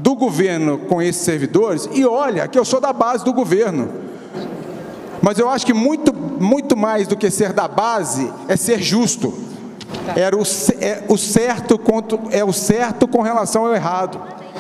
do governo com esses servidores, e olha que eu sou da base do governo, mas eu acho que muito mais do que ser da base é ser justo. É o certo com relação ao errado.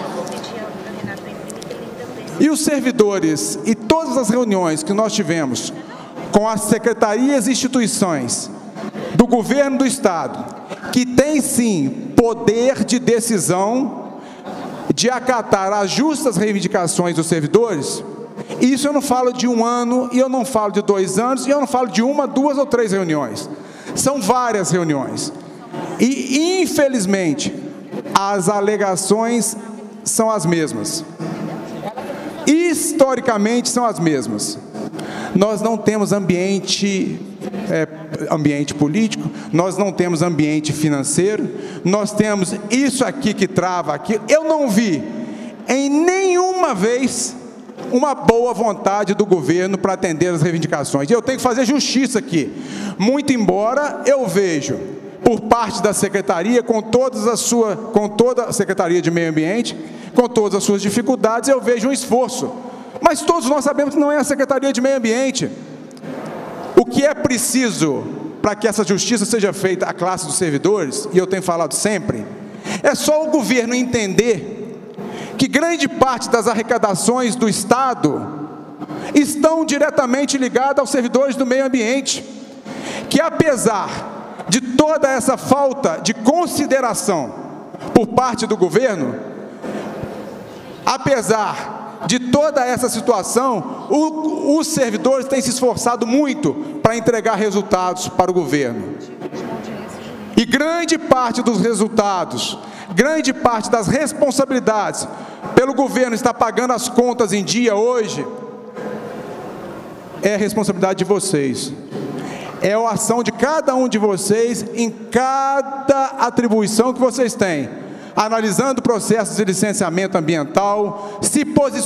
E os servidores e todas as reuniões que nós tivemos com as secretarias e instituições do governo do Estado, que tem sim poder de decisão de acatar as justas reivindicações dos servidores, isso eu não falo de 1 ano, e eu não falo de 2 anos, e eu não falo de 1, 2 ou 3 reuniões. São várias reuniões. E, infelizmente, as alegações são as mesmas. Historicamente são as mesmas. Nós não temos ambiente político, nós não temos ambiente financeiro, nós temos isso aqui que trava aquilo. Eu não vi em nenhuma vez uma boa vontade do governo para atender as reivindicações. E eu tenho que fazer justiça aqui. Muito embora eu vejo, por parte da Secretaria, com toda a Secretaria de Meio Ambiente, com todas as suas dificuldades, eu vejo um esforço. Mas todos nós sabemos que não é a Secretaria de Meio Ambiente. O que é preciso para que essa justiça seja feita à classe dos servidores, e eu tenho falado sempre, é só o governo entender que grande parte das arrecadações do Estado estão diretamente ligadas aos servidores do meio ambiente, que apesar de toda essa falta de consideração por parte do governo, apesar de toda essa situação, os servidores têm se esforçado muito para entregar resultados para o governo. E grande parte dos resultados, grande parte das responsabilidades pelo governo estar pagando as contas em dia hoje, é a responsabilidade de vocês. É a ação de cada um de vocês em cada atribuição que vocês têm, analisando processos de licenciamento ambiental, se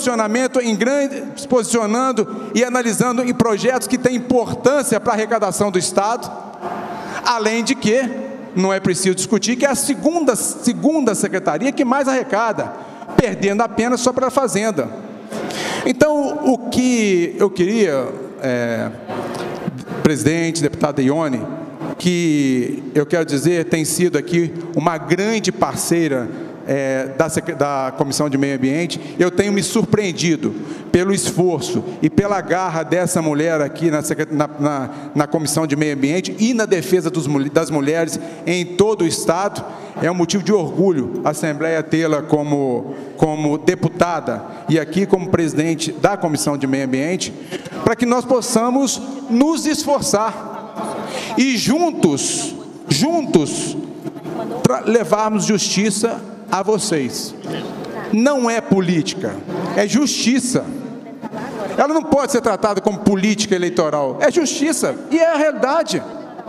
posicionando e analisando em projetos que têm importância para a arrecadação do Estado, além de que, não é preciso discutir, que é a segunda secretaria que mais arrecada, perdendo apenas só para a Fazenda. Então, o que eu queria, presidente, deputada Ione, que eu quero dizer, tem sido aqui uma grande parceira da Comissão de Meio Ambiente. Eu tenho me surpreendido pelo esforço e pela garra dessa mulher aqui na Comissão de Meio Ambiente e na defesa das mulheres em todo o Estado. É um motivo de orgulho a Assembleia tê-la como deputada e aqui como presidente da Comissão de Meio Ambiente, para que nós possamos nos esforçar e juntos levarmos justiça a vocês. Não é política, é justiça. Ela não pode ser tratada como política eleitoral, é justiça, e é a realidade.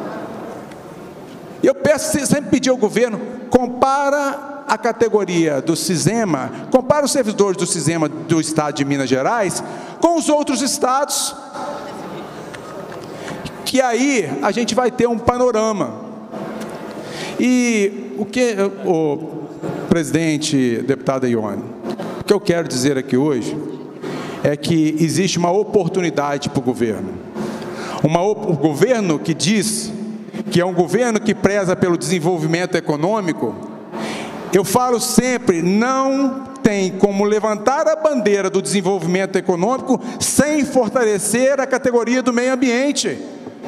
Eu sempre pedi ao governo, compara a categoria do CISEMA, compara os servidores do CISEMA do Estado de Minas Gerais com os outros estados, que aí a gente vai ter um panorama. E o presidente, deputada Ione, o que eu quero dizer aqui hoje é que existe uma oportunidade para o governo. O governo que diz que é um governo que preza pelo desenvolvimento econômico, eu falo sempre, não tem como levantar a bandeira do desenvolvimento econômico sem fortalecer a categoria do meio ambiente.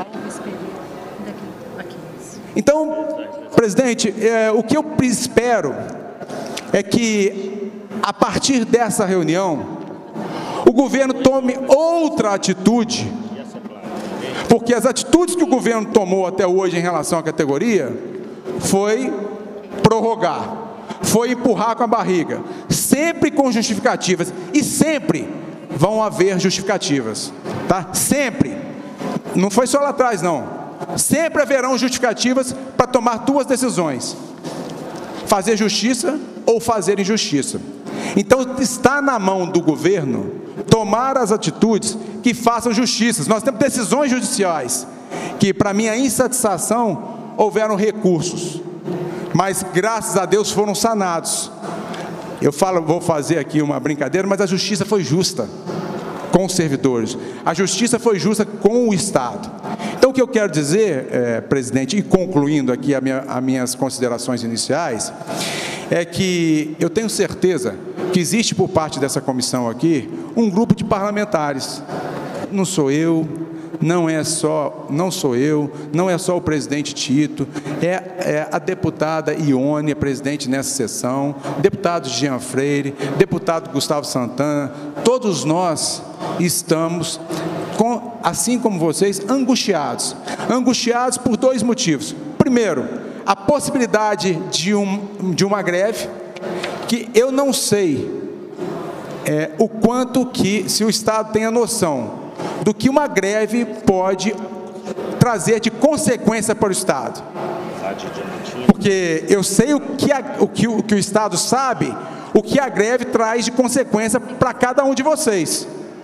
Então, presidente, o que eu espero é que, a partir dessa reunião, o governo tome outra atitude, porque as atitudes que o governo tomou até hoje em relação à categoria foi prorrogar, foi empurrar com a barriga, sempre com justificativas, e sempre vão haver justificativas, tá? Sempre. Não foi só lá atrás, não. Sempre haverão justificativas para tomar duas decisões: fazer justiça ou fazer injustiça. Então, está na mão do governo tomar as atitudes que façam justiça. Nós temos decisões judiciais que, para minha insatisfação, houveram recursos, mas, graças a Deus, foram sanados. vou fazer aqui uma brincadeira, mas a justiça foi justa com os servidores, a justiça foi justa com o Estado. Então, o que eu quero dizer, presidente, e concluindo aqui as minhas considerações iniciais, é que eu tenho certeza que existe por parte dessa comissão aqui um grupo de parlamentares. Não sou eu, não sou eu, não é só o presidente Tito, é a deputada Ione, presidente nessa sessão, deputado Jean Freire, deputado Gustavo Santana, todos nós estamos, assim como vocês, angustiados por dois motivos. Primeiro, a possibilidade de uma greve, que eu não sei o quanto que, se o Estado tem a noção do que uma greve pode trazer de consequência para o Estado. Porque eu sei o que o Estado sabe, o que a greve traz de consequência para cada um de vocês.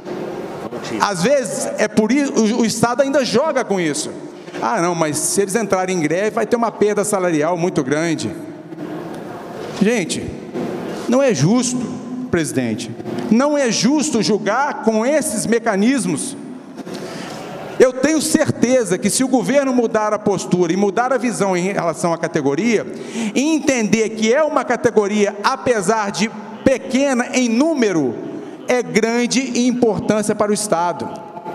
Às vezes, por isso, o Estado ainda joga com isso. Ah, não, mas se eles entrarem em greve, vai ter uma perda salarial muito grande. Gente, não é justo, presidente, não é justo julgar com esses mecanismos. Eu tenho certeza que se o governo mudar a postura e mudar a visão em relação à categoria, e entender que é uma categoria, apesar de pequena em número, é grande em importância para o Estado.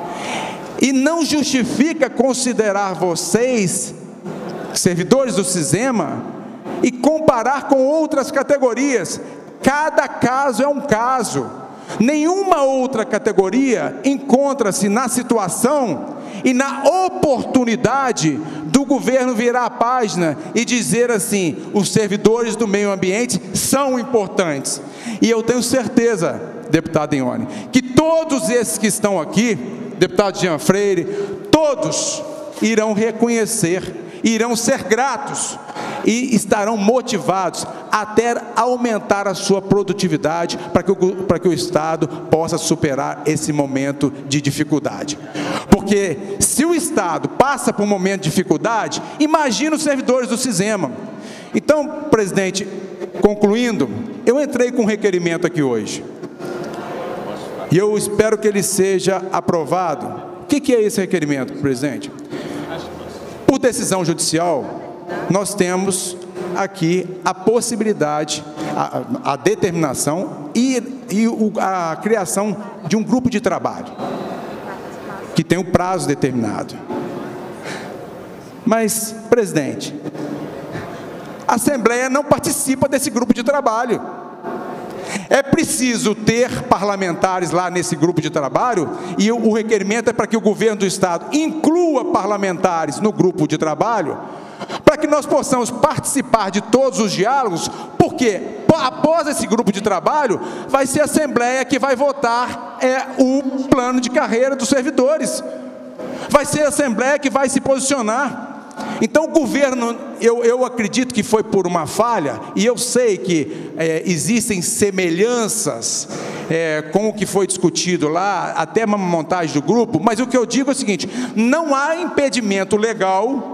E não justifica considerar vocês, servidores do Sisema, e comparar com outras categorias. Cada caso é um caso. Nenhuma outra categoria encontra-se na situação e na oportunidade do governo virar a página e dizer assim: os servidores do meio ambiente são importantes. E eu tenho certeza, deputado Ione, que todos esses que estão aqui, deputado Jean Freire, todos irão reconhecer, irão ser gratos e estarão motivados até aumentar a sua produtividade para que o Estado possa superar esse momento de dificuldade. Porque se o Estado passa por um momento de dificuldade, imagina os servidores do Sisema. Então, presidente, concluindo, eu entrei com um requerimento aqui hoje, e eu espero que ele seja aprovado. O que é esse requerimento, presidente? Por decisão judicial, nós temos aqui a possibilidade, a determinação e a criação de um grupo de trabalho, que tem um prazo determinado. Mas, presidente, a Assembleia não participa desse grupo de trabalho. É preciso ter parlamentares lá nesse grupo de trabalho, e o requerimento é para que o governo do Estado inclua parlamentares no grupo de trabalho, para que nós possamos participar de todos os diálogos, porque após esse grupo de trabalho, vai ser a Assembleia que vai votar o plano de carreira dos servidores, vai ser a Assembleia que vai se posicionar. Então, o governo, eu acredito que foi por uma falha, e eu sei que existem semelhanças com o que foi discutido lá, até uma montagem do grupo, mas o que eu digo é o seguinte: não há impedimento legal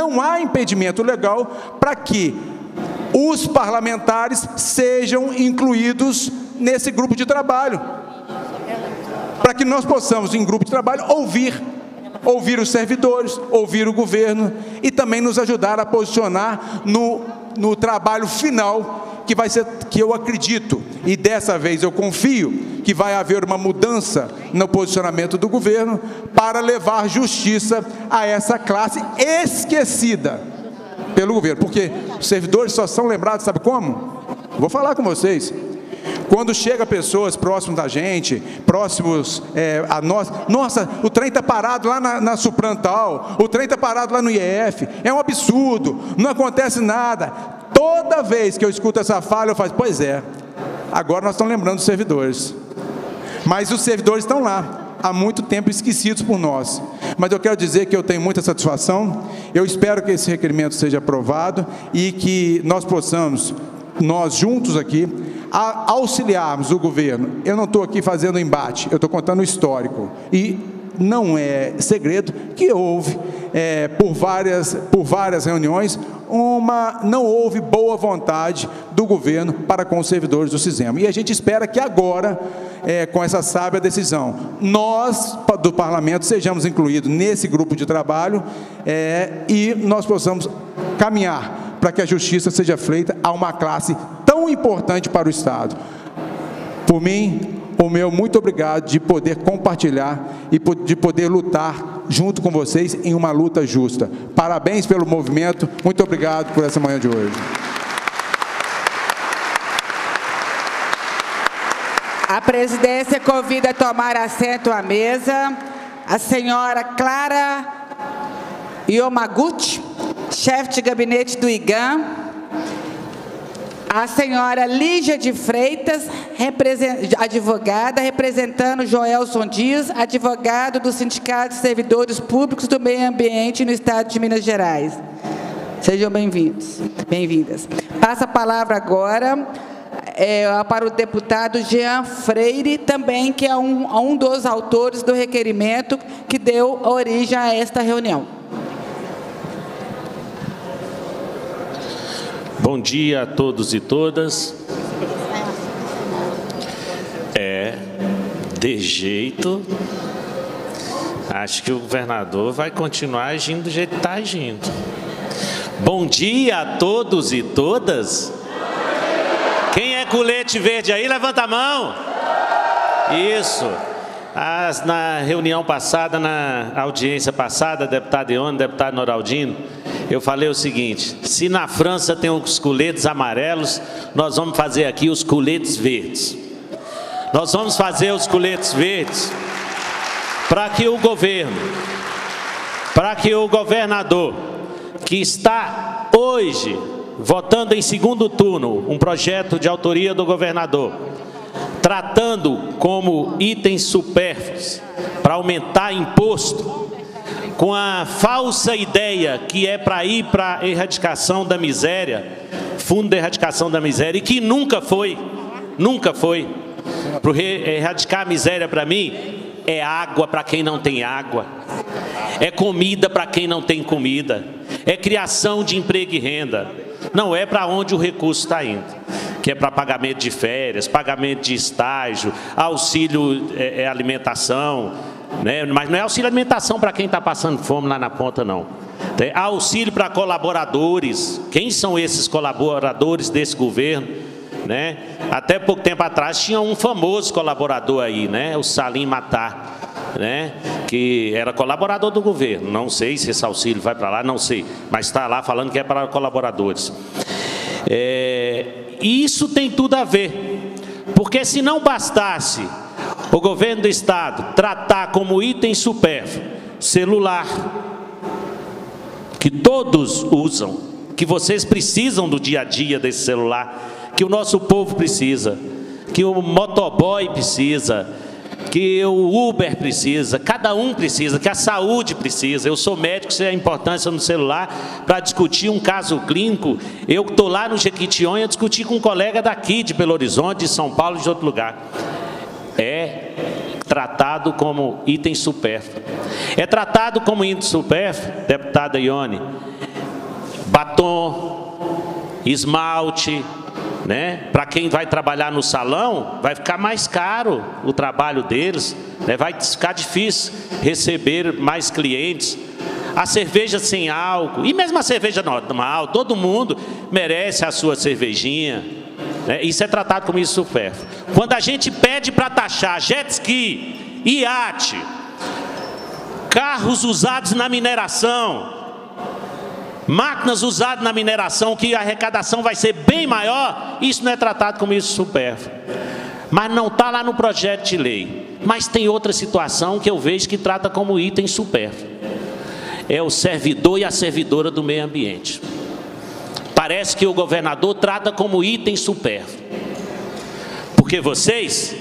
para que os parlamentares sejam incluídos nesse grupo de trabalho, para que nós possamos, em grupo de trabalho, ouvir os servidores, ouvir o governo e também nos ajudar a posicionar no trabalho final, que vai ser, que eu acredito, e dessa vez eu confio, que vai haver uma mudança no posicionamento do governo para levar justiça a essa classe esquecida pelo governo, porque os servidores só são lembrados, sabe como? Vou falar com vocês. Quando chega pessoas próximas da gente, próximos a nós, nossa, o trem está parado lá na Suprantal, o trem está parado lá no IEF, é um absurdo, não acontece nada. Toda vez que eu escuto essa fala, eu falo: pois é, agora nós estamos lembrando dos servidores. Mas os servidores estão lá, há muito tempo esquecidos por nós. Mas eu quero dizer que eu tenho muita satisfação, eu espero que esse requerimento seja aprovado e que nós possamos, nós juntos aqui, auxiliarmos o governo. Eu não estou aqui fazendo embate, eu estou contando o histórico. E não é segredo que houve, por várias reuniões, não houve boa vontade do governo para com os servidores do Cisema. E a gente espera que agora, com essa sábia decisão, nós, do Parlamento, sejamos incluídos nesse grupo de trabalho e nós possamos caminhar para que a justiça seja feita a uma classe tão importante para o Estado. Por mim, o meu muito obrigado de poder compartilhar e de poder lutar junto com vocês em uma luta justa. Parabéns pelo movimento, muito obrigado por essa manhã de hoje. A presidência convida a tomar assento à mesa a senhora Clara Yomaguchi, chefe de gabinete do IGAM, a senhora Lígia de Freitas, advogada, representando Joelson Dias, advogado do Sindicato de Servidores Públicos do Meio Ambiente no Estado de Minas Gerais. Sejam bem-vindos, bem-vindas. Passa a palavra agora para o deputado Jean Freire, também, que é um dos autores do requerimento que deu origem a esta reunião. Bom dia a todos e todas. De jeito, acho que o governador vai continuar agindo do jeito que está agindo. Bom dia a todos e todas. Quem é colete verde aí, levanta a mão. Isso. Na reunião passada, na audiência passada, deputado Ione, deputado Noraldino, eu falei o seguinte: se na França tem os coletes amarelos, nós vamos fazer aqui os coletes verdes. Nós vamos fazer os coletes verdes para que o governo, para que o governador, que está hoje votando em segundo turno um projeto de autoria do governador, tratando como itens supérfluos para aumentar imposto, com a falsa ideia que é para ir para a erradicação da miséria, fundo de erradicação da miséria, e que nunca foi. Para erradicar a miséria, para mim, é água para quem não tem água, é comida para quem não tem comida, é criação de emprego e renda. Não é para onde o recurso está indo, que é para pagamento de férias, pagamento de estágio, auxílio alimentação, né? Mas não é auxílio alimentação para quem está passando fome lá na ponta, não. É auxílio para colaboradores. Quem são esses colaboradores desse governo? Né? Até pouco tempo atrás tinha um famoso colaborador aí, né? O Salim Matar, né? Que era colaborador do governo. Não sei se esse auxílio vai para lá, não sei, mas está lá falando que é para colaboradores. E isso tem tudo a ver, porque se não bastasse o governo do Estado tratar como item supérfluo celular, que todos usam, que vocês precisam do dia a dia desse celular, que o nosso povo precisa, que o motoboy precisa, que o Uber precisa, cada um precisa, que a saúde precisa. Eu sou médico, sei a importância no celular para discutir um caso clínico. Eu estou lá no Jequitinhonha, discutir com um colega daqui de Belo Horizonte, de São Paulo e de outro lugar. É tratado como item supérfluo. É tratado como item supérfluo, deputada Ione, batom, esmalte, né? Para quem vai trabalhar no salão, vai ficar mais caro o trabalho deles, né? Vai ficar difícil receber mais clientes. A cerveja sem álcool, e mesmo a cerveja normal, todo mundo merece a sua cervejinha, né? Isso é tratado como isso supérfluo. Quando a gente pede para taxar jet ski, iate, carros usados na mineração, máquinas usadas na mineração, que a arrecadação vai ser bem maior, isso não é tratado como isso supérfluo. Mas não está lá no projeto de lei. Mas tem outra situação que eu vejo que trata como item supérfluo. É o servidor e a servidora do meio ambiente. Parece que o governador trata como item supérfluo. Porque vocês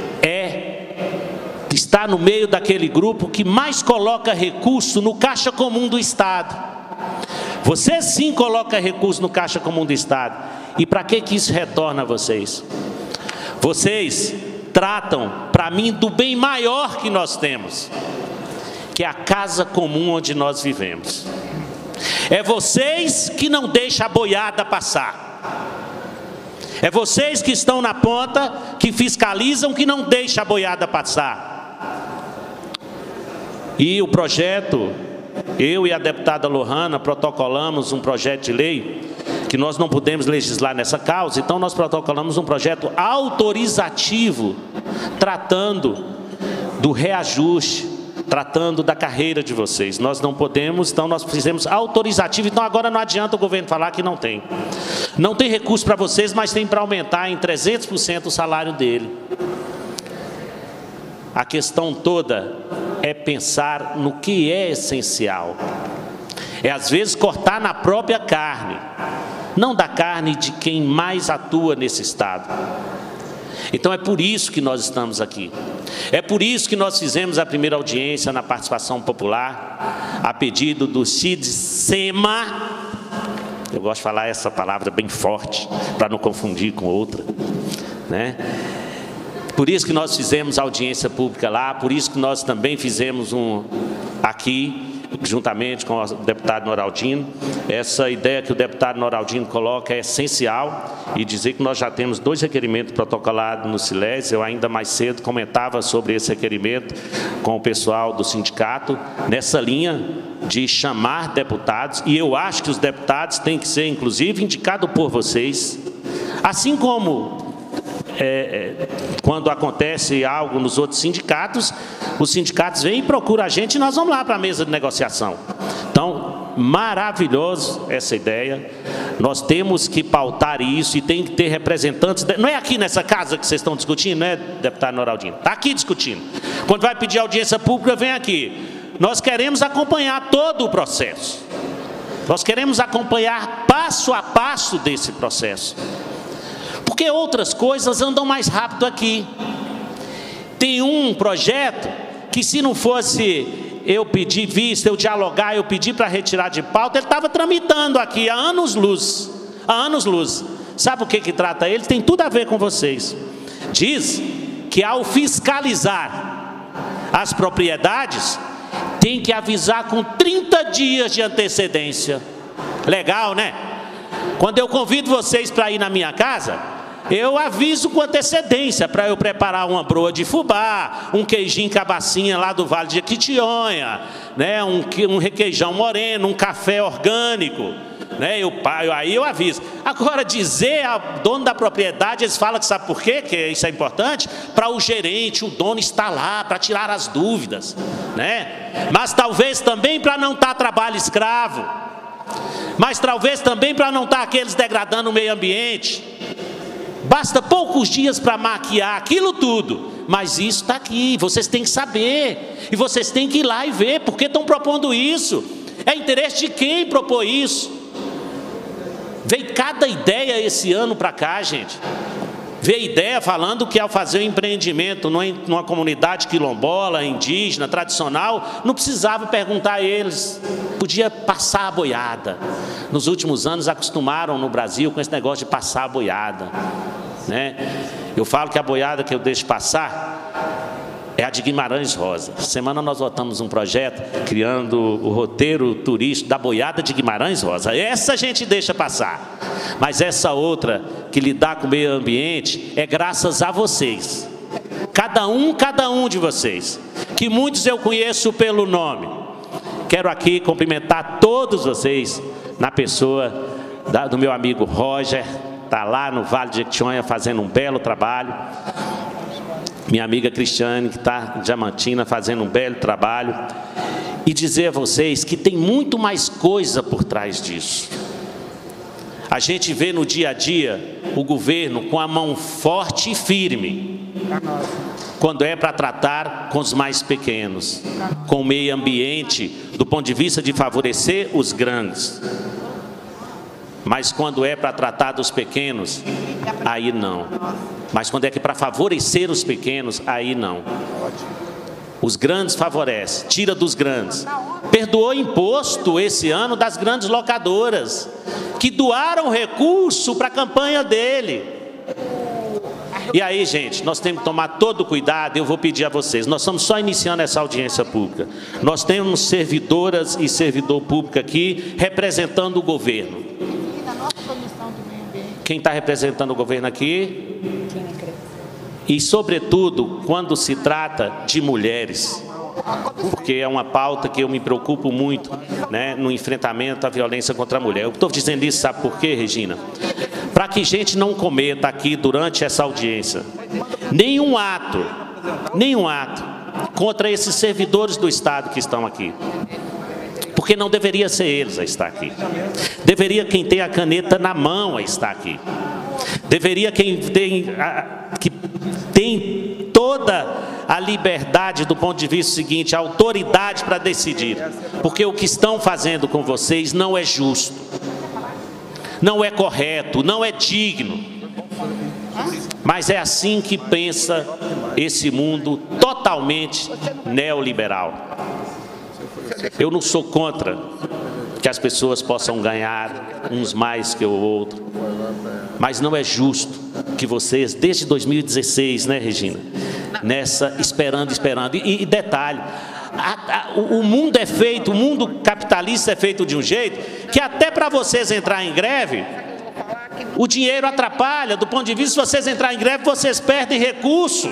está no meio daquele grupo que mais coloca recurso no Caixa Comum do Estado. Você sim coloca recurso no Caixa Comum do Estado. E para que isso retorna a vocês? Vocês tratam, para mim, do bem maior que nós temos. que é a casa comum onde nós vivemos. É vocês que não deixam a boiada passar. É vocês que estão na ponta, que fiscalizam, que não deixam a boiada passar. E o projeto, eu e a deputada Lohana protocolamos um projeto de lei, que nós não podemos legislar nessa causa, então nós protocolamos um projeto autorizativo, tratando do reajuste, tratando da carreira de vocês. Nós não podemos, então nós fizemos autorizativo, então agora não adianta o governo falar que não tem. Não tem recurso para vocês, mas tem para aumentar em 300% o salário dele. A questão toda é pensar no que é essencial. É às vezes cortar na própria carne, não da carne de quem mais atua nesse estado. Então é por isso que nós estamos aqui. É por isso que nós fizemos a primeira audiência na participação popular, a pedido do Cid Sema. Eu gosto de falar essa palavra bem forte, para não confundir com outra, né? Por isso que nós fizemos a audiência pública lá, por isso que nós também fizemos aqui, juntamente com o deputado Noraldino. Essa ideia que o deputado Noraldino coloca é essencial, e dizer que nós já temos 2 requerimentos protocolados no Siles. Eu ainda mais cedo comentava sobre esse requerimento com o pessoal do sindicato, nessa linha de chamar deputados, e eu acho que os deputados têm que ser, inclusive, indicados por vocês, assim como quando acontece algo nos outros sindicatos, os sindicatos vêm e procuram a gente e nós vamos lá para a mesa de negociação. Então, maravilhoso essa ideia. Nós temos que pautar isso e tem que ter representantes. Não é aqui nessa casa que vocês estão discutindo, não é, deputado Noraldino? Está aqui discutindo. Quando vai pedir audiência pública, vem aqui. Nós queremos acompanhar todo o processo. Nós queremos acompanhar passo a passo desse processo. Porque outras coisas andam mais rápido aqui. Tem um projeto que, se não fosse eu pedir vista, eu dialogar, eu pedir para retirar de pauta, ele estava tramitando aqui há anos-luz. Há anos-luz. Sabe o que trata ele? Tem tudo a ver com vocês. Diz que ao fiscalizar as propriedades, tem que avisar com 30 dias de antecedência. Legal, né? Quando eu convido vocês para ir na minha casa, eu aviso com antecedência para eu preparar uma broa de fubá, um queijinho cabacinha lá do Vale de Jequitinhonha, né? um requeijão moreno, um café orgânico, né? Aí eu aviso. Agora, dizer ao dono da propriedade, eles falam que sabe por quê? Que isso é importante? Para o gerente, o dono estar lá, para tirar as dúvidas, né? Mas talvez também para não estar trabalho escravo, mas talvez também para não estar aqueles degradando o meio ambiente. Basta poucos dias para maquiar aquilo tudo, mas isso está aqui, vocês têm que saber, e vocês têm que ir lá e ver, porque estão propondo isso, é interesse de quem propôs isso. Veio cada ideia esse ano para cá, gente. Veio ideia falando que ao fazer um empreendimento numa comunidade quilombola, indígena, tradicional, não precisava perguntar a eles, podia passar a boiada. Nos últimos anos acostumaram no Brasil com esse negócio de passar a boiada, né? Eu falo que a boiada que eu deixo passar é a de Guimarães Rosa. Essa semana nós votamos um projeto criando o roteiro turístico da boiada de Guimarães Rosa. Essa a gente deixa passar. Mas essa outra, que lidar com o meio ambiente, é graças a vocês. Cada um de vocês. Que muitos eu conheço pelo nome. Quero aqui cumprimentar todos vocês, na pessoa do meu amigo Roger, está lá no Vale de Jequitinhonha fazendo um belo trabalho. Minha amiga Cristiane, que está em Diamantina, fazendo um belo trabalho. E dizer a vocês que tem muito mais coisa por trás disso. A gente vê no dia a dia o governo com a mão forte e firme, quando é para tratar com os mais pequenos, com o meio ambiente, do ponto de vista de favorecer os grandes. Mas quando é para tratar dos pequenos, aí não. Mas quando é que é para favorecer os pequenos, aí não. Os grandes favorece, tira dos grandes. Perdoou imposto esse ano das grandes locadoras, que doaram recurso para a campanha dele. E aí, gente, nós temos que tomar todo cuidado. Eu vou pedir a vocês, nós estamos só iniciando essa audiência pública. Nós temos servidoras e servidor público aqui representando o governo. Quem está representando o governo aqui? E, sobretudo, quando se trata de mulheres, porque é uma pauta que eu me preocupo muito, né, no enfrentamento à violência contra a mulher. Eu estou dizendo isso, sabe por quê, Regina? Para que a gente não cometa aqui, durante essa audiência, nenhum ato contra esses servidores do Estado que estão aqui. Porque não deveria ser eles a estar aqui. Deveria quem tem a caneta na mão a estar aqui. Deveria quem tem toda a liberdade do ponto de vista seguinte, a autoridade para decidir. Porque o que estão fazendo com vocês não é justo, não é correto, não é digno. Mas é assim que pensa esse mundo totalmente neoliberal. Eu não sou contra que as pessoas possam ganhar uns mais que o outro, mas não é justo que vocês, desde 2016, né, Regina, esperando. E detalhe, o mundo é feito, o mundo capitalista é feito de um jeito que até para vocês entrar em greve, o dinheiro atrapalha. Do ponto de vista, se vocês entrarem em greve, vocês perdem recurso.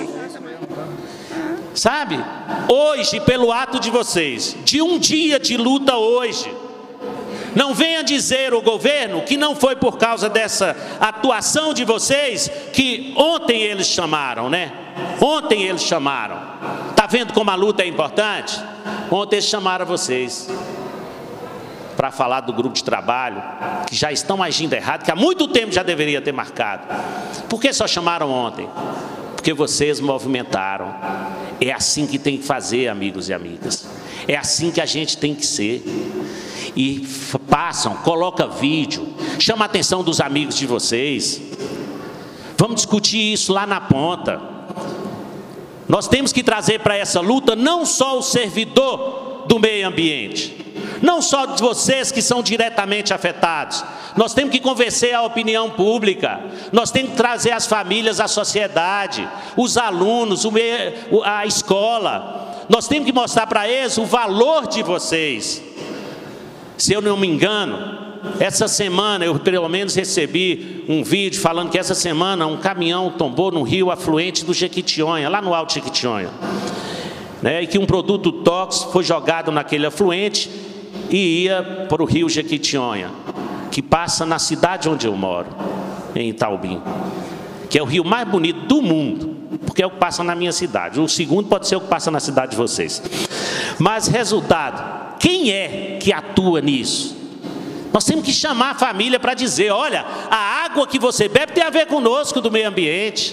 Sabe? Hoje, pelo ato de vocês, de um dia de luta hoje, não venha dizer o governo que não foi por causa dessa atuação de vocês que ontem eles chamaram, né? Ontem eles chamaram. Está vendo como a luta é importante? Ontem eles chamaram vocês para falar do grupo de trabalho, que já estão agindo errado, que há muito tempo já deveria ter marcado. Por que só chamaram ontem? Porque vocês movimentaram. É assim que tem que fazer, amigos e amigas. É assim que a gente tem que ser. E passam, coloca vídeo, chama a atenção dos amigos de vocês. Vamos discutir isso lá na ponta. Nós temos que trazer para essa luta não só o servidor do meio ambiente, não só de vocês que são diretamente afetados. Nós temos que convencer a opinião pública, nós temos que trazer as famílias, a sociedade, os alunos, a escola. Nós temos que mostrar para eles o valor de vocês. Se eu não me engano, essa semana eu pelo menos recebi um vídeo falando que essa semana um caminhão tombou no rio afluente do Jequitinhonha, lá no Alto Jequitinhonha, né, e que um produto tóxico foi jogado naquele afluente e ia para o rio Jequitinhonha, que passa na cidade onde eu moro, em Itaubim, que é o rio mais bonito do mundo, porque é o que passa na minha cidade. O segundo pode ser o que passa na cidade de vocês. Mas resultado, quem é que atua nisso? Nós temos que chamar a família para dizer, olha, a água que você bebe tem a ver conosco do meio ambiente.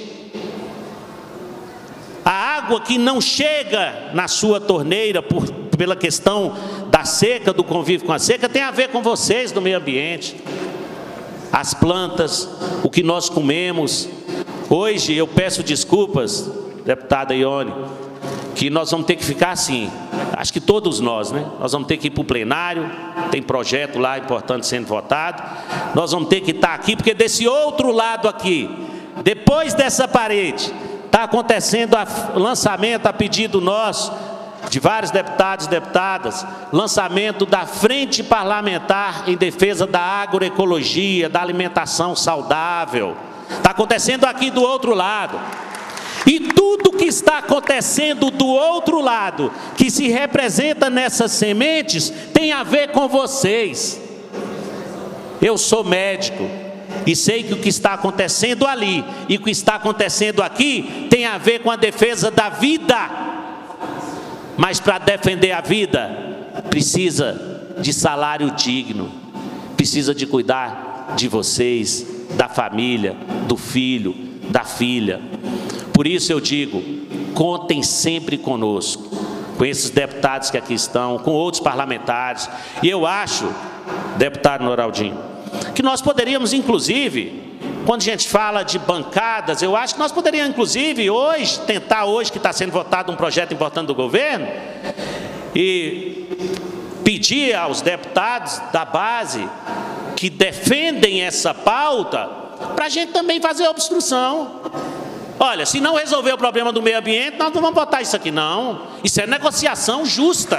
A água que não chega na sua torneira pela questão da seca, do convívio com a seca, tem a ver com vocês do meio ambiente. As plantas, o que nós comemos. Hoje eu peço desculpas, deputada Ione, que nós vamos ter que ficar assim, acho que todos nós, né? Nós vamos ter que ir para o plenário, tem projeto lá importante sendo votado, nós vamos ter que estar aqui, porque desse outro lado aqui, depois dessa parede, está acontecendo o lançamento a pedido nosso, de vários deputados e deputadas, lançamento da Frente Parlamentar em Defesa da Agroecologia, da Alimentação Saudável. Está acontecendo aqui do outro lado. E tudo que está acontecendo do outro lado, que se representa nessas sementes, tem a ver com vocês. Eu sou médico e sei que o que está acontecendo ali e o que está acontecendo aqui tem a ver com a defesa da vida. Mas para defender a vida, precisa de salário digno, precisa de cuidar de vocês, da família, do filho, da filha. Por isso eu digo, contem sempre conosco, com esses deputados que aqui estão, com outros parlamentares. E eu acho, deputado Noraldinho, que nós poderíamos, inclusive, quando a gente fala de bancadas, eu acho que nós poderíamos, inclusive, hoje, tentar hoje, que está sendo votado um projeto importante do governo, e pedir aos deputados da base que defendem essa pauta, para a gente também fazer obstrução. Olha, se não resolver o problema do meio ambiente, nós não vamos votar isso aqui, não. Isso é negociação justa.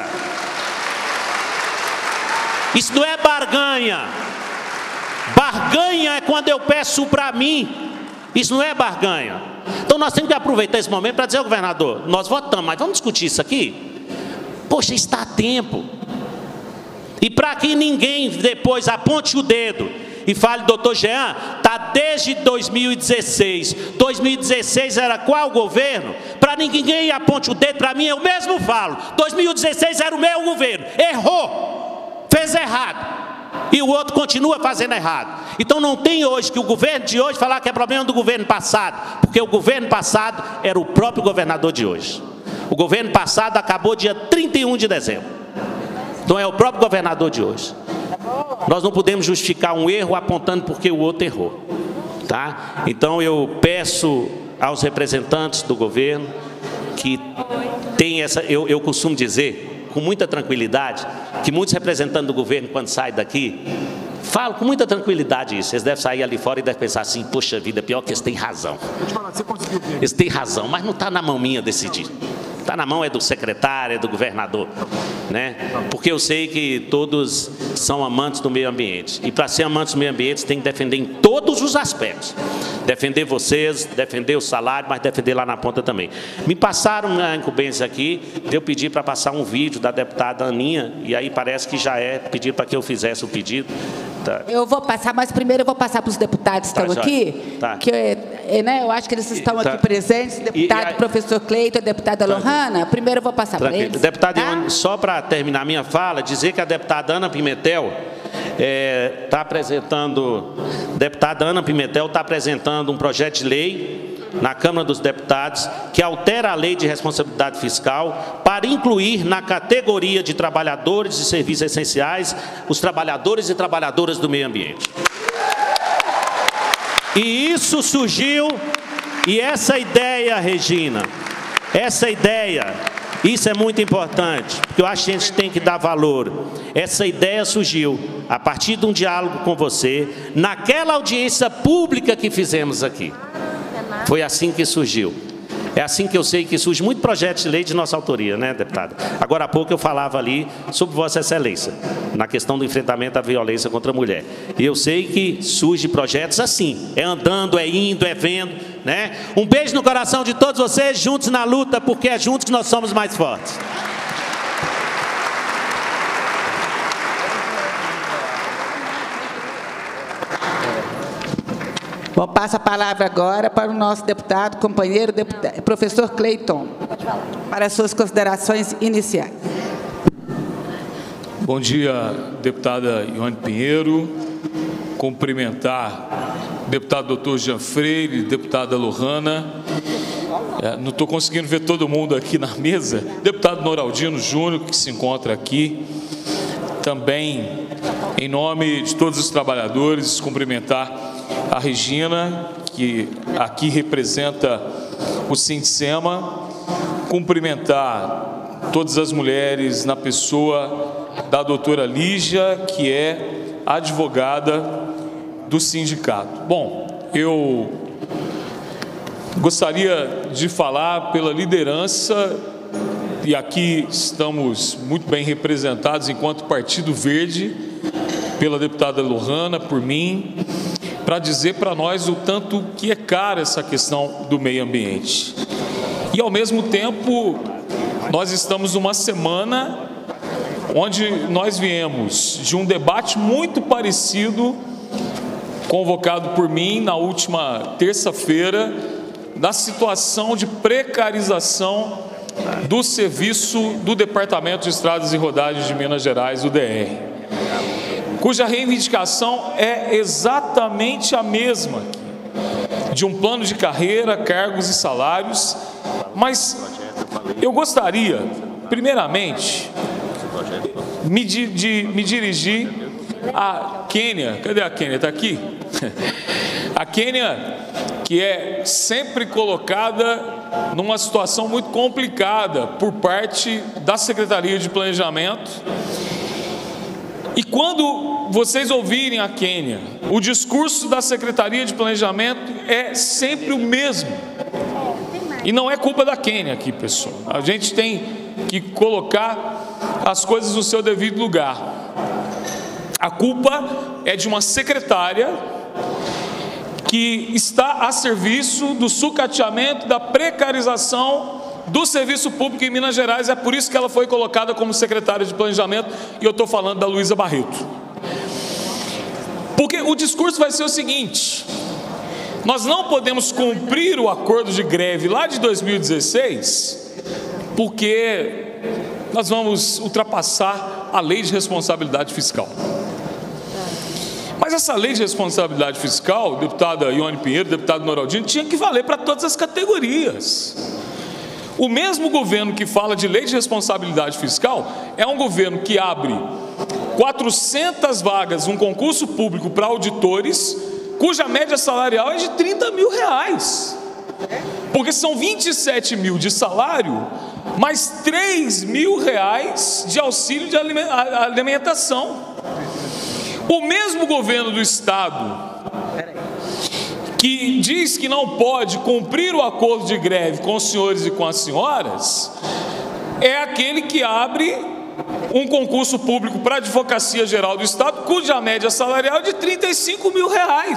Isso não é barganha. Barganha é quando eu peço para mim. Isso não é barganha. Então nós temos que aproveitar esse momento para dizer ao governador, nós votamos, mas vamos discutir isso aqui? Poxa, está a tempo. E para que ninguém depois aponte o dedo e fale, doutor Jean, está desde 2016. 2016 era qual governo? Para ninguém aponte o dedo, para mim eu mesmo falo. 2016 era o meu governo. Errou. Fez errado. E o outro continua fazendo errado. Então não tem hoje que o governo de hoje falar que é problema do governo passado. Porque o governo passado era o próprio governador de hoje. O governo passado acabou dia 31 de dezembro. Não é o próprio governador de hoje. Nós não podemos justificar um erro apontando porque o outro errou, tá? Então eu peço aos representantes do governo que tem essa, eu costumo dizer com muita tranquilidade que muitos representantes do governo, quando saem daqui, falam com muita tranquilidade isso. Eles devem sair ali fora e devem pensar assim, poxa vida, pior que eles têm razão. Eles têm razão, mas não está na mão minha decidir. Está na mão é do secretário, é do governador, né? Porque eu sei que todos são amantes do meio ambiente. E para ser amantes do meio ambiente, tem que defender em todos os aspectos. Defender vocês, defender o salário, mas defender lá na ponta também. Me passaram a incumbência aqui, de eu pedir para passar um vídeo da deputada Aninha, e aí parece que já é pedir para que eu fizesse o pedido. Tá. Eu vou passar, mas primeiro eu vou passar para os deputados que estão aqui, que né, eu acho que eles estão aqui presentes, deputado professor Cleiton, deputada Lohana, primeiro eu vou passar para eles. Deputada, tá? Só para terminar minha fala, dizer que a deputada Ana Pimentel está apresentando, um projeto de lei na Câmara dos Deputados que altera a lei de responsabilidade fiscal para incluir na categoria de trabalhadores de serviços essenciais os trabalhadores e trabalhadoras do meio ambiente. E isso surgiu, e essa ideia, Regina, isso é muito importante, porque eu acho que a gente tem que dar valor. Essa ideia surgiu a partir de um diálogo com você, naquela audiência pública que fizemos aqui. Foi assim que surgiu. É assim que eu sei que surge muito projeto de lei de nossa autoria, né, deputada? Agora há pouco eu falava ali sobre Vossa Excelência, na questão do enfrentamento à violência contra a mulher. E eu sei que surge projetos assim, é andando, é indo, é vendo, né? Um beijo no coração de todos vocês, juntos na luta, porque é juntos que nós somos mais fortes. Bom, passo a palavra agora para o nosso deputado, companheiro, professor Cleiton, para as suas considerações iniciais. Bom dia, deputada Ioane Pinheiro. Cumprimentar o deputado doutor Jean Freire, deputada Lohana. Não estou conseguindo ver todo mundo aqui na mesa. Deputado Noraldino Júnior, que se encontra aqui. Também, em nome de todos os trabalhadores, cumprimentar a Regina, que aqui representa o Sindicema, cumprimentar todas as mulheres na pessoa da doutora Lígia, que é advogada do sindicato. Bom, eu gostaria de falar pela liderança, e aqui estamos muito bem representados enquanto Partido Verde, pela deputada Lohana, por mim, para dizer para nós o tanto que é cara essa questão do meio ambiente. E, ao mesmo tempo, nós estamos numa semana onde nós viemos de um debate muito parecido, convocado por mim na última terça-feira, da situação de precarização do serviço do Departamento de Estradas e Rodagens de Minas Gerais, o DR, cuja reivindicação é exatamente a mesma, de um plano de carreira, cargos e salários. Mas eu gostaria, primeiramente, de me dirigir a Kênia. Cadê a Kênia? Está aqui? A Kênia, que é sempre colocada numa situação muito complicada por parte da Secretaria de Planejamento. E quando vocês ouvirem a Kênia, o discurso da Secretaria de Planejamento é sempre o mesmo. E não é culpa da Kênia aqui, pessoal. A gente tem que colocar as coisas no seu devido lugar. A culpa é de uma secretária que está a serviço do sucateamento, da precarização do serviço público em Minas Gerais. É por isso que ela foi colocada como secretária de planejamento, e eu estou falando da Luísa Barreto. Porque o discurso vai ser o seguinte: nós não podemos cumprir o acordo de greve lá de 2016, porque nós vamos ultrapassar a lei de responsabilidade fiscal. Mas essa lei de responsabilidade fiscal, deputada Ione Pinheiro, deputado Noraldino, tinha que valer para todas as categorias. O mesmo governo que fala de lei de responsabilidade fiscal é um governo que abre 400 vagas, um concurso público para auditores, cuja média salarial é de R$30 mil. Porque são 27 mil de salário, mais R$3 mil de auxílio de alimentação. O mesmo governo do estado que diz que não pode cumprir o acordo de greve com os senhores e com as senhoras, é aquele que abre um concurso público para a Advocacia Geral do Estado, cuja média salarial é de R$35 mil.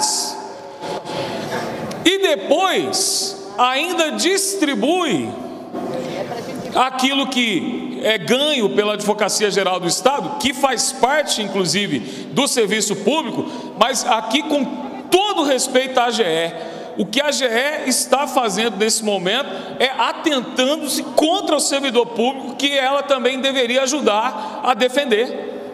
E depois ainda distribui aquilo que é ganho pela Advocacia Geral do Estado, que faz parte, inclusive, do serviço público, mas aqui, com todo respeito à AGE, o que a AGE está fazendo nesse momento é atentando-se contra o servidor público, que ela também deveria ajudar a defender.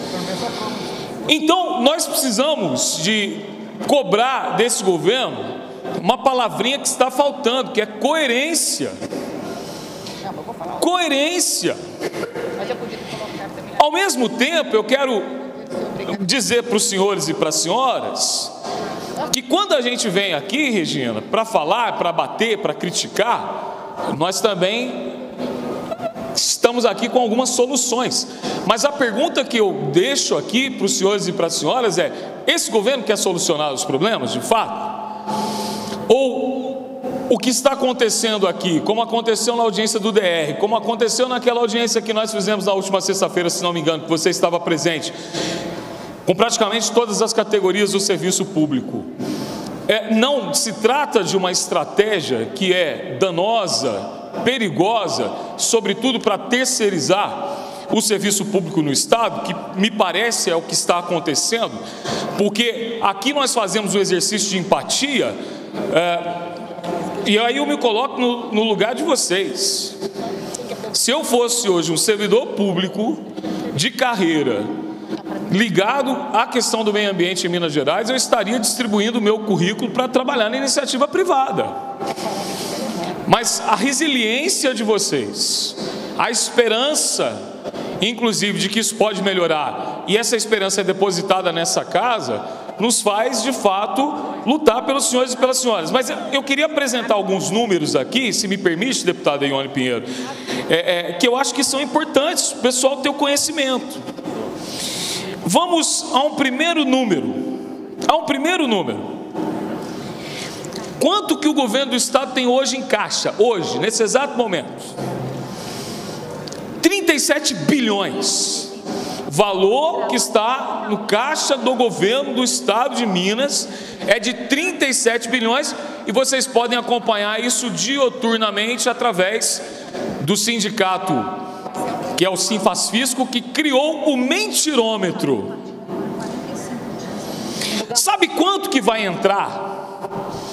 Então, nós precisamos de cobrar desse governo uma palavrinha que está faltando, que é coerência. Coerência. Ao mesmo tempo, eu quero dizer para os senhores e para as senhoras que quando a gente vem aqui, Regina, para falar, para bater, para criticar, nós também estamos aqui com algumas soluções. Mas a pergunta que eu deixo aqui para os senhores e para as senhoras é: esse governo quer solucionar os problemas de fato? Ou o que está acontecendo aqui, como aconteceu na audiência do DR, como aconteceu naquela audiência que nós fizemos na última sexta-feira, se não me engano, que você estava presente, com praticamente todas as categorias do serviço público, não se trata de uma estratégia que é danosa, perigosa, sobretudo para terceirizar o serviço público no Estado, que me parece é o que está acontecendo, porque aqui nós fazemos o exercício de empatia, e aí eu me coloco no lugar de vocês. Se eu fosse hoje um servidor público de carreira, ligado à questão do meio ambiente em Minas Gerais, eu estaria distribuindo o meu currículo para trabalhar na iniciativa privada. Mas a resiliência de vocês, a esperança, inclusive, de que isso pode melhorar, e essa esperança é depositada nessa casa, nos faz, de fato, lutar pelos senhores e pelas senhoras. Mas eu queria apresentar alguns números aqui, se me permite, deputada Ione Pinheiro, que eu acho que são importantes, o pessoal ter o conhecimento. Vamos a um primeiro número. Quanto que o governo do Estado tem hoje em caixa? Hoje, nesse exato momento? 37 bilhões. Valor que está no caixa do governo do Estado de Minas é de 37 bilhões, e vocês podem acompanhar isso dioturnamente através do sindicato, que é o Sinfasfisco, que criou o mentirômetro. Sabe quanto que vai entrar?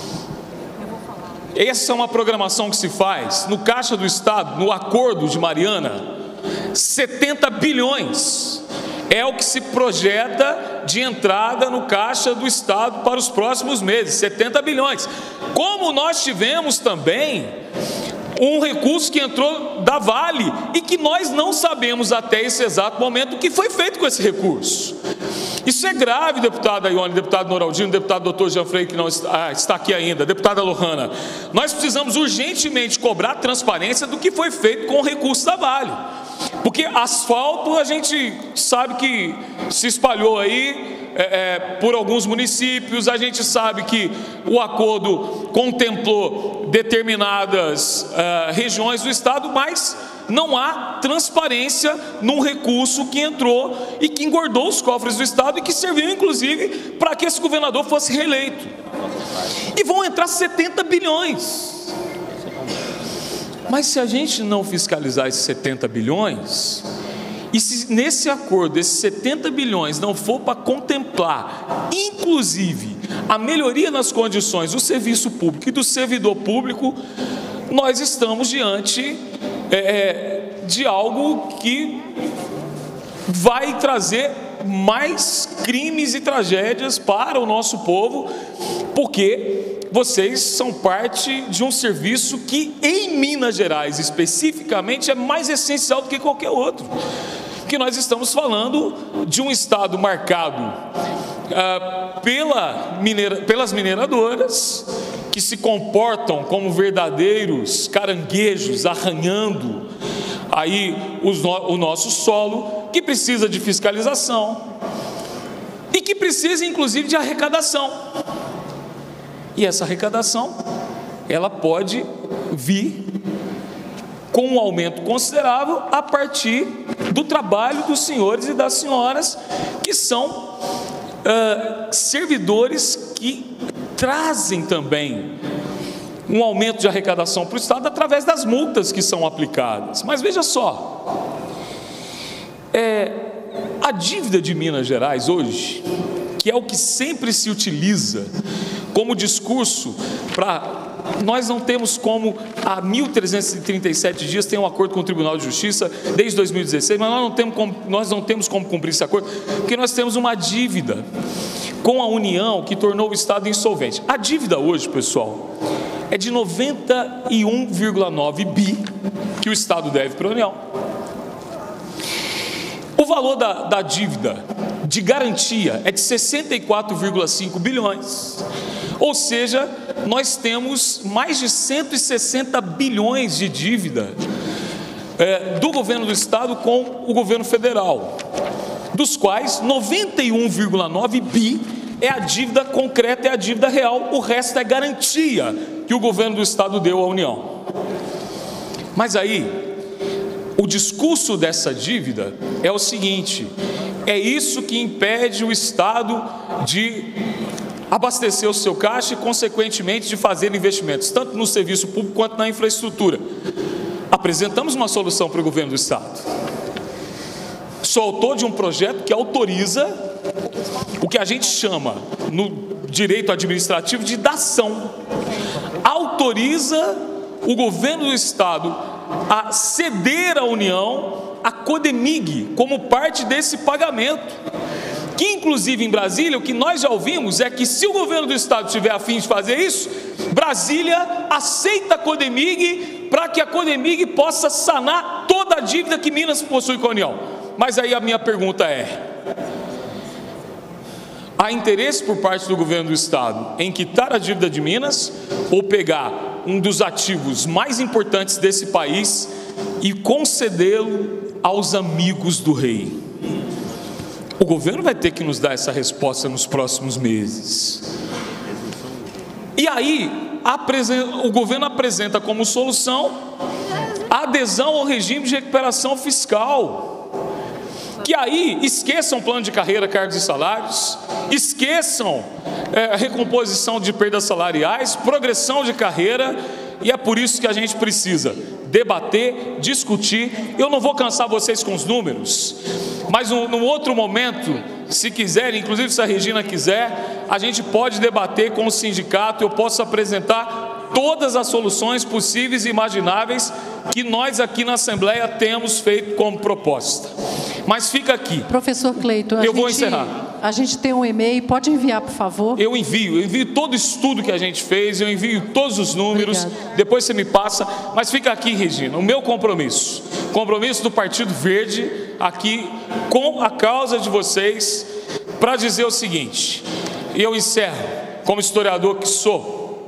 Essa é uma programação que se faz no caixa do Estado, no acordo de Mariana. 70 bilhões é o que se projeta de entrada no caixa do Estado para os próximos meses, 70 bilhões. Como nós tivemos também um recurso que entrou da Vale e que nós não sabemos até esse exato momento o que foi feito com esse recurso. Isso é grave, deputada Ione, deputado Noraldino, deputado doutor Jean Freire, que não está aqui ainda, deputada Lohana. Nós precisamos urgentemente cobrar transparência do que foi feito com o recurso da Vale. Porque asfalto a gente sabe que se espalhou aí por alguns municípios. A gente sabe que o acordo contemplou determinadas regiões do estado, mas não há transparência num recurso que entrou e que engordou os cofres do estado e que serviu inclusive para que esse governador fosse reeleito. E vão entrar 70 bilhões. Mas se a gente não fiscalizar esses 70 bilhões, e se nesse acordo esses 70 bilhões não for para contemplar, inclusive, a melhoria nas condições do serviço público e do servidor público, nós estamos diante de algo que vai trazer mais crimes e tragédias para o nosso povo, porque vocês são parte de um serviço que em Minas Gerais especificamente é mais essencial do que qualquer outro, que nós estamos falando de um estado marcado pelas mineradoras, que se comportam como verdadeiros caranguejos arranhando aí o nosso solo, que precisa de fiscalização e que precisa inclusive de arrecadação. E essa arrecadação, ela pode vir com um aumento considerável a partir do trabalho dos senhores e das senhoras, que são servidores que trazem também um aumento de arrecadação para o Estado através das multas que são aplicadas. Mas veja só, a dívida de Minas Gerais hoje, que é o que sempre se utiliza como discurso para... Nós não temos como, há 1.337 dias, tem um acordo com o Tribunal de Justiça, desde 2016, mas nós não temos como cumprir esse acordo, porque nós temos uma dívida com a União que tornou o Estado insolvente. A dívida hoje, pessoal, é de 91,9 bi que o Estado deve para a União. O valor da dívida de garantia é de 64,5 bilhões. Ou seja, nós temos mais de 160 bilhões de dívida do governo do Estado com o governo federal, dos quais 91,9 bi é a dívida concreta, é a dívida real, o resto é garantia que o governo do Estado deu à União. Mas aí, o discurso dessa dívida é o seguinte: é isso que impede o Estado de abastecer o seu caixa e, consequentemente, de fazer investimentos, tanto no serviço público quanto na infraestrutura. Apresentamos uma solução para o governo do Estado. Sou autor de um projeto que autoriza o que a gente chama, no direito administrativo, de dação. Autoriza o governo do Estado a ceder à União a Codemig como parte desse pagamento, que inclusive em Brasília, o que nós já ouvimos é que se o governo do Estado tiver a fim de fazer isso, Brasília aceita a Codemig para que a Codemig possa sanar toda a dívida que Minas possui com a União. Mas aí a minha pergunta é: há interesse por parte do governo do Estado em quitar a dívida de Minas ou pegar um dos ativos mais importantes desse país e concedê-lo aos amigos do rei? O governo vai ter que nos dar essa resposta nos próximos meses. E aí, o governo apresenta como solução a adesão ao regime de recuperação fiscal. Que aí, esqueçam plano de carreira, cargos e salários, esqueçam recomposição de perdas salariais, progressão de carreira, e é por isso que a gente precisa debater, discutir. Eu não vou cansar vocês com os números, mas num outro momento, se quiserem, inclusive se a Regina quiser, a gente pode debater com o sindicato. Eu posso apresentar todas as soluções possíveis e imagináveis que nós aqui na Assembleia temos feito como proposta. Mas fica aqui. Professor Cleiton, vou encerrar. A gente tem um e-mail, pode enviar, por favor? Eu envio todo o estudo que a gente fez, eu envio todos os números. Obrigada. Depois você me passa, mas fica aqui, Regina, o meu compromisso do Partido Verde, aqui com a causa de vocês, para dizer o seguinte, e eu encerro, como historiador que sou,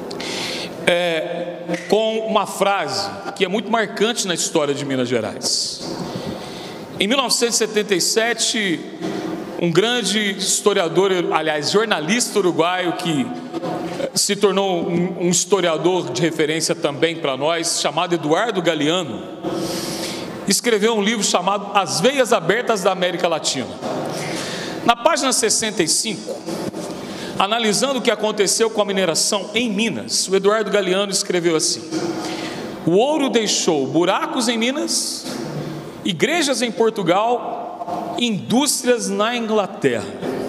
com uma frase que é muito marcante na história de Minas Gerais. Em 1977, um grande historiador, aliás, jornalista uruguaio, que se tornou um historiador de referência também para nós, chamado Eduardo Galeano, escreveu um livro chamado As Veias Abertas da América Latina. Na página 65, analisando o que aconteceu com a mineração em Minas, o Eduardo Galeano escreveu assim: o ouro deixou buracos em Minas, igrejas em Portugal, indústrias na Inglaterra.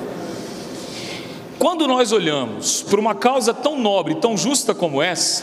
Quando nós olhamos para uma causa tão nobre, tão justa como essa,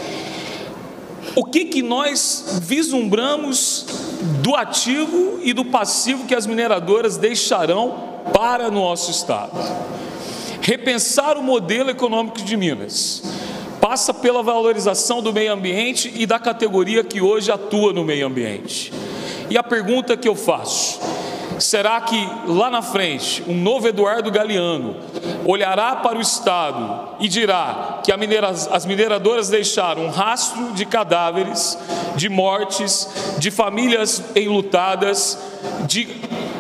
o que nós vislumbramos do ativo e do passivo que as mineradoras deixarão para o nosso estado? Repensar o modelo econômico de Minas passa pela valorização do meio ambiente e da categoria que hoje atua no meio ambiente. E a pergunta que eu faço: será que lá na frente um novo Eduardo Galeano olhará para o estado e dirá que as mineradoras deixaram um rastro de cadáveres, de mortes, de famílias enlutadas, de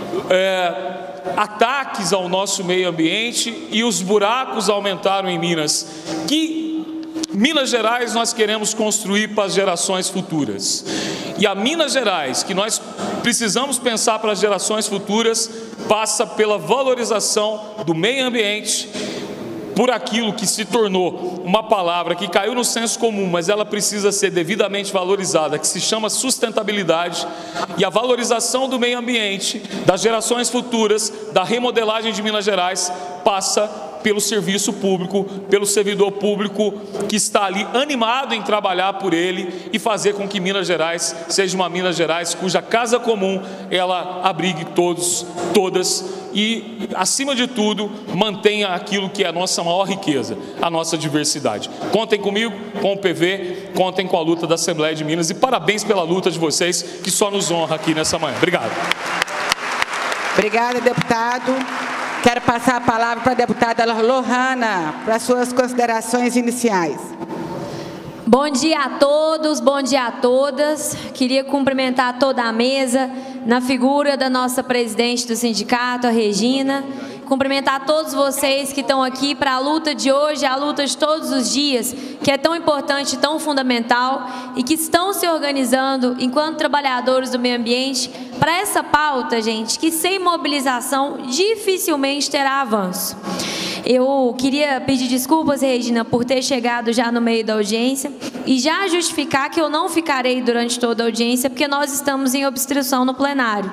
ataques ao nosso meio ambiente, e os buracos aumentaram em Minas? Que Minas Gerais nós queremos construir para as gerações futuras? E a Minas Gerais que nós precisamos pensar para as gerações futuras passa pela valorização do meio ambiente, por aquilo que se tornou uma palavra que caiu no senso comum, mas ela precisa ser devidamente valorizada, que se chama sustentabilidade. E a valorização do meio ambiente, das gerações futuras, da remodelagem de Minas Gerais, passa pelo serviço público, pelo servidor público que está ali animado em trabalhar por ele e fazer com que Minas Gerais seja uma Minas Gerais cuja casa comum ela abrigue todos, todas, e acima de tudo mantenha aquilo que é a nossa maior riqueza, a nossa diversidade. Contem comigo, com o PV, contem com a luta da Assembleia de Minas, e parabéns pela luta de vocês, que só nos honra aqui nessa manhã. Obrigado. Obrigada, deputado. Quero passar a palavra para a deputada Lohana, para suas considerações iniciais. Bom dia a todos, bom dia a todas. Queria cumprimentar toda a mesa, na figura da nossa presidente do sindicato, a Regina. Cumprimentar todos vocês que estão aqui para a luta de hoje, a luta de todos os dias, que é tão importante, tão fundamental, e que estão se organizando enquanto trabalhadores do meio ambiente para essa pauta, gente, que sem mobilização dificilmente terá avanço. Eu queria pedir desculpas, Regina, por ter chegado já no meio da audiência e já justificar que eu não ficarei durante toda a audiência, porque nós estamos em obstrução no plenário.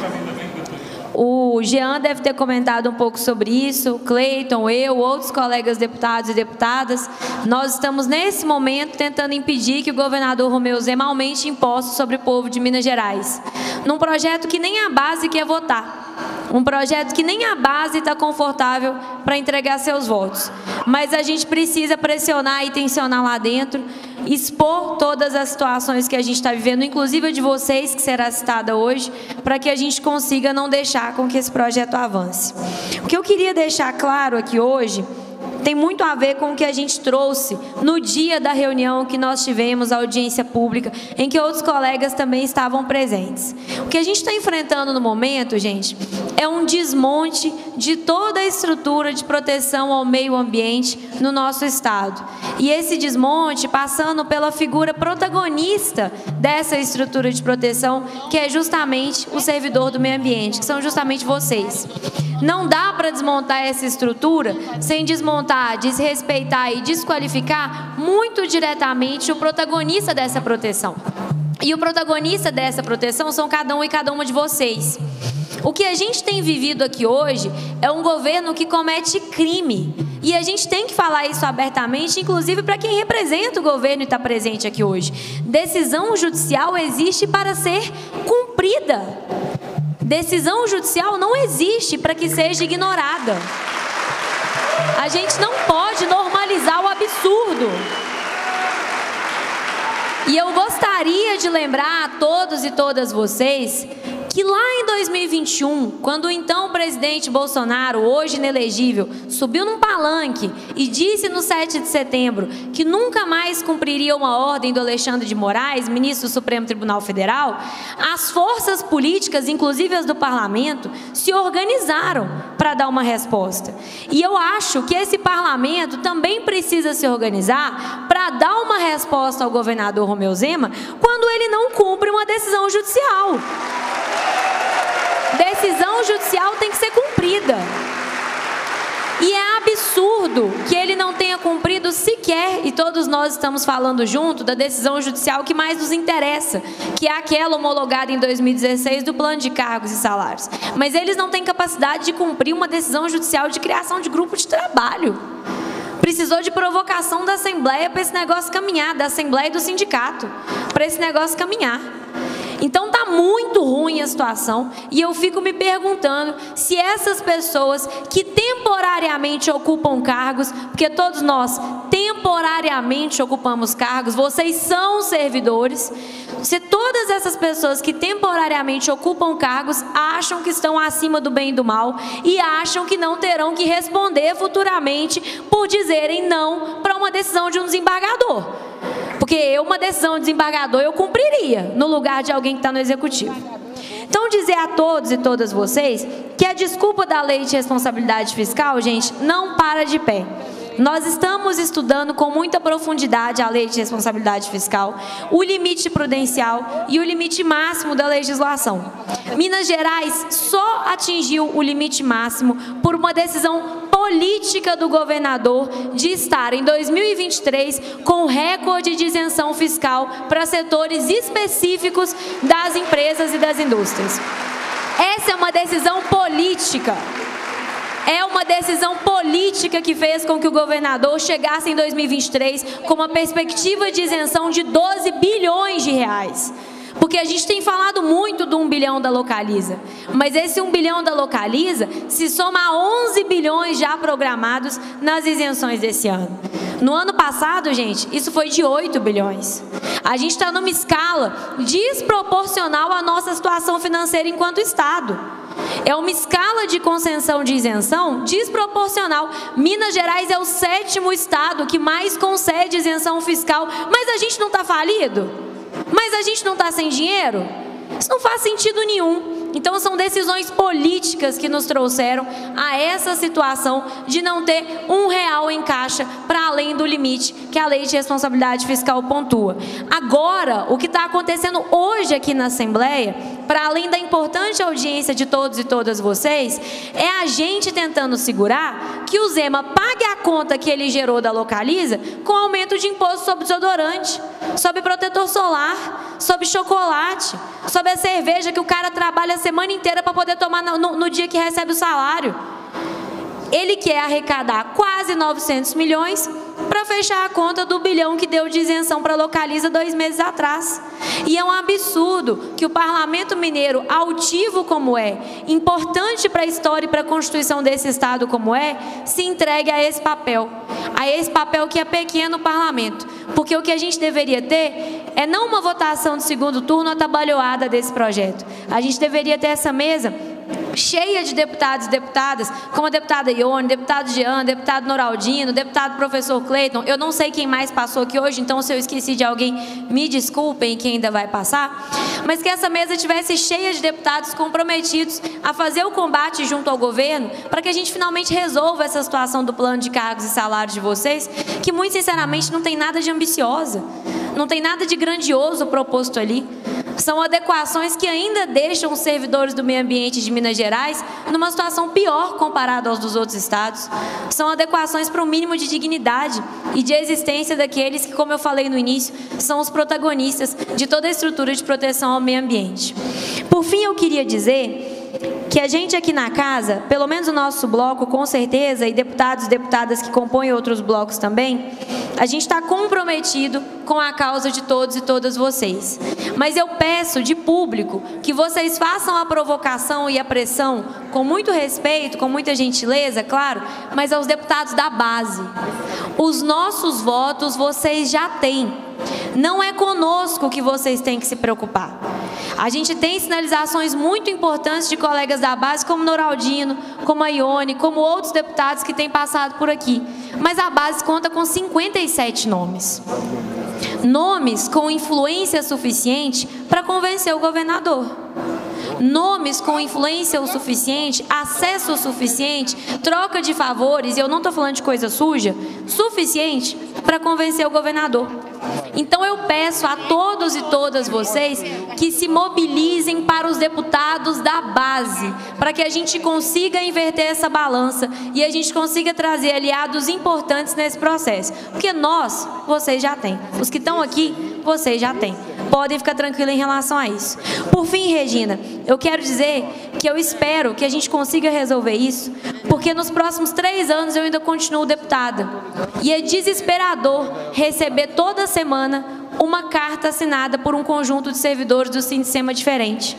O Jean deve ter comentado um pouco sobre isso, o Cleiton, eu, outros colegas deputados e deputadas. Nós estamos, nesse momento, tentando impedir que o governador Romeu Zema aumente impostos sobre o povo de Minas Gerais, num projeto que nem a base quer votar. Um projeto que nem a base está confortável para entregar seus votos. Mas a gente precisa pressionar e tensionar lá dentro, expor todas as situações que a gente está vivendo, inclusive a de vocês, que será citada hoje, para que a gente consiga não deixar com que esse projeto avance. O que eu queria deixar claro aqui hoje tem muito a ver com o que a gente trouxe no dia da reunião que nós tivemos, a audiência pública, em que outros colegas também estavam presentes. O que a gente está enfrentando no momento, gente, é um desmonte de toda a estrutura de proteção ao meio ambiente no nosso estado. E esse desmonte passando pela figura protagonista dessa estrutura de proteção, que é justamente o servidor do meio ambiente, que são justamente vocês. Não dá para desmontar essa estrutura sem desmontar, desrespeitar e desqualificar muito diretamente o protagonista dessa proteção. E o protagonista dessa proteção são cada um e cada uma de vocês. O que a gente tem vivido aqui hoje é um governo que comete crime. E a gente tem que falar isso abertamente, inclusive para quem representa o governo e está presente aqui hoje. Decisão judicial existe para ser cumprida. Decisão judicial não existe para que seja ignorada. A gente não pode normalizar o absurdo. E eu gostaria de lembrar a todos e todas vocês que lá em 2021, quando o então presidente Bolsonaro, hoje inelegível, subiu num palanque e disse no 7 de setembro que nunca mais cumpriria uma ordem do Alexandre de Moraes, ministro do Supremo Tribunal Federal, as forças políticas, inclusive as do parlamento, se organizaram para dar uma resposta. E eu acho que esse parlamento também precisa se organizar para dar uma resposta ao governador Romeu Zema quando ele não cumpre uma decisão judicial. Decisão judicial tem que ser cumprida. E é absurdo que ele não tenha cumprido sequer, e todos nós estamos falando junto da decisão judicial que mais nos interessa, que é aquela homologada em 2016 do plano de cargos e salários. Mas eles não têm capacidade de cumprir uma decisão judicial de criação de grupo de trabalho. Precisou de provocação da Assembleia para esse negócio caminhar, da Assembleia e do sindicato, para esse negócio caminhar. Então está muito ruim a situação e eu fico me perguntando se essas pessoas que temporariamente ocupam cargos, porque todos nós temporariamente ocupamos cargos, vocês são servidores, se todas essas pessoas que temporariamente ocupam cargos acham que estão acima do bem e do mal e acham que não terão que responder futuramente por dizerem não para uma decisão de um desembargador. Porque uma decisão de desembargador eu cumpriria no lugar de alguém que está no executivo. Então, dizer a todos e todas vocês que a desculpa da lei de responsabilidade fiscal, gente, não para de pé. Nós estamos estudando com muita profundidade a lei de responsabilidade fiscal, o limite prudencial e o limite máximo da legislação. Minas Gerais só atingiu o limite máximo por uma decisão política do governador de estar em 2023 com recorde de isenção fiscal para setores específicos das empresas e das indústrias. Essa é uma decisão política. É uma decisão política que fez com que o governador chegasse em 2023 com uma perspectiva de isenção de 12 bilhões de reais. Porque a gente tem falado muito do 1 bilhão da Localiza, mas esse 1 bilhão da Localiza se soma a 11 bilhões já programados nas isenções desse ano. No ano passado, gente, isso foi de 8 bilhões. A gente está numa escala desproporcional à nossa situação financeira enquanto Estado. É uma escala de concessão de isenção desproporcional. Minas Gerais é o 7º estado que mais concede isenção fiscal. Mas a gente não está falido? Mas a gente não está sem dinheiro? Isso não faz sentido nenhum. Então são decisões políticas que nos trouxeram a essa situação de não ter R$1 em caixa para além do limite que a lei de responsabilidade fiscal pontua. Agora, o que está acontecendo hoje aqui na Assembleia, para além da importante audiência de todos e todas vocês, é a gente tentando segurar que o Zema pague a conta que ele gerou da Localiza com aumento de imposto sobre desodorante, sobre protetor solar, sobre chocolate, sobre a cerveja que o cara trabalha a semana inteira para poder tomar no dia que recebe o salário. Ele quer arrecadar quase 900 milhões para fechar a conta do bilhão que deu de isenção para a Localiza 2 meses atrás. E é um absurdo que o Parlamento Mineiro, altivo como é, importante para a história e para a constituição desse Estado como é, se entregue a esse papel que é pequeno no Parlamento. Porque o que a gente deveria ter é não uma votação de segundo turno atabalhoada desse projeto. A gente deveria ter essa mesa cheia de deputados e deputadas, como a deputada Ione, deputado Jean, deputado Noraldino, deputado professor Cleiton. Eu não sei quem mais passou aqui hoje, então se eu esqueci de alguém, me desculpem, quem ainda vai passar. Mas que essa mesa tivesse cheia de deputados comprometidos a fazer o combate junto ao governo, para que a gente finalmente resolva essa situação do plano de cargos e salários de vocês, que muito sinceramente não tem nada de ambiciosa, não tem nada de grandioso proposto ali. São adequações que ainda deixam os servidores do meio ambiente de Minas Gerais numa situação pior comparada aos dos outros estados. São adequações para um mínimo de dignidade e de existência daqueles que, como eu falei no início, são os protagonistas de toda a estrutura de proteção ao meio ambiente. Por fim, eu queria dizer que a gente aqui na casa, pelo menos o nosso bloco, com certeza, e deputados e deputadas que compõem outros blocos também, a gente está comprometido com a causa de todos e todas vocês. Mas eu peço de público que vocês façam a provocação e a pressão com muito respeito, com muita gentileza, claro, mas aos deputados da base. Os nossos votos vocês já têm. Não é conosco que vocês têm que se preocupar. A gente tem sinalizações muito importantes de colegas da base, como Noraldino, como a Ione, como outros deputados que têm passado por aqui. Mas a base conta com 57 nomes. Nomes com influência suficiente para convencer o governador. Nomes com influência o suficiente, acesso o suficiente, troca de favores, e eu não estou falando de coisa suja, suficiente para convencer o governador. Então eu peço a todos e todas vocês que se mobilizem para os deputados da base, para que a gente consiga inverter essa balança e a gente consiga trazer aliados importantes nesse processo. Porque nós, vocês já têm. Os que estão aqui, vocês já têm. Podem ficar tranquilos em relação a isso. Por fim, Regina, eu quero dizer que eu espero que a gente consiga resolver isso, porque nos próximos 3 anos eu ainda continuo deputada. E é desesperador receber toda semana uma carta assinada por um conjunto de servidores do Sindicema diferente.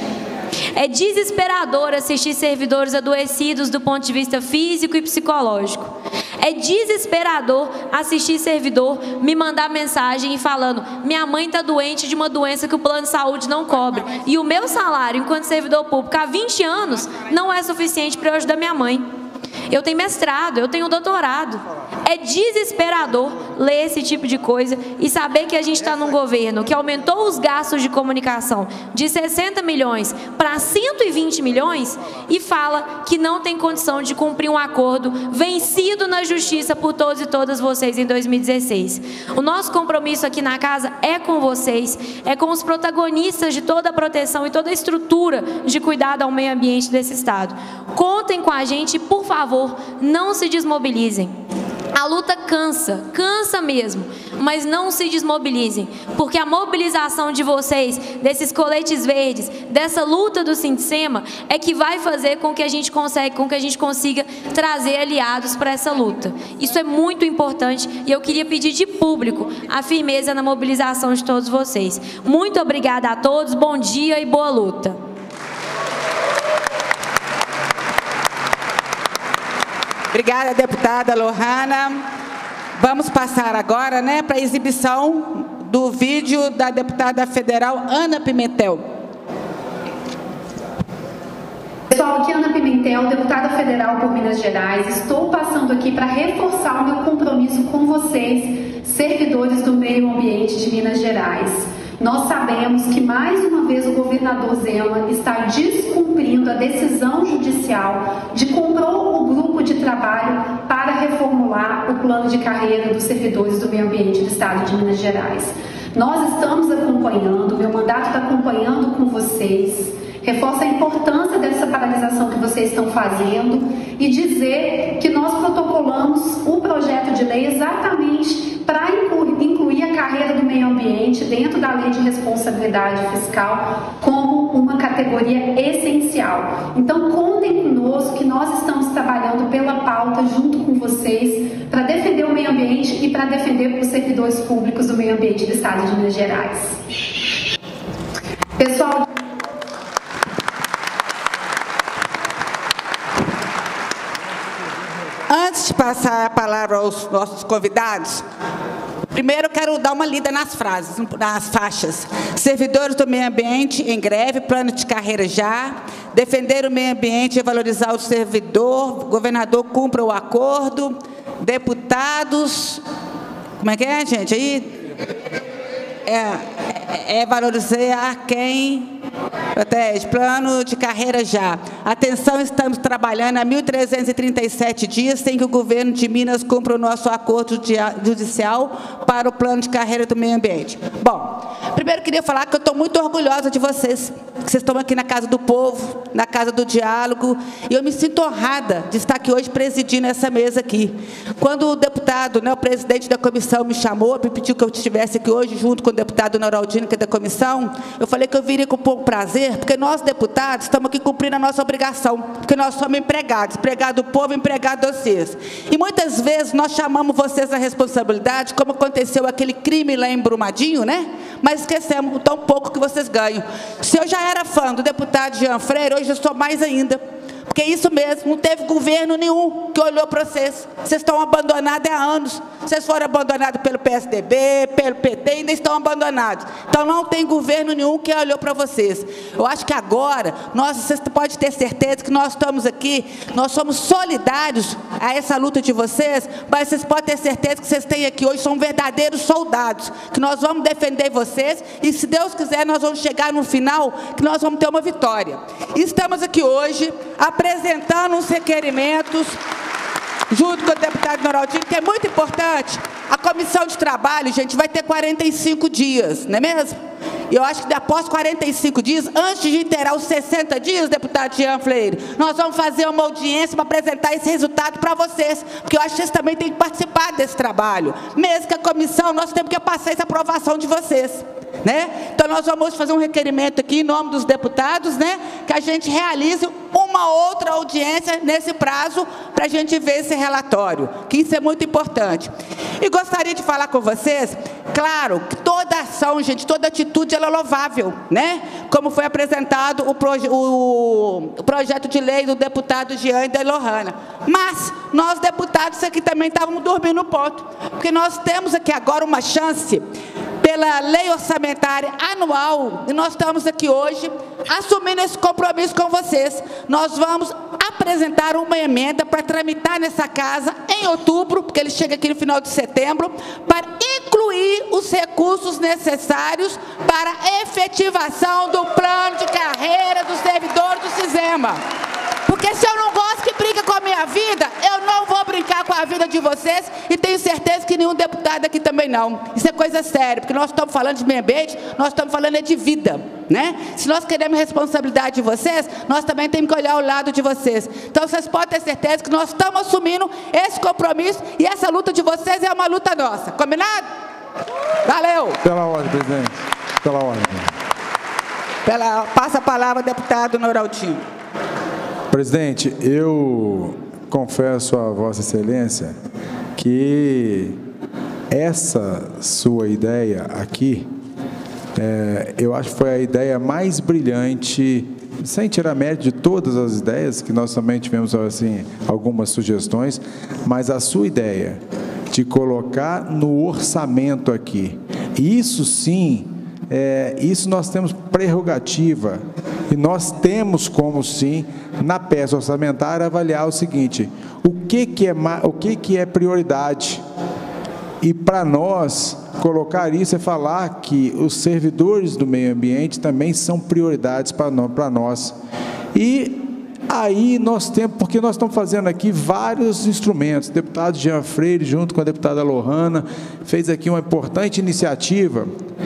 É desesperador assistir servidores adoecidos do ponto de vista físico e psicológico. É desesperador assistir servidor me mandar mensagem e falando: minha mãe está doente de uma doença que o plano de saúde não cobre. E o meu salário enquanto servidor público há 20 anos não é suficiente para eu ajudar minha mãe. Eu tenho mestrado, eu tenho doutorado. É desesperador ler esse tipo de coisa e saber que a gente está num governo que aumentou os gastos de comunicação de 60 milhões para 120 milhões e fala que não tem condição de cumprir um acordo vencido na justiça por todos e todas vocês em 2016. O nosso compromisso aqui na casa é com vocês, é com os protagonistas de toda a proteção e toda a estrutura de cuidado ao meio ambiente desse estado. Contem com a gente e, por favor, não se desmobilizem. A luta cansa, cansa mesmo, mas não se desmobilizem, porque a mobilização de vocês, desses coletes verdes, dessa luta do Sindicema, é que vai fazer com que a gente consiga trazer aliados para essa luta. Isso é muito importante e eu queria pedir de público a firmeza na mobilização de todos vocês. Muito obrigada a todos, bom dia e boa luta. Obrigada, deputada Lohana. Vamos passar agora, para a exibição do vídeo da deputada federal Ana Pimentel. Pessoal, aqui é Ana Pimentel, deputada federal por Minas Gerais. Estou passando aqui para reforçar o meu compromisso com vocês, servidores do meio ambiente de Minas Gerais. Nós sabemos que, mais uma vez, o governador Zema está descumprindo a decisão judicial de comprar o grupo de trabalho para reformular o plano de carreira dos servidores do meio ambiente do estado de Minas Gerais. Nós estamos acompanhando, meu mandato está acompanhando com vocês, reforça a importância dessa paralisação que vocês estão fazendo e dizer que nós protocolamos um projeto de lei exatamente para incluir a carreira do meio ambiente dentro da lei de responsabilidade fiscal como uma categoria essencial. Então, contem conosco que nós estamos trabalhando pela pauta junto com vocês para defender o meio ambiente e para defender os servidores públicos do meio ambiente do estado de Minas Gerais. Pessoal, antes de passar a palavra aos nossos convidados, primeiro eu quero dar uma lida nas frases, nas faixas. Servidores do meio ambiente em greve, plano de carreira já, defender o meio ambiente e valorizar o servidor, governador cumpra o acordo, deputados, como é que é, gente? Aí valorizar quem protege, plano de carreira já. Atenção, estamos trabalhando há 1.337 dias sem que o governo de Minas cumpra o nosso acordo judicial para o plano de carreira do meio ambiente. Bom, primeiro queria falar que eu estou muito orgulhosa de vocês, que vocês estão aqui na Casa do Povo, na Casa do Diálogo, e eu me sinto honrada de estar aqui hoje presidindo essa mesa aqui. Quando o deputado, o presidente da comissão me chamou, me pediu que eu estivesse aqui hoje junto com o deputado Noraldino, que é da comissão, eu falei que eu viria com pouco prazer, porque nós, deputados, estamos aqui cumprindo a nossa obrigação, porque nós somos empregados, empregado do povo, empregado de vocês. E muitas vezes nós chamamos vocês à responsabilidade, como aconteceu aquele crime lá em Brumadinho, mas esquecemos o tão pouco que vocês ganham. Se eu já era fã do deputado Jean Freire, hoje eu sou mais ainda, Porque isso mesmo, não teve governo nenhum que olhou para vocês. Vocês estão abandonados há anos. Vocês foram abandonados pelo PSDB, pelo PT, ainda estão abandonados. Então não tem governo nenhum que olhou para vocês. Eu acho que agora, vocês podem ter certeza que nós estamos aqui, nós somos solidários a essa luta de vocês, mas vocês podem ter certeza que vocês têm aqui hoje, são verdadeiros soldados, que nós vamos defender vocês, e se Deus quiser, nós vamos chegar no final, que nós vamos ter uma vitória. E estamos aqui hoje, apresentando os requerimentos, junto com o deputado Noraldinho, que é muito importante. A comissão de trabalho, gente, vai ter 45 dias, não é mesmo? E eu acho que após 45 dias, antes de inteirar os 60 dias, deputado Jean Freire, nós vamos fazer uma audiência para apresentar esse resultado para vocês, porque eu acho que vocês também têm que participar desse trabalho. Mesmo que a comissão, nós temos que passar essa aprovação de vocês, né? Então nós vamos fazer um requerimento aqui em nome dos deputados, né, que a gente realize uma outra audiência nesse prazo para a gente ver esse relatório, que isso é muito importante. E gostaria de falar com vocês, claro, que toda ação, gente, toda atitude ela é louvável, né? Como foi apresentado o projeto de lei do deputado Jean e da Lohana. Mas nós, deputados, aqui também estávamos dormindo no ponto, porque nós temos aqui agora uma chance pela lei orçamentária anual, e nós estamos aqui hoje assumindo esse compromisso com vocês. Nós vamos apresentar uma emenda para tramitar nessa casa em outubro, porque ele chega aqui no final de setembro, para incluir os recursos necessários para a efetivação do plano de carreira do servidor do Cisema. Porque se eu não gosto que brinca com a minha vida, eu não vou brincar com a vida de vocês, e tenho certeza que nenhum deputado aqui também não. Isso é coisa séria, porque nós estamos falando de meio ambiente, nós estamos falando de vida, né? Se nós queremos responsabilidade de vocês, nós também temos que olhar o lado de vocês. Então vocês podem ter certeza que nós estamos assumindo esse compromisso, e essa luta de vocês é uma luta nossa. Combinado? Valeu! Pela ordem, presidente. Pela ordem. Passa a palavra, deputado Noraldinho. Presidente, eu confesso a Vossa Excelência que essa sua ideia aqui, eu acho que foi a ideia mais brilhante, sem tirar mérito de todas as ideias, que nós também tivemos assim, algumas sugestões, mas a sua ideia de colocar no orçamento aqui, isso sim, isso nós temos prerrogativa, e nós temos como sim, na peça orçamentária, avaliar o seguinte: o que é prioridade? E para nós, colocar isso é falar que os servidores do meio ambiente também são prioridades para nós. E aí nós temos, porque nós estamos fazendo aqui vários instrumentos. O deputado Jean Freire, junto com a deputada Lohana, fez aqui uma importante iniciativa,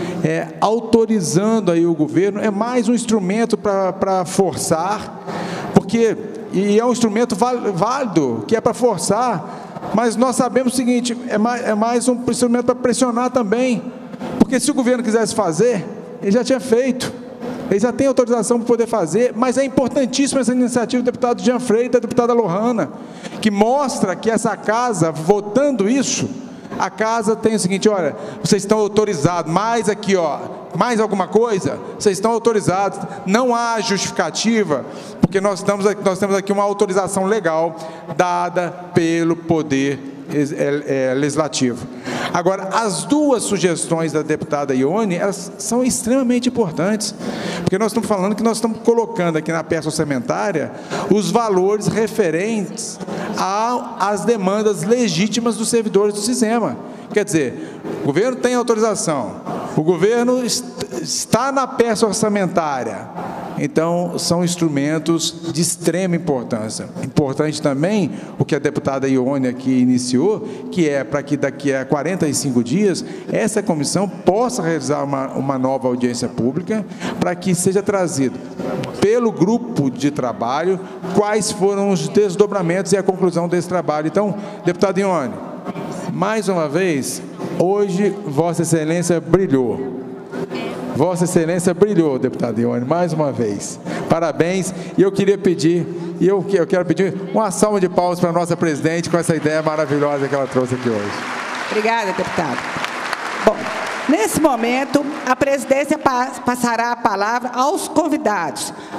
autorizando aí o governo, é mais um instrumento para forçar, porque, e é um instrumento válido, que é para forçar, mas nós sabemos o seguinte, é mais um instrumento para pressionar também, porque se o governo quisesse fazer, ele já tinha feito, ele já tem autorização para poder fazer, mas é importantíssima essa iniciativa do deputado Jean Freire e da deputada Lohana, que mostra que essa casa, votando isso, a casa tem o seguinte: olha, vocês estão autorizados, mais aqui, ó, mais alguma coisa, vocês estão autorizados, não há justificativa, porque nós temos aqui uma autorização legal dada pelo Poder Legislativo. Agora, as duas sugestões da deputada Ione, elas são extremamente importantes, porque nós estamos falando que nós estamos colocando aqui na peça orçamentária os valores referentes às demandas legítimas dos servidores do Cisema. Quer dizer, o governo tem autorização, o governo está na peça orçamentária, então são instrumentos de extrema importância. Importante também o que a deputada Ione aqui iniciou, que é para que daqui a 45 dias essa comissão possa realizar uma nova audiência pública, para que seja trazido pelo grupo de trabalho quais foram os desdobramentos e a conclusão desse trabalho. Então, deputada Ione, mais uma vez, hoje Vossa Excelência brilhou. Vossa Excelência brilhou, deputada Ione, mais uma vez. Parabéns. E eu queria pedir, eu quero pedir uma salva de palmas para a nossa presidente com essa ideia maravilhosa que ela trouxe aqui hoje. Obrigada, deputado. Bom, nesse momento, a presidência passará a palavra aos convidados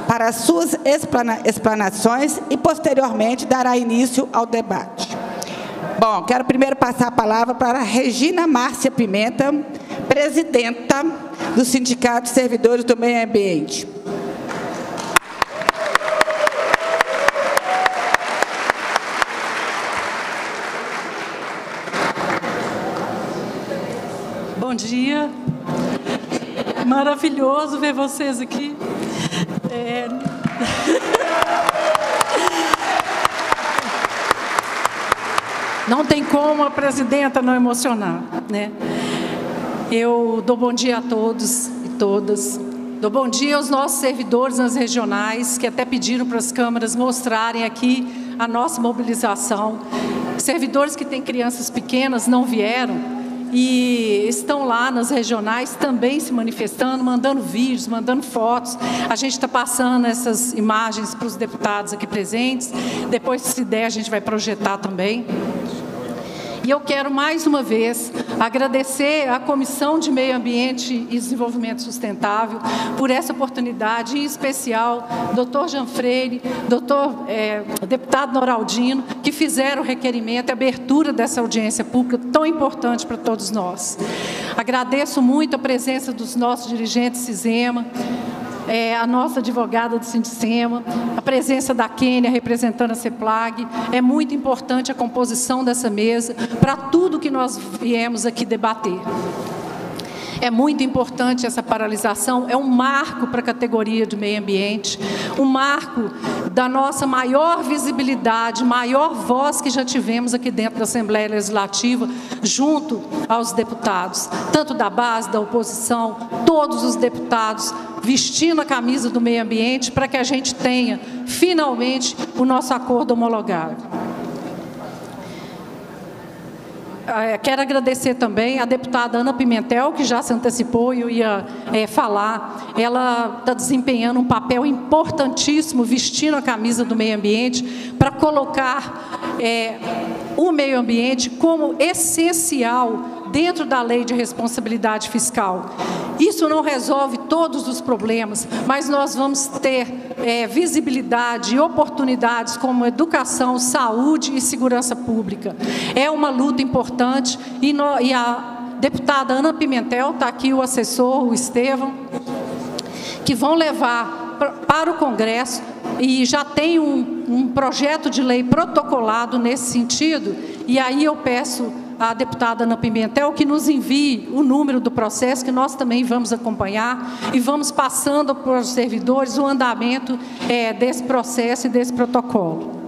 para as suas explanações e, posteriormente, dará início ao debate. Bom, quero primeiro passar a palavra para a Regina Márcia Pimenta, presidenta do Sindicato de Servidores do Meio Ambiente. Bom dia. Maravilhoso ver vocês aqui. Não tem como a presidenta não emocionar, né? Eu dou bom dia a todos e todas. Dou bom dia aos nossos servidores nas regionais, que até pediram para as câmaras mostrarem aqui a nossa mobilização. Servidores que têm crianças pequenas não vieram e estão lá nas regionais também se manifestando, mandando vídeos, mandando fotos. A gente está passando essas imagens para os deputados aqui presentes. Depois, se der, a gente vai projetar também. E eu quero, mais uma vez, agradecer à Comissão de Meio Ambiente e Desenvolvimento Sustentável por essa oportunidade, em especial, doutor Jean Freire, deputado Noraldino, que fizeram o requerimento e abertura dessa audiência pública tão importante para todos nós. Agradeço muito a presença dos nossos dirigentes CISEMA, a nossa advogada do Sindicema, a presença da Kênia representando a CEPLAG. É muito importante a composição dessa mesa para tudo que nós viemos aqui debater. É muito importante essa paralisação, é um marco para a categoria de meio ambiente, um marco da nossa maior visibilidade, maior voz que já tivemos aqui dentro da Assembleia Legislativa, junto aos deputados, tanto da base, da oposição, todos os deputados vestindo a camisa do meio ambiente para que a gente tenha, finalmente, o nosso acordo homologado. Quero agradecer também a deputada Ana Pimentel, que já se antecipou e eu ia falar. Ela está desempenhando um papel importantíssimo, vestindo a camisa do meio ambiente, para colocar o meio ambiente como essencial dentro da lei de responsabilidade fiscal. Isso não resolve todos os problemas, mas nós vamos ter visibilidade e oportunidades como educação, saúde e segurança pública. É uma luta importante e a deputada Ana Pimentel, está aqui o assessor, o Estevão, que vão levar para o Congresso e já tem um projeto de lei protocolado nesse sentido, e aí eu peço à deputada Ana Pimentel que nos envie o número do processo, que nós também vamos acompanhar e vamos passando para os servidores o andamento desse processo e desse protocolo.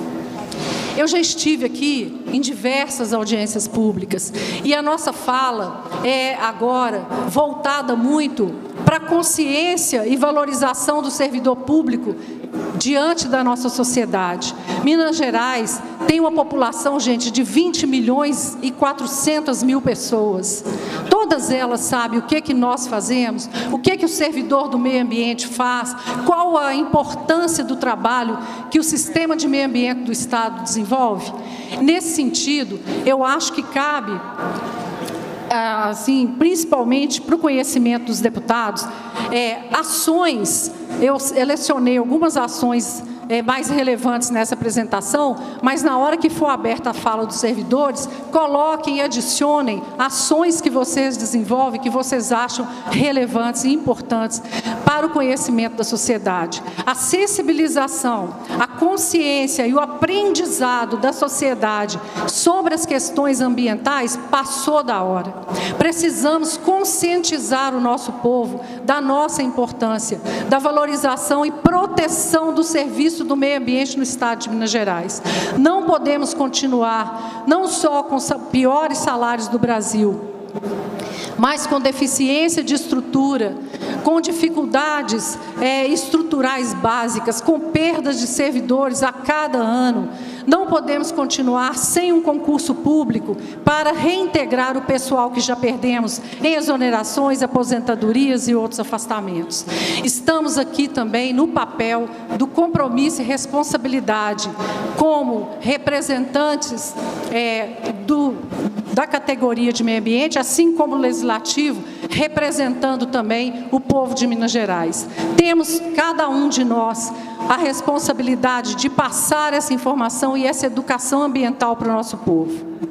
Eu já estive aqui em diversas audiências públicas e a nossa fala é agora voltada muito para a consciência e valorização do servidor público diante da nossa sociedade. Minas Gerais tem uma população, gente, de 20 milhões e 400 mil pessoas. Todas elas sabem o que nós fazemos, o que o servidor do meio ambiente faz, qual a importância do trabalho que o sistema de meio ambiente do Estado desenvolve. Nesse sentido, eu acho que cabe, assim, principalmente para o conhecimento dos deputados, ações. Eu selecionei algumas ações mais relevantes nessa apresentação, mas na hora que for aberta a fala dos servidores, coloquem e adicionem ações que vocês desenvolvem, que vocês acham relevantes e importantes para o conhecimento da sociedade. A sensibilização, a consciência e o aprendizado da sociedade sobre as questões ambientais passou da hora. Precisamos conscientizar o nosso povo da nossa importância, da valorização e proteção do serviço do meio ambiente no Estado de Minas Gerais. Não podemos continuar, não só com os piores salários do Brasil, mas com deficiência de estrutura, com dificuldades estruturais básicas, com perdas de servidores a cada ano. Não podemos continuar sem um concurso público para reintegrar o pessoal que já perdemos em exonerações, aposentadorias e outros afastamentos. Estamos aqui também no papel do compromisso e responsabilidade, como representantes da categoria de meio ambiente, assim como o legislativo, representando também o povo de Minas Gerais. Temos, cada um de nós, a responsabilidade de passar essa informação e essa educação ambiental para o nosso povo.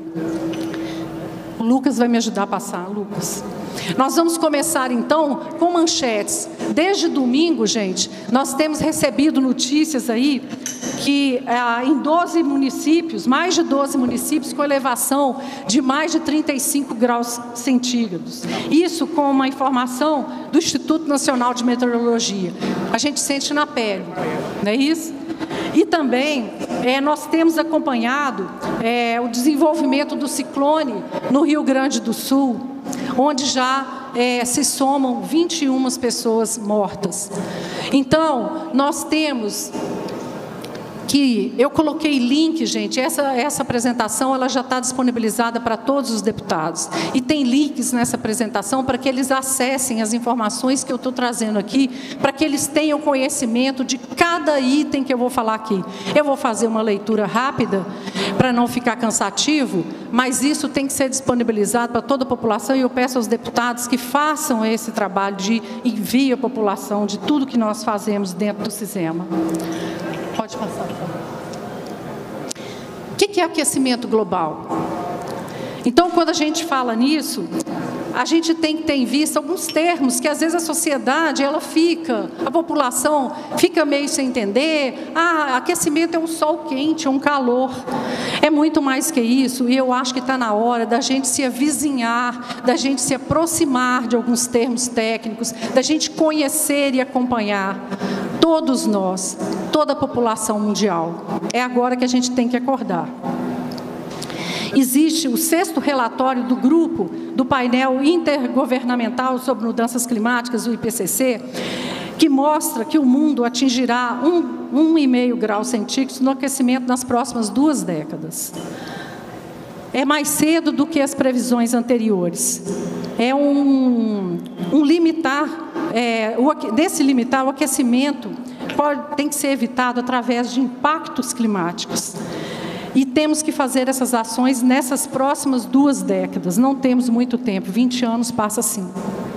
O Lucas vai me ajudar a passar, Lucas. Nós vamos começar, então, com manchetes. Desde domingo, gente, nós temos recebido notícias aí que em 12 municípios, mais de 12 municípios, com elevação de mais de 35 graus centígrados. Isso com uma informação do Instituto Nacional de Meteorologia. A gente sente na pele, não é isso? E também nós temos acompanhado o desenvolvimento do ciclone no Rio Grande do Sul, onde já se somam 21 pessoas mortas. Então, nós temos que eu coloquei link, gente, essa apresentação ela já está disponibilizada para todos os deputados. E tem links nessa apresentação para que eles acessem as informações que eu estou trazendo aqui, para que eles tenham conhecimento de cada item que eu vou falar aqui. Eu vou fazer uma leitura rápida, para não ficar cansativo, mas isso tem que ser disponibilizado para toda a população, e eu peço aos deputados que façam esse trabalho de envio à população de tudo que nós fazemos dentro do CISEMA. Pode passar. O que é aquecimento global? Então, quando a gente fala nisso, a gente tem que ter em vista alguns termos que, às vezes, a sociedade, a população fica meio sem entender. Aquecimento é um sol quente, um calor. É muito mais que isso, e eu acho que está na hora da gente se avizinhar, da gente se aproximar de alguns termos técnicos, da gente conhecer e acompanhar. Todos nós, toda a população mundial. É agora que a gente tem que acordar. Existe o 6º relatório do grupo do painel intergovernamental sobre mudanças climáticas, o IPCC, que mostra que o mundo atingirá 1,5 graus centígrados no aquecimento nas próximas 2 décadas. É mais cedo do que as previsões anteriores. É desse limitar, o aquecimento tem que ser evitado através de impactos climáticos. E temos que fazer essas ações nessas próximas 2 décadas. Não temos muito tempo, 20 anos passa assim.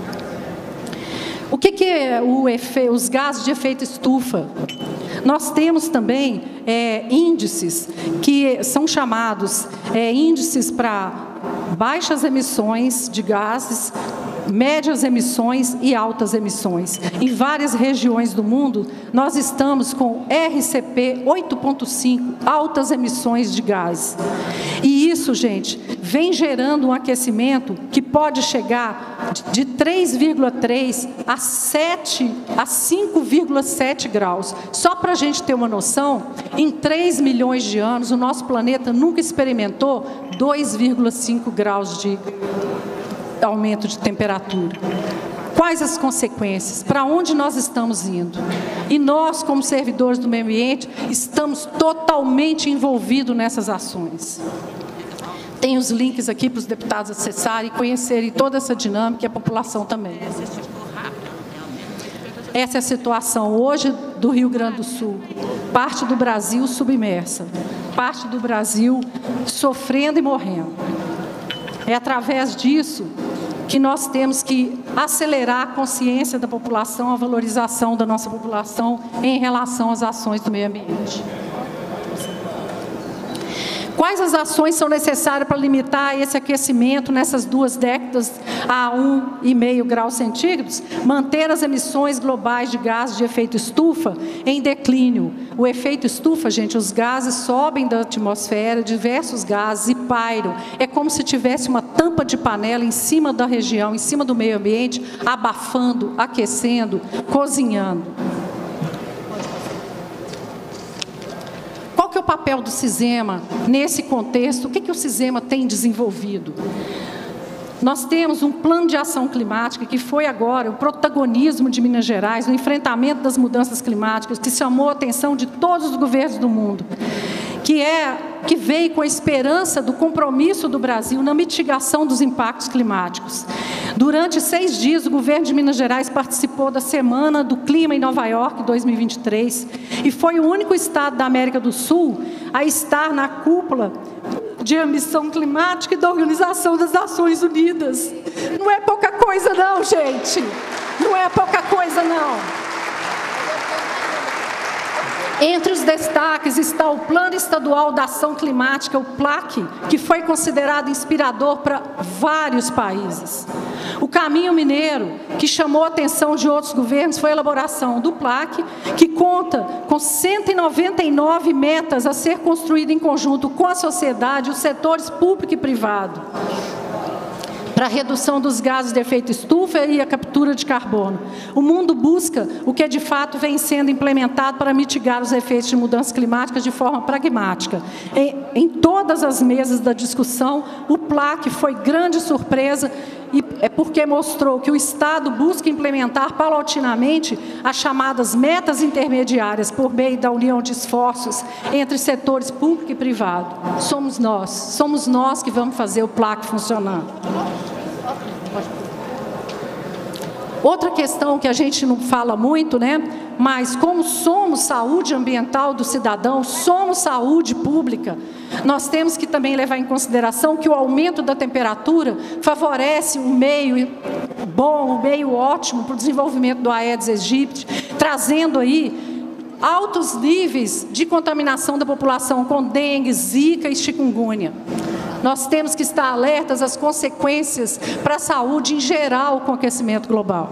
O que é os gases de efeito estufa? Nós temos também índices que são chamados índices para baixas emissões de gases, médias emissões e altas emissões. Em várias regiões do mundo, nós estamos com RCP 8.5, altas emissões de gás. E isso, gente, vem gerando um aquecimento que pode chegar de 3,3 a 5,7 graus. Só para a gente ter uma noção, em 3 milhões de anos, o nosso planeta nunca experimentou 2,5 graus de aumento de temperatura. Quais as consequências? Para onde nós estamos indo? E nós, como servidores do meio ambiente, estamos totalmente envolvidos nessas ações. Tem os links aqui para os deputados acessarem e conhecerem toda essa dinâmica, e a população também. Essa é a situação hoje do Rio Grande do Sul. Parte do Brasil submersa, parte do Brasil sofrendo e morrendo. É através disso que nós temos que acelerar a consciência da população, a valorização da nossa população em relação às ações do meio ambiente. Quais as ações são necessárias para limitar esse aquecimento nessas 2 décadas a 1,5 graus centígrados? Manter as emissões globais de gases de efeito estufa em declínio. O efeito estufa, gente, os gases sobem da atmosfera, diversos gases, e pairam. É como se tivesse uma tampa de panela em cima da região, em cima do meio ambiente, abafando, aquecendo, cozinhando. Qual que é o papel do CISEMA nesse contexto? O que o CISEMA tem desenvolvido? Nós temos um plano de ação climática que foi agora o protagonismo de Minas Gerais no enfrentamento das mudanças climáticas, que chamou a atenção de todos os governos do mundo, que veio com a esperança do compromisso do Brasil na mitigação dos impactos climáticos. Durante 6 dias, o governo de Minas Gerais participou da Semana do Clima em Nova York 2023 e foi o único estado da América do Sul a estar na cúpula de ambição climática e da Organização das Nações Unidas. Não é pouca coisa não, gente. Não é pouca coisa não. Entre os destaques está o Plano Estadual da Ação Climática, o PLAC, que foi considerado inspirador para vários países. O Caminho Mineiro, que chamou a atenção de outros governos, foi a elaboração do PLAC, que conta com 199 metas a ser construída em conjunto com a sociedade, os setores público e privado, para a redução dos gases de efeito estufa e a captura de carbono. O mundo busca o que de fato vem sendo implementado para mitigar os efeitos de mudanças climáticas de forma pragmática. Em todas as mesas da discussão, o PLAC foi grande surpresa, e é porque mostrou que o Estado busca implementar paulatinamente as chamadas metas intermediárias por meio da união de esforços entre setores público e privado. Somos nós que vamos fazer o PLAC funcionar. Outra questão que a gente não fala muito, né? Mas como somos saúde ambiental do cidadão, somos saúde pública, nós temos que também levar em consideração que o aumento da temperatura favorece um meio bom, um meio ótimo para o desenvolvimento do Aedes aegypti, trazendo aí altos níveis de contaminação da população com dengue, zika e chikungunya. Nós temos que estar alertas às consequências para a saúde em geral com o aquecimento global.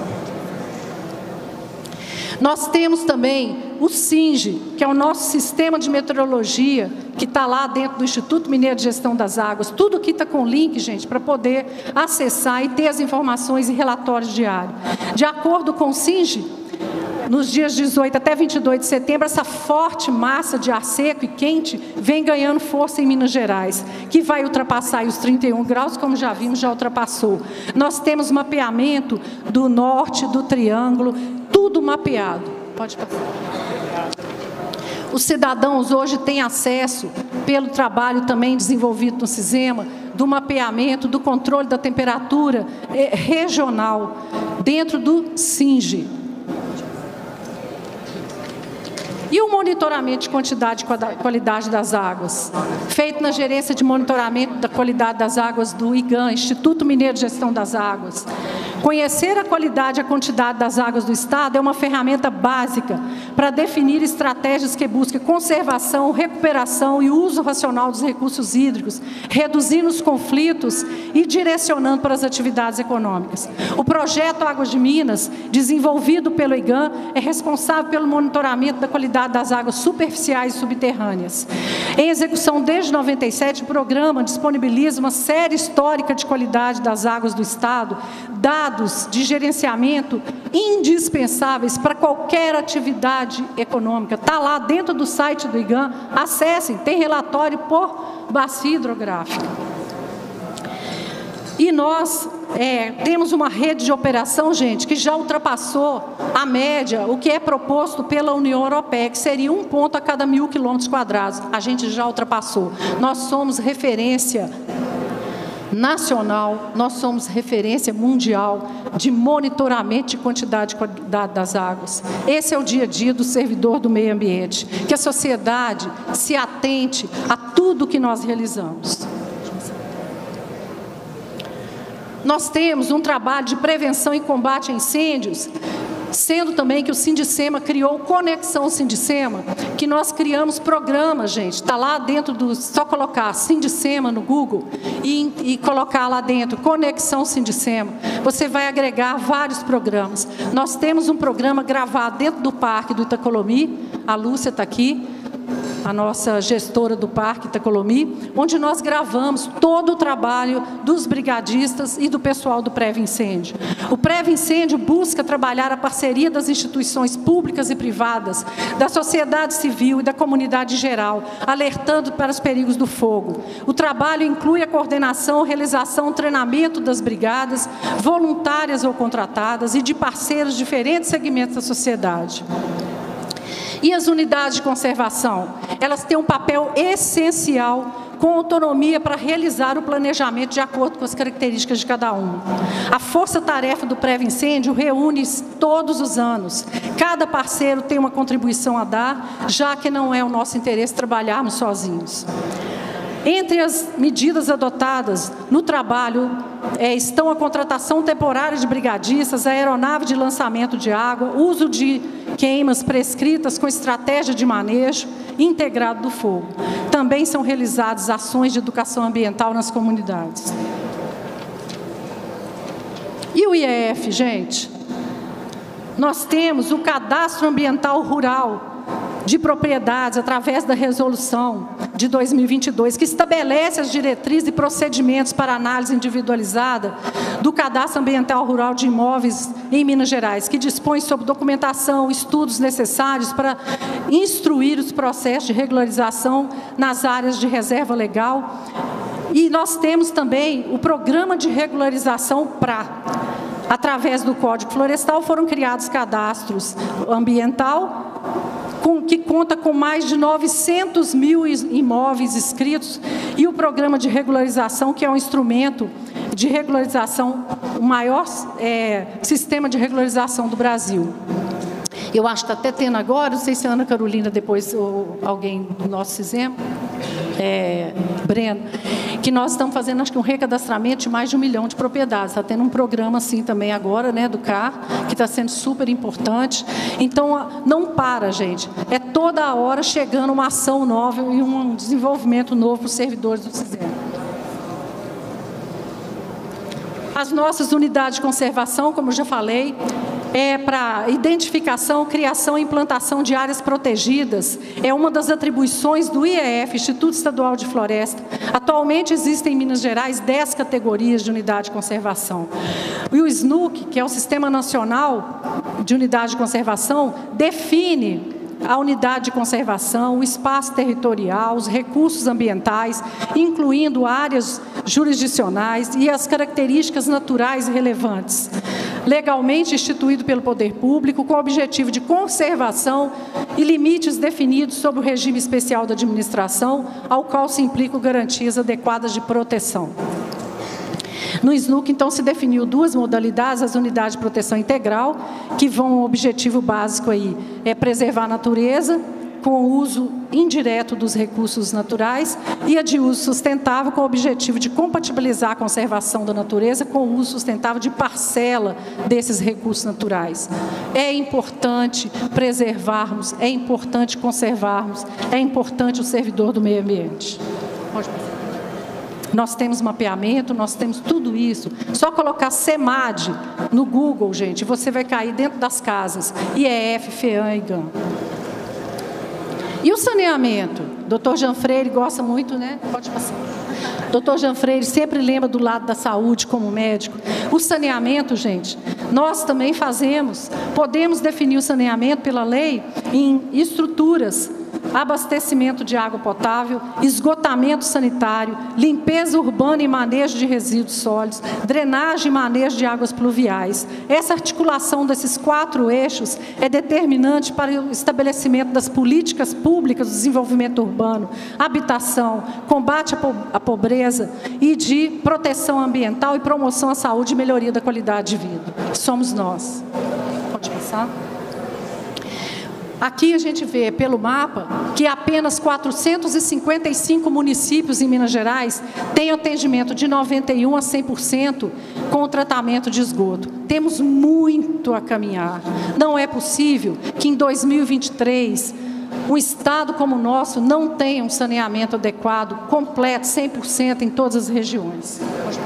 Nós temos também o SINGE, que é o nosso sistema de meteorologia, que está lá dentro do Instituto Mineiro de Gestão das Águas. Tudo aqui está com link, gente, para poder acessar e ter as informações e relatórios diários. De acordo com o SINGE, nos dias 18 até 22 de setembro, essa forte massa de ar seco e quente vem ganhando força em Minas Gerais, que vai ultrapassar os 31 graus, como já vimos, já ultrapassou. Nós temos mapeamento do norte, do triângulo, tudo mapeado. Pode passar. Os cidadãos hoje têm acesso, pelo trabalho também desenvolvido no CISEMA, do mapeamento, do controle da temperatura regional, dentro do SINGE. E o monitoramento de quantidade e qualidade das águas? Feito na Gerência de Monitoramento da Qualidade das Águas do IGAM, Instituto Mineiro de Gestão das Águas. Conhecer a qualidade e a quantidade das águas do Estado é uma ferramenta básica para definir estratégias que busquem conservação, recuperação e uso racional dos recursos hídricos, reduzindo os conflitos e direcionando para as atividades econômicas. O projeto Águas de Minas, desenvolvido pelo IGAM, é responsável pelo monitoramento da qualidade das águas superficiais e subterrâneas. Em execução desde 97, o programa disponibiliza uma série histórica de qualidade das águas do Estado, dados de gerenciamento indispensáveis para qualquer atividade econômica. Está lá dentro do site do IGAM, acessem, tem relatório por bacia hidrográfica. E nós temos uma rede de operação, gente, que já ultrapassou a média, o que é proposto pela União Europeia, que seria 1 ponto a cada 1.000 quilômetros quadrados. A gente já ultrapassou. Nós somos referência nacional, nós somos referência mundial de monitoramento de quantidade e qualidade das águas. Esse é o dia a dia do servidor do meio ambiente. Que a sociedade se atente a tudo que nós realizamos. Nós temos um trabalho de prevenção e combate a incêndios, sendo também que o Sindicema criou Conexão Sindicema, que nós criamos programas, gente, está lá dentro do, só colocar Sindicema no Google e colocar lá dentro Conexão Sindicema, você vai agregar vários programas. Nós temos um programa gravado dentro do Parque do Itacolomi, a Lúcia está aqui, a nossa gestora do Parque Itacolomi, onde nós gravamos todo o trabalho dos brigadistas e do pessoal do Pré-Incêndio. O Pré-Incêndio busca trabalhar a parceria das instituições públicas e privadas, da sociedade civil e da comunidade geral, alertando para os perigos do fogo. O trabalho inclui a coordenação, realização, treinamento das brigadas, voluntárias ou contratadas e de parceiros de diferentes segmentos da sociedade. E as unidades de conservação? Elas têm um papel essencial com autonomia para realizar o planejamento de acordo com as características de cada um. A força-tarefa do Pré-Incêndio reúne todos os anos. Cada parceiro tem uma contribuição a dar, já que não é o nosso interesse trabalharmos sozinhos. Entre as medidas adotadas no trabalho estão a contratação temporária de brigadistas, a aeronave de lançamento de água, uso de queimas prescritas com estratégia de manejo integrado do fogo. Também são realizadas ações de educação ambiental nas comunidades. E o IEF, gente? Nós temos o Cadastro Ambiental Rural de Propriedades, através da resolução de 2022, que estabelece as diretrizes e procedimentos para análise individualizada do Cadastro Ambiental Rural de Imóveis em Minas Gerais, que dispõe sobre documentação, estudos necessários para instruir os processos de regularização nas áreas de reserva legal. E nós temos também o Programa de Regularização PRA. Através do Código Florestal foram criados cadastros ambiental, que conta com mais de 900 mil imóveis inscritos, e o Programa de Regularização, que é um instrumento de regularização, o maior sistema de regularização do Brasil. Eu acho que está até tendo agora, não sei se a Ana Carolina depois, ou alguém do nosso CISEM, Breno, que nós estamos fazendo, acho que um recadastramento de mais de 1 milhão de propriedades. Está tendo um programa assim também agora, né, do CAR, que está sendo super importante. Então, não para, gente. É toda a hora chegando uma ação nova e um desenvolvimento novo para os servidores do CISEM. As nossas unidades de conservação, como eu já falei, para identificação, criação e implantação de áreas protegidas. É uma das atribuições do IEF, Instituto Estadual de Floresta. Atualmente existem em Minas Gerais 10 categorias de unidade de conservação. E o SNUC, que é o Sistema Nacional de Unidade de Conservação, define a unidade de conservação, o espaço territorial, os recursos ambientais, incluindo áreas jurisdicionais e as características naturais relevantes, legalmente instituído pelo poder público, com o objetivo de conservação e limites definidos sobre o regime especial da administração, ao qual se implicam garantias adequadas de proteção. No SNUC, então, se definiu 2 modalidades: as unidades de proteção integral, que vão, o objetivo básico aí é preservar a natureza, com o uso indireto dos recursos naturais, e a de uso sustentável, com o objetivo de compatibilizar a conservação da natureza com o uso sustentável de parcela desses recursos naturais. É importante preservarmos, é importante conservarmos, é importante o servidor do meio ambiente. Pode passar. Nós temos mapeamento, nós temos tudo isso. Só colocar CEMAD no Google, gente, você vai cair dentro das casas. IEF, FEAM e GAM. E o saneamento? Dr. Jean Freire gosta muito, né? Pode passar. Dr. Jean Freire sempre lembra do lado da saúde como médico. O saneamento, gente, nós também fazemos. Podemos definir o saneamento pela lei em estruturas: abastecimento de água potável, esgotamento sanitário, limpeza urbana e manejo de resíduos sólidos, drenagem e manejo de águas pluviais. Essa articulação desses 4 eixos é determinante para o estabelecimento das políticas públicas do desenvolvimento urbano, habitação, combate à pobreza e de proteção ambiental e promoção à saúde e melhoria da qualidade de vida. Somos nós. Pode passar. Aqui a gente vê pelo mapa que apenas 455 municípios em Minas Gerais têm atendimento de 91% a 100% com o tratamento de esgoto. Temos muito a caminhar. Não é possível que em 2023 um estado como o nosso não tenha um saneamento adequado, completo, 100% em todas as regiões.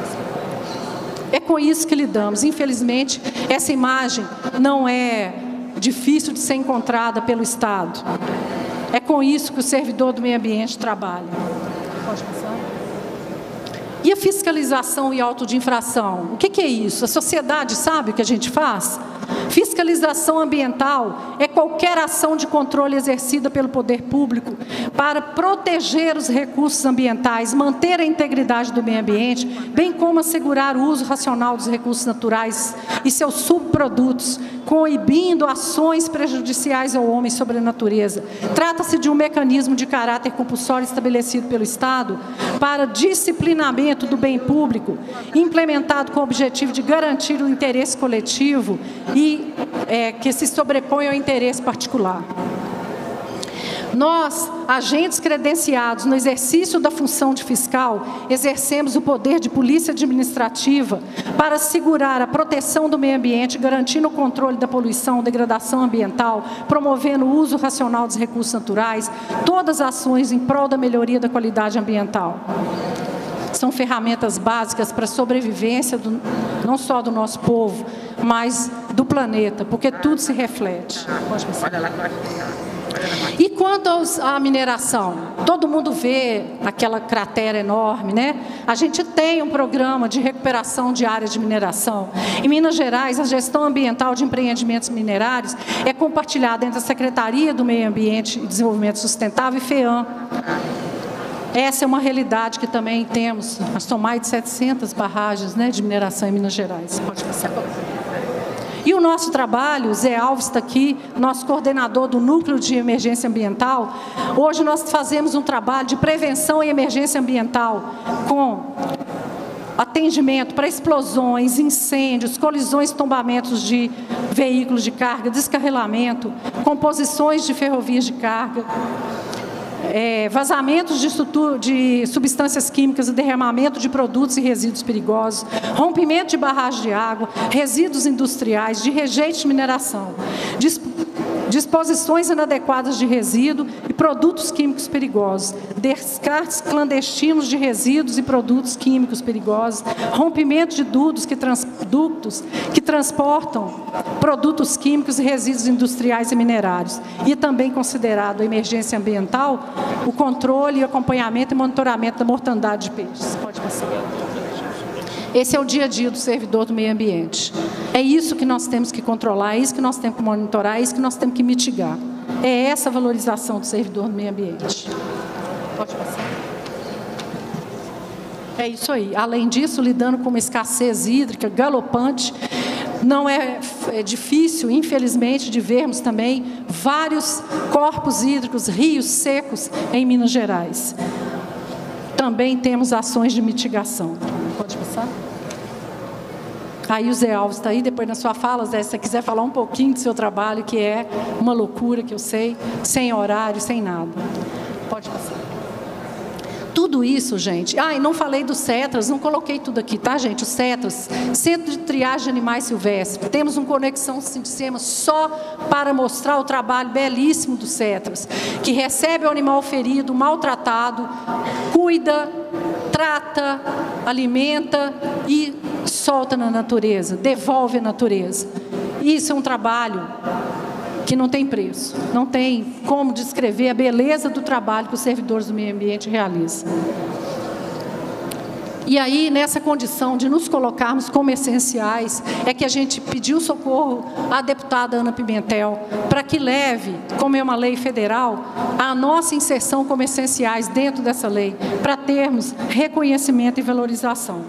É com isso que lidamos. Infelizmente, essa imagem não é difícil de ser encontrada pelo Estado. É com isso que o servidor do meio ambiente trabalha. Pode passar? E a fiscalização e auto de infração? O que é isso? A sociedade sabe o que a gente faz? Fiscalização ambiental é qualquer ação de controle exercida pelo poder público para proteger os recursos ambientais, manter a integridade do meio ambiente, bem como assegurar o uso racional dos recursos naturais e seus subprodutos, coibindo ações prejudiciais ao homem sobre a natureza. Trata-se de um mecanismo de caráter compulsório estabelecido pelo Estado para disciplinamento do bem público, implementado com o objetivo de garantir o interesse coletivo e que se sobrepõe ao interesse particular. Nós, agentes credenciados no exercício da função de fiscal, exercemos o poder de polícia administrativa para assegurar a proteção do meio ambiente, garantindo o controle da poluição, degradação ambiental, promovendo o uso racional dos recursos naturais, todas as ações em prol da melhoria da qualidade ambiental. São ferramentas básicas para a sobrevivência não só do nosso povo, mas do planeta, porque tudo se reflete. E quanto à mineração? Todo mundo vê aquela cratera enorme, né? A gente tem um programa de recuperação de áreas de mineração. Em Minas Gerais, a gestão ambiental de empreendimentos minerários é compartilhada entre a Secretaria do Meio Ambiente e Desenvolvimento Sustentável e FEAM. Essa é uma realidade que também temos. São mais de 700 barragens, né, de mineração em Minas Gerais. Pode passar. E o nosso trabalho, o Zé Alves está aqui, nosso coordenador do Núcleo de Emergência Ambiental. Hoje nós fazemos um trabalho de prevenção e emergência ambiental com atendimento para explosões, incêndios, colisões, tombamentos de veículos de carga, descarrilamento, composições de ferrovias de carga, vazamentos de substâncias químicas e derramamento de produtos e resíduos perigosos, rompimento de barragens de água, resíduos industriais, de rejeito de mineração, disposições inadequadas de resíduo e produtos químicos perigosos, descartes clandestinos de resíduos e produtos químicos perigosos, rompimento de dutos que transportam produtos químicos e resíduos industriais e minerários. E também considerado a emergência ambiental, o controle, acompanhamento e monitoramento da mortandade de peixes. Pode passar. Esse é o dia a dia do servidor do meio ambiente. É isso que nós temos que controlar, é isso que nós temos que monitorar, é isso que nós temos que mitigar. É essa a valorização do servidor do meio ambiente. Pode passar. É isso aí. Além disso, lidando com uma escassez hídrica galopante, não é difícil, infelizmente, de vermos também vários corpos hídricos, rios secos em Minas Gerais. Também temos ações de mitigação. Pode passar? Aí o Zé Alves está aí, depois na sua fala, Zé, se você quiser falar um pouquinho do seu trabalho, que é uma loucura, que eu sei, sem horário, sem nada. Pode passar. Tudo isso, gente. E não falei dos CETRAS, não coloquei tudo aqui, tá, gente? Os CETRAS, Centro de Triagem de Animais Silvestres. Temos uma conexão Sindicema só para mostrar o trabalho belíssimo dos CETRAS, que recebe o animal ferido, maltratado, cuida, trata, alimenta e solta na natureza, devolve à natureza. Isso é um trabalho que não tem preço, não tem como descrever a beleza do trabalho que os servidores do meio ambiente realizam. E aí, nessa condição de nos colocarmos como essenciais, é que a gente pediu socorro à deputada Ana Pimentel para que leve, como é uma lei federal, a nossa inserção como essenciais dentro dessa lei, para termos reconhecimento e valorização.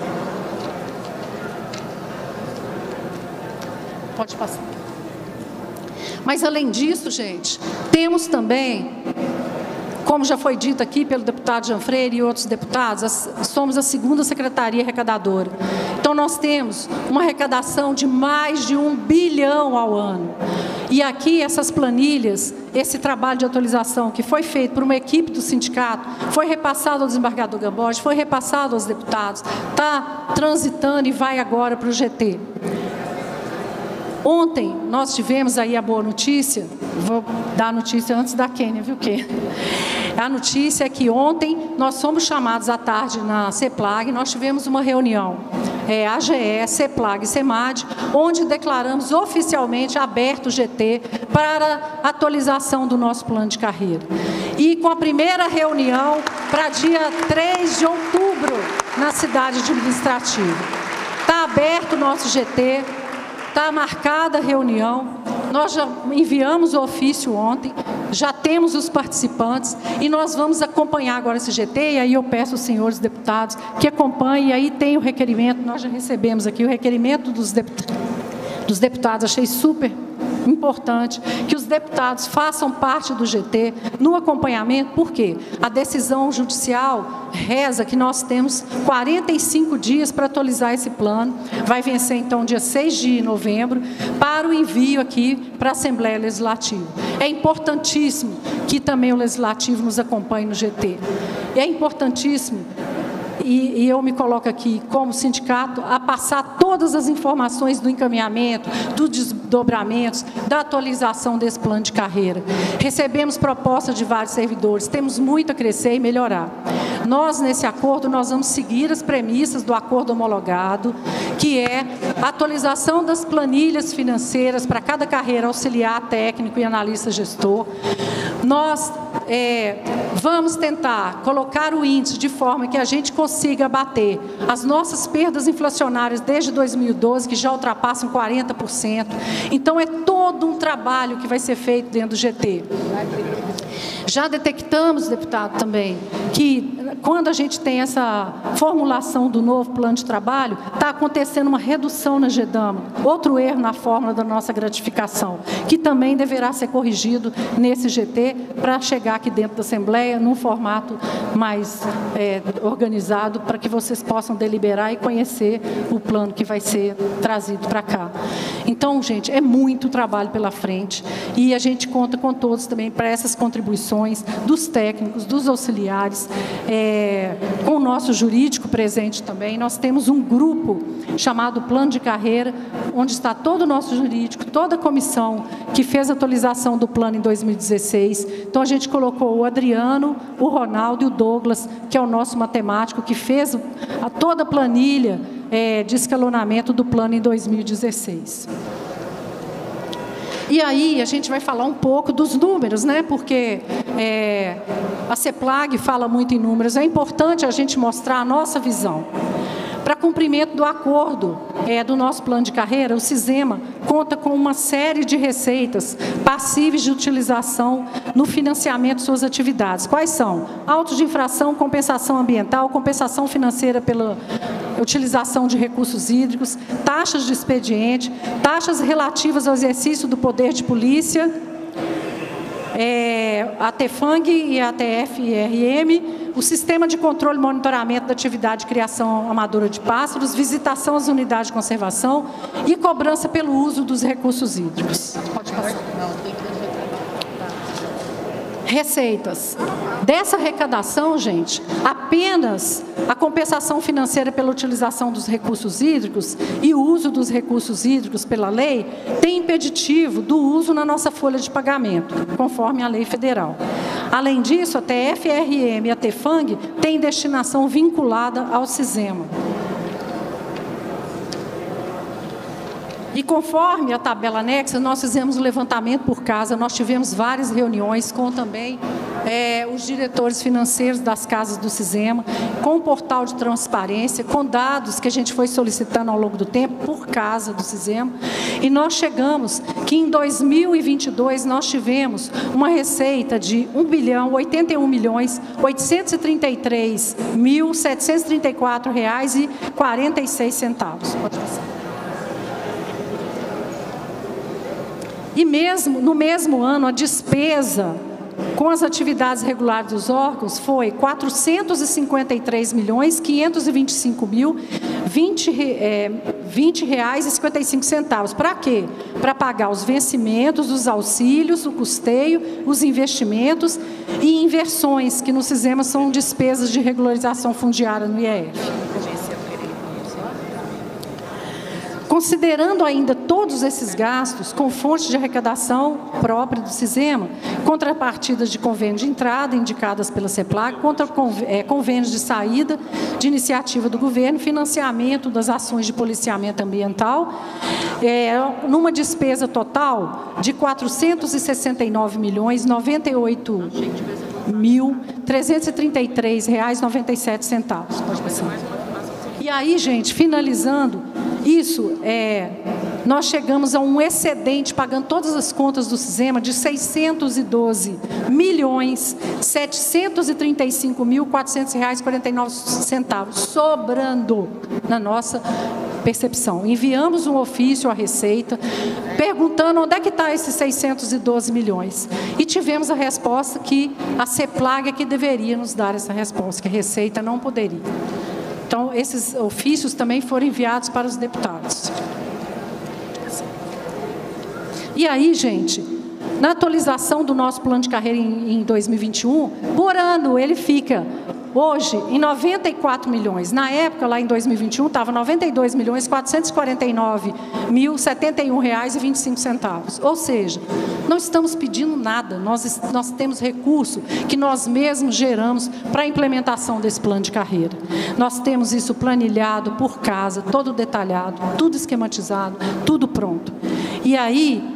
Pode passar. Mas, além disso, gente, temos também, como já foi dito aqui pelo deputado Jean Freire e outros deputados, somos a segunda secretaria arrecadadora. Então, nós temos uma arrecadação de mais de 1 bilhão ao ano. E aqui, essas planilhas, esse trabalho de atualização que foi feito por uma equipe do sindicato, foi repassado ao desembargador Gamboge, foi repassado aos deputados, está transitando e vai agora para o GT. Ontem, nós tivemos aí a boa notícia, vou dar a notícia antes da Kênia, viu, Kênia? A notícia é que ontem nós fomos chamados à tarde na CEPLAG, nós tivemos uma reunião, AGE, CEPLAG e CEMAD, onde declaramos oficialmente aberto o GT para atualização do nosso plano de carreira. E com a primeira reunião para dia 3 de outubro na cidade administrativa. Está aberto o nosso GT. Está marcada a reunião, nós já enviamos o ofício ontem, já temos os participantes e nós vamos acompanhar agora esse GT, e aí eu peço aos senhores deputados que acompanhem, e aí tem o requerimento, nós já recebemos aqui o requerimento dos deputados, achei super importante que os deputados façam parte do GT no acompanhamento, porque a decisão judicial reza que nós temos 45 dias para atualizar esse plano, vai vencer então dia 6 de novembro, para o envio aqui para a Assembleia Legislativa. É importantíssimo que também o Legislativo nos acompanhe no GT. É importantíssimo, e eu me coloco aqui como sindicato, a passar todas as informações do encaminhamento, dos desdobramentos, da atualização desse plano de carreira. Recebemos propostas de vários servidores, temos muito a crescer e melhorar. Nós, nesse acordo, nós vamos seguir as premissas do acordo homologado, que é a atualização das planilhas financeiras para cada carreira auxiliar, técnico e analista gestor. Nós vamos tentar colocar o índice de forma que a gente consiga abater as nossas perdas inflacionárias desde 2012, que já ultrapassam 40%. Então, é todo um trabalho que vai ser feito dentro do GT. Já detectamos, deputado, também, que quando a gente tem essa formulação do novo plano de trabalho, está acontecendo uma redução na GEDAMA, outro erro na fórmula da nossa gratificação, que também deverá ser corrigido nesse GT para chegar aqui dentro da Assembleia num formato mais organizado, para que vocês possam deliberar e conhecer o plano que vai ser trazido para cá. Então, gente, é muito trabalho pela frente e a gente conta com todos também para essas contribuições dos técnicos, dos auxiliares, com o nosso jurídico presente também. Nós temos um grupo chamado Plano de Carreira, onde está todo o nosso jurídico, toda a comissão que fez a atualização do plano em 2016. Então, a gente colocou o Adriano, o Ronaldo e o Douglas, que é o nosso matemático, que fez toda a planilha de escalonamento do plano em 2016. E aí, a gente vai falar um pouco dos números, né? Porque a CEPLAG fala muito em números. É importante a gente mostrar a nossa visão. Para cumprimento do acordo do nosso plano de carreira, o CISEMA conta com uma série de receitas passíveis de utilização no financiamento de suas atividades. Quais são? Autos de infração, compensação ambiental, compensação financeira pela utilização de recursos hídricos, taxas de expediente, taxas relativas ao exercício do poder de polícia, a TEFANG e a TFRM, o sistema de controle e monitoramento da atividade de criação amadora de pássaros, visitação às unidades de conservação e cobrança pelo uso dos recursos hídricos. Pode passar. Receitas. Dessa arrecadação, gente, apenas a compensação financeira pela utilização dos recursos hídricos e o uso dos recursos hídricos pela lei tem impeditivo do uso na nossa folha de pagamento, conforme a lei federal. Além disso, a TFRM e a TEFANG têm destinação vinculada ao CISEMA. E conforme a tabela anexa, nós fizemos o levantamento por casa, nós tivemos várias reuniões com também os diretores financeiros das casas do CISEMA, com o portal de transparência, com dados que a gente foi solicitando ao longo do tempo por casa do CISEMA, e nós chegamos que em 2022 nós tivemos uma receita de R$ 1.081.834.734,46. Pode passar. E mesmo no mesmo ano, a despesa com as atividades regulares dos órgãos foi R$ 453.520,55. Para quê? Para pagar os vencimentos, os auxílios, o custeio, os investimentos e inversões, que no CISEMA são despesas de regularização fundiária no IEF. Considerando ainda todos esses gastos com fontes de arrecadação própria do CISEMA, contrapartidas de convênio de entrada indicadas pela CEPLAG, contra convênios de saída de iniciativa do governo, financiamento das ações de policiamento ambiental, numa despesa total de R$ 469.098.333,97. Pode passar. E aí, gente, finalizando, nós chegamos a um excedente, pagando todas as contas do CISEMA, de R$ 612.735.400,49, sobrando na nossa percepção. Enviamos um ofício à Receita perguntando onde é que está esses 612 milhões. E tivemos a resposta que a CEPLAG é que deveria nos dar essa resposta, que a Receita não poderia. Então, esses ofícios também foram enviados para os deputados. E aí, gente, na atualização do nosso plano de carreira em 2021, por ano ele fica, hoje, em 94 milhões. Na época, lá em 2021, estava 92.449.071 reais e 25 centavos. Ou seja, não estamos pedindo nada, nós temos recurso que nós mesmos geramos para a implementação desse plano de carreira. Nós temos isso planilhado por casa, todo detalhado, tudo esquematizado, tudo pronto. E aí,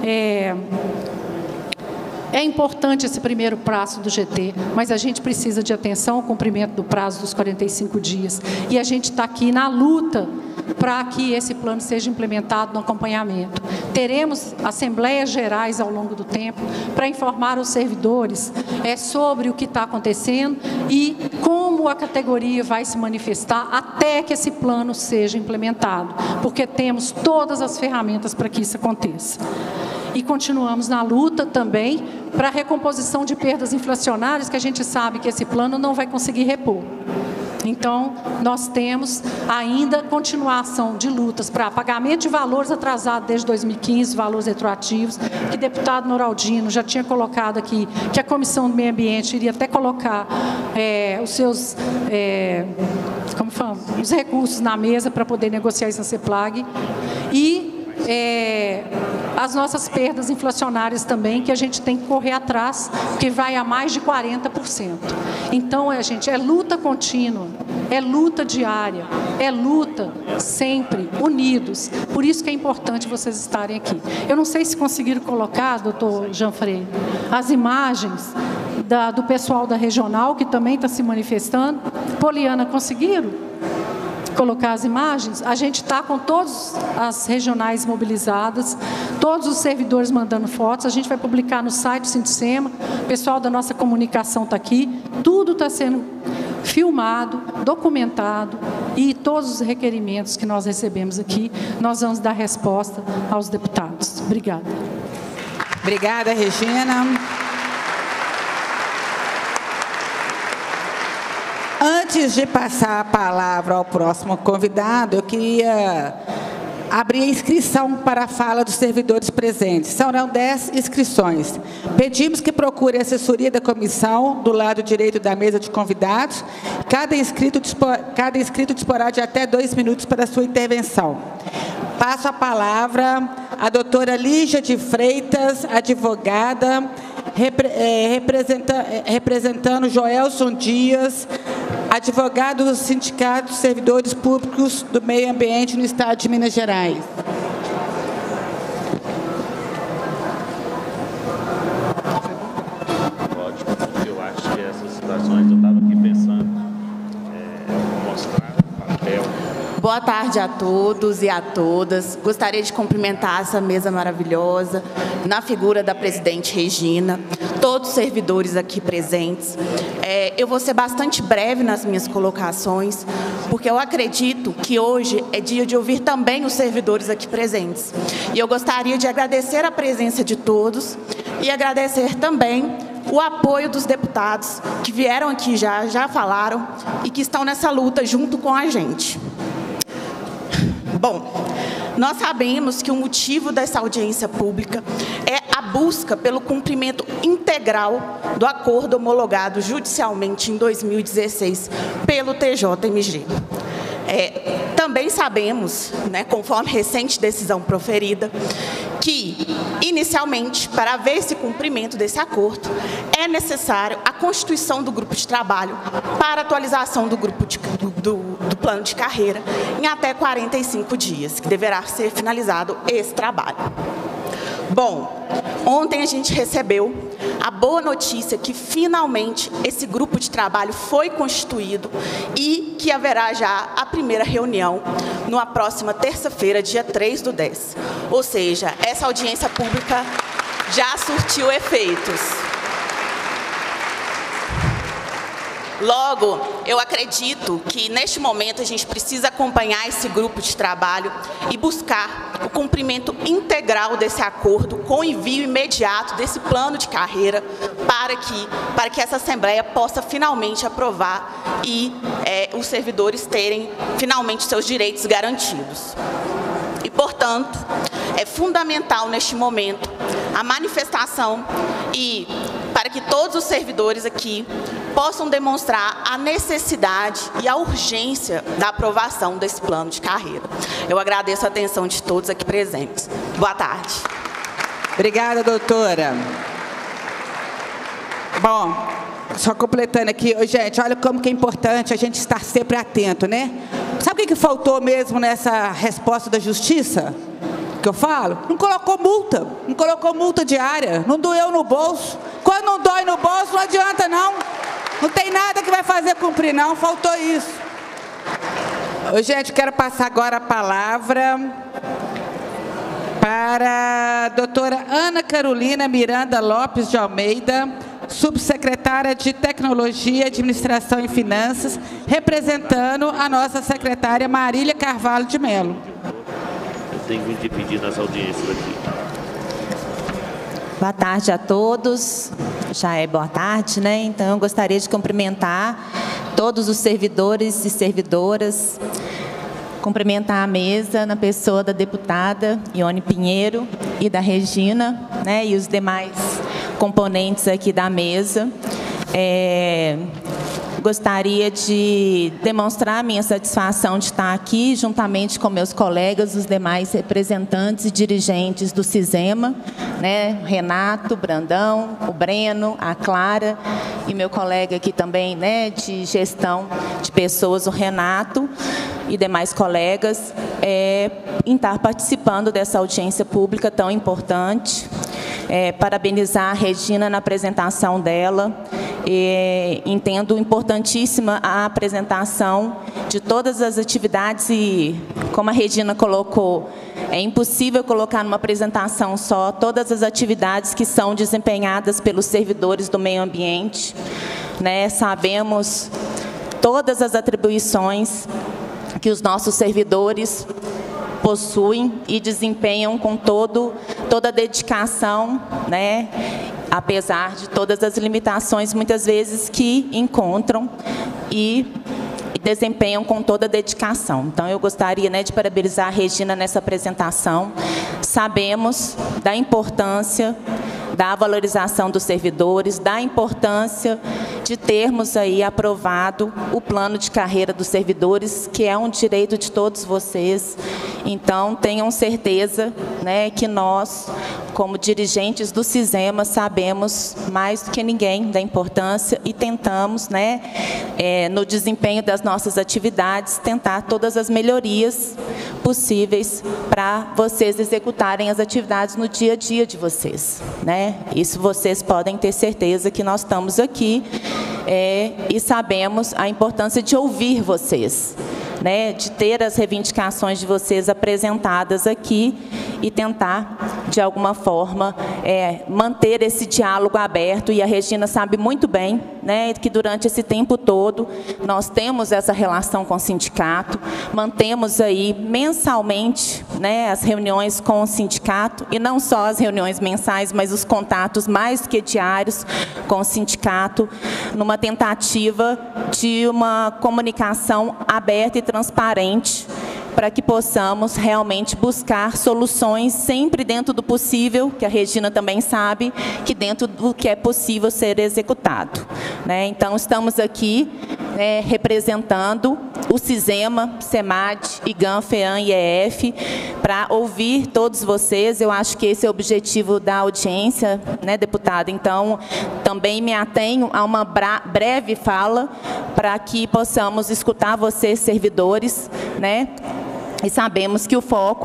é importante esse primeiro prazo do GT, mas a gente precisa de atenção ao cumprimento do prazo dos 45 dias. E a gente está aqui na luta para que esse plano seja implementado no acompanhamento. Teremos assembleias gerais ao longo do tempo para informar os servidores sobre o que está acontecendo e como a categoria vai se manifestar até que esse plano seja implementado, porque temos todas as ferramentas para que isso aconteça. E continuamos na luta também para a recomposição de perdas inflacionárias, que a gente sabe que esse plano não vai conseguir repor. Então, nós temos ainda continuação de lutas para pagamento de valores atrasados desde 2015, valores retroativos, que o deputado Noraldino já tinha colocado aqui, que a Comissão do Meio Ambiente iria até colocar os seus os recursos na mesa para poder negociar isso na CEPLAG. E as nossas perdas inflacionárias também, que a gente tem que correr atrás, que vai a mais de 40%. Então, gente, é luta contínua, é luta diária, é luta sempre, unidos. Por isso que é importante vocês estarem aqui. Eu não sei se conseguiram colocar, doutor Jean Freire, as imagens do pessoal da regional, que também está se manifestando. Poliana, conseguiram colocar as imagens? A gente está com todas as regionais mobilizadas, todos os servidores mandando fotos, a gente vai publicar no site do Sinticema, o pessoal da nossa comunicação está aqui, tudo está sendo filmado, documentado, e todos os requerimentos que nós recebemos aqui, nós vamos dar resposta aos deputados. Obrigada. Obrigada, Regina. Antes de passar a palavra ao próximo convidado, eu queria abrir a inscrição para a fala dos servidores presentes. Serão 10 inscrições. Pedimos que procure a assessoria da comissão do lado direito da mesa de convidados. Cada inscrito disporá de até 2 minutos para a sua intervenção. Passo a palavra à doutora Lígia de Freitas, advogada, representando Joelson Dias, advogado do Sindicato dos Servidores Públicos do Meio Ambiente no Estado de Minas Gerais. Ótimo, porque eu acho que essas situações, eu estava aqui pensando, mostrar o papel. Boa tarde a todos e a todas. Gostaria de cumprimentar essa mesa maravilhosa, na figura da presidente Regina, todos os servidores aqui presentes. Eu vou ser bastante breve nas minhas colocações, porque eu acredito que hoje é dia de ouvir também os servidores aqui presentes. E eu gostaria de agradecer a presença de todos e agradecer também o apoio dos deputados que vieram aqui já falaram e que estão nessa luta junto com a gente. Bom, nós sabemos que o motivo dessa audiência pública é a busca pelo cumprimento integral do acordo homologado judicialmente em 2016 pelo TJMG. Também sabemos, conforme recente decisão proferida, que, inicialmente, para haver esse cumprimento desse acordo, é necessário a constituição do grupo de trabalho para atualização do grupo do plano de carreira em até 45 dias, que deverá ser finalizado esse trabalho. Bom, ontem a gente recebeu a boa notícia que, finalmente, esse grupo de trabalho foi constituído e que haverá já a primeira reunião na próxima terça-feira, dia 3/10. Ou seja, essa audiência pública já surtiu efeitos. Logo, eu acredito que neste momento a gente precisa acompanhar esse grupo de trabalho e buscar o cumprimento integral desse acordo com o envio imediato desse plano de carreira para que essa Assembleia possa finalmente aprovar e os servidores terem finalmente seus direitos garantidos. E, portanto, é fundamental neste momento a manifestação e para que todos os servidores aqui possam demonstrar a necessidade e a urgência da aprovação desse plano de carreira. Eu agradeço a atenção de todos aqui presentes. Boa tarde. Obrigada, doutora. Bom, só completando aqui, gente, olha como que é importante a gente estar sempre atento, né? Sabe o que faltou mesmo nessa resposta da Justiça? Que eu falo? Não colocou multa diária, não doeu no bolso. Quando não dói no bolso, não adianta não. Não tem nada que vai fazer cumprir não, faltou isso. Gente, quero passar agora a palavra para a doutora Ana Carolina Miranda Lopes de Almeida, subsecretária de Tecnologia, Administração e Finanças, representando a nossa secretária Marília Carvalho de Mello. Eu tenho que pedir nas audiências aqui. Boa tarde a todos. Já é boa tarde, né? Então, eu gostaria de cumprimentar todos os servidores e servidoras, cumprimentar a mesa na pessoa da deputada Ione Pinheiro e da Regina, né? E os demais componentes aqui da mesa. Gostaria de demonstrar a minha satisfação de estar aqui, juntamente com meus colegas, os demais representantes e dirigentes do CISEMA, né? Renato, Brandão, o Breno, a Clara e meu colega aqui também, né, de gestão de pessoas, o Renato, e demais colegas, em estar participando dessa audiência pública tão importante. Parabenizar a Regina na apresentação dela. Entendo importantíssima a apresentação de todas as atividades e, como a Regina colocou, é impossível colocar numa apresentação só todas as atividades que são desempenhadas pelos servidores do meio ambiente, né? Sabemos todas as atribuições que os nossos servidores possuem e desempenham com toda a dedicação, né? Apesar de todas as limitações, muitas vezes, que encontram e desempenham com toda a dedicação. Então, eu gostaria, né, de parabenizar a Regina nessa apresentação. Sabemos da importância da valorização dos servidores, da importância de termos aí aprovado o plano de carreira dos servidores, que é um direito de todos vocês. Então, tenham certeza, né, que nós, como dirigentes do CISEMA, sabemos mais do que ninguém da importância e tentamos, né, no desempenho das nossas atividades, tentar todas as melhorias possíveis para vocês executarem as atividades no dia a dia de vocês, né? Isso vocês podem ter certeza que nós estamos aqui e sabemos a importância de ouvir vocês, né, de ter as reivindicações de vocês apresentadas aqui e tentar, de alguma forma, manter esse diálogo aberto. E a Regina sabe muito bem, né, que durante esse tempo todo nós temos essa relação com o sindicato, mantemos aí mensalmente, né, as reuniões com o sindicato, e não só as reuniões mensais, mas os contatos mais que diários com o sindicato, numa tentativa de uma comunicação aberta e transparente, para que possamos realmente buscar soluções sempre dentro do possível, que a Regina também sabe, que dentro do que é possível ser executado, né? Então, estamos aqui, né, representando o CISEMA, SEMAD, IGAM, FEAM e EF, para ouvir todos vocês. Eu acho que esse é o objetivo da audiência, né, deputada? Então, também me atenho a uma breve fala para que possamos escutar vocês, servidores, né? E sabemos que o foco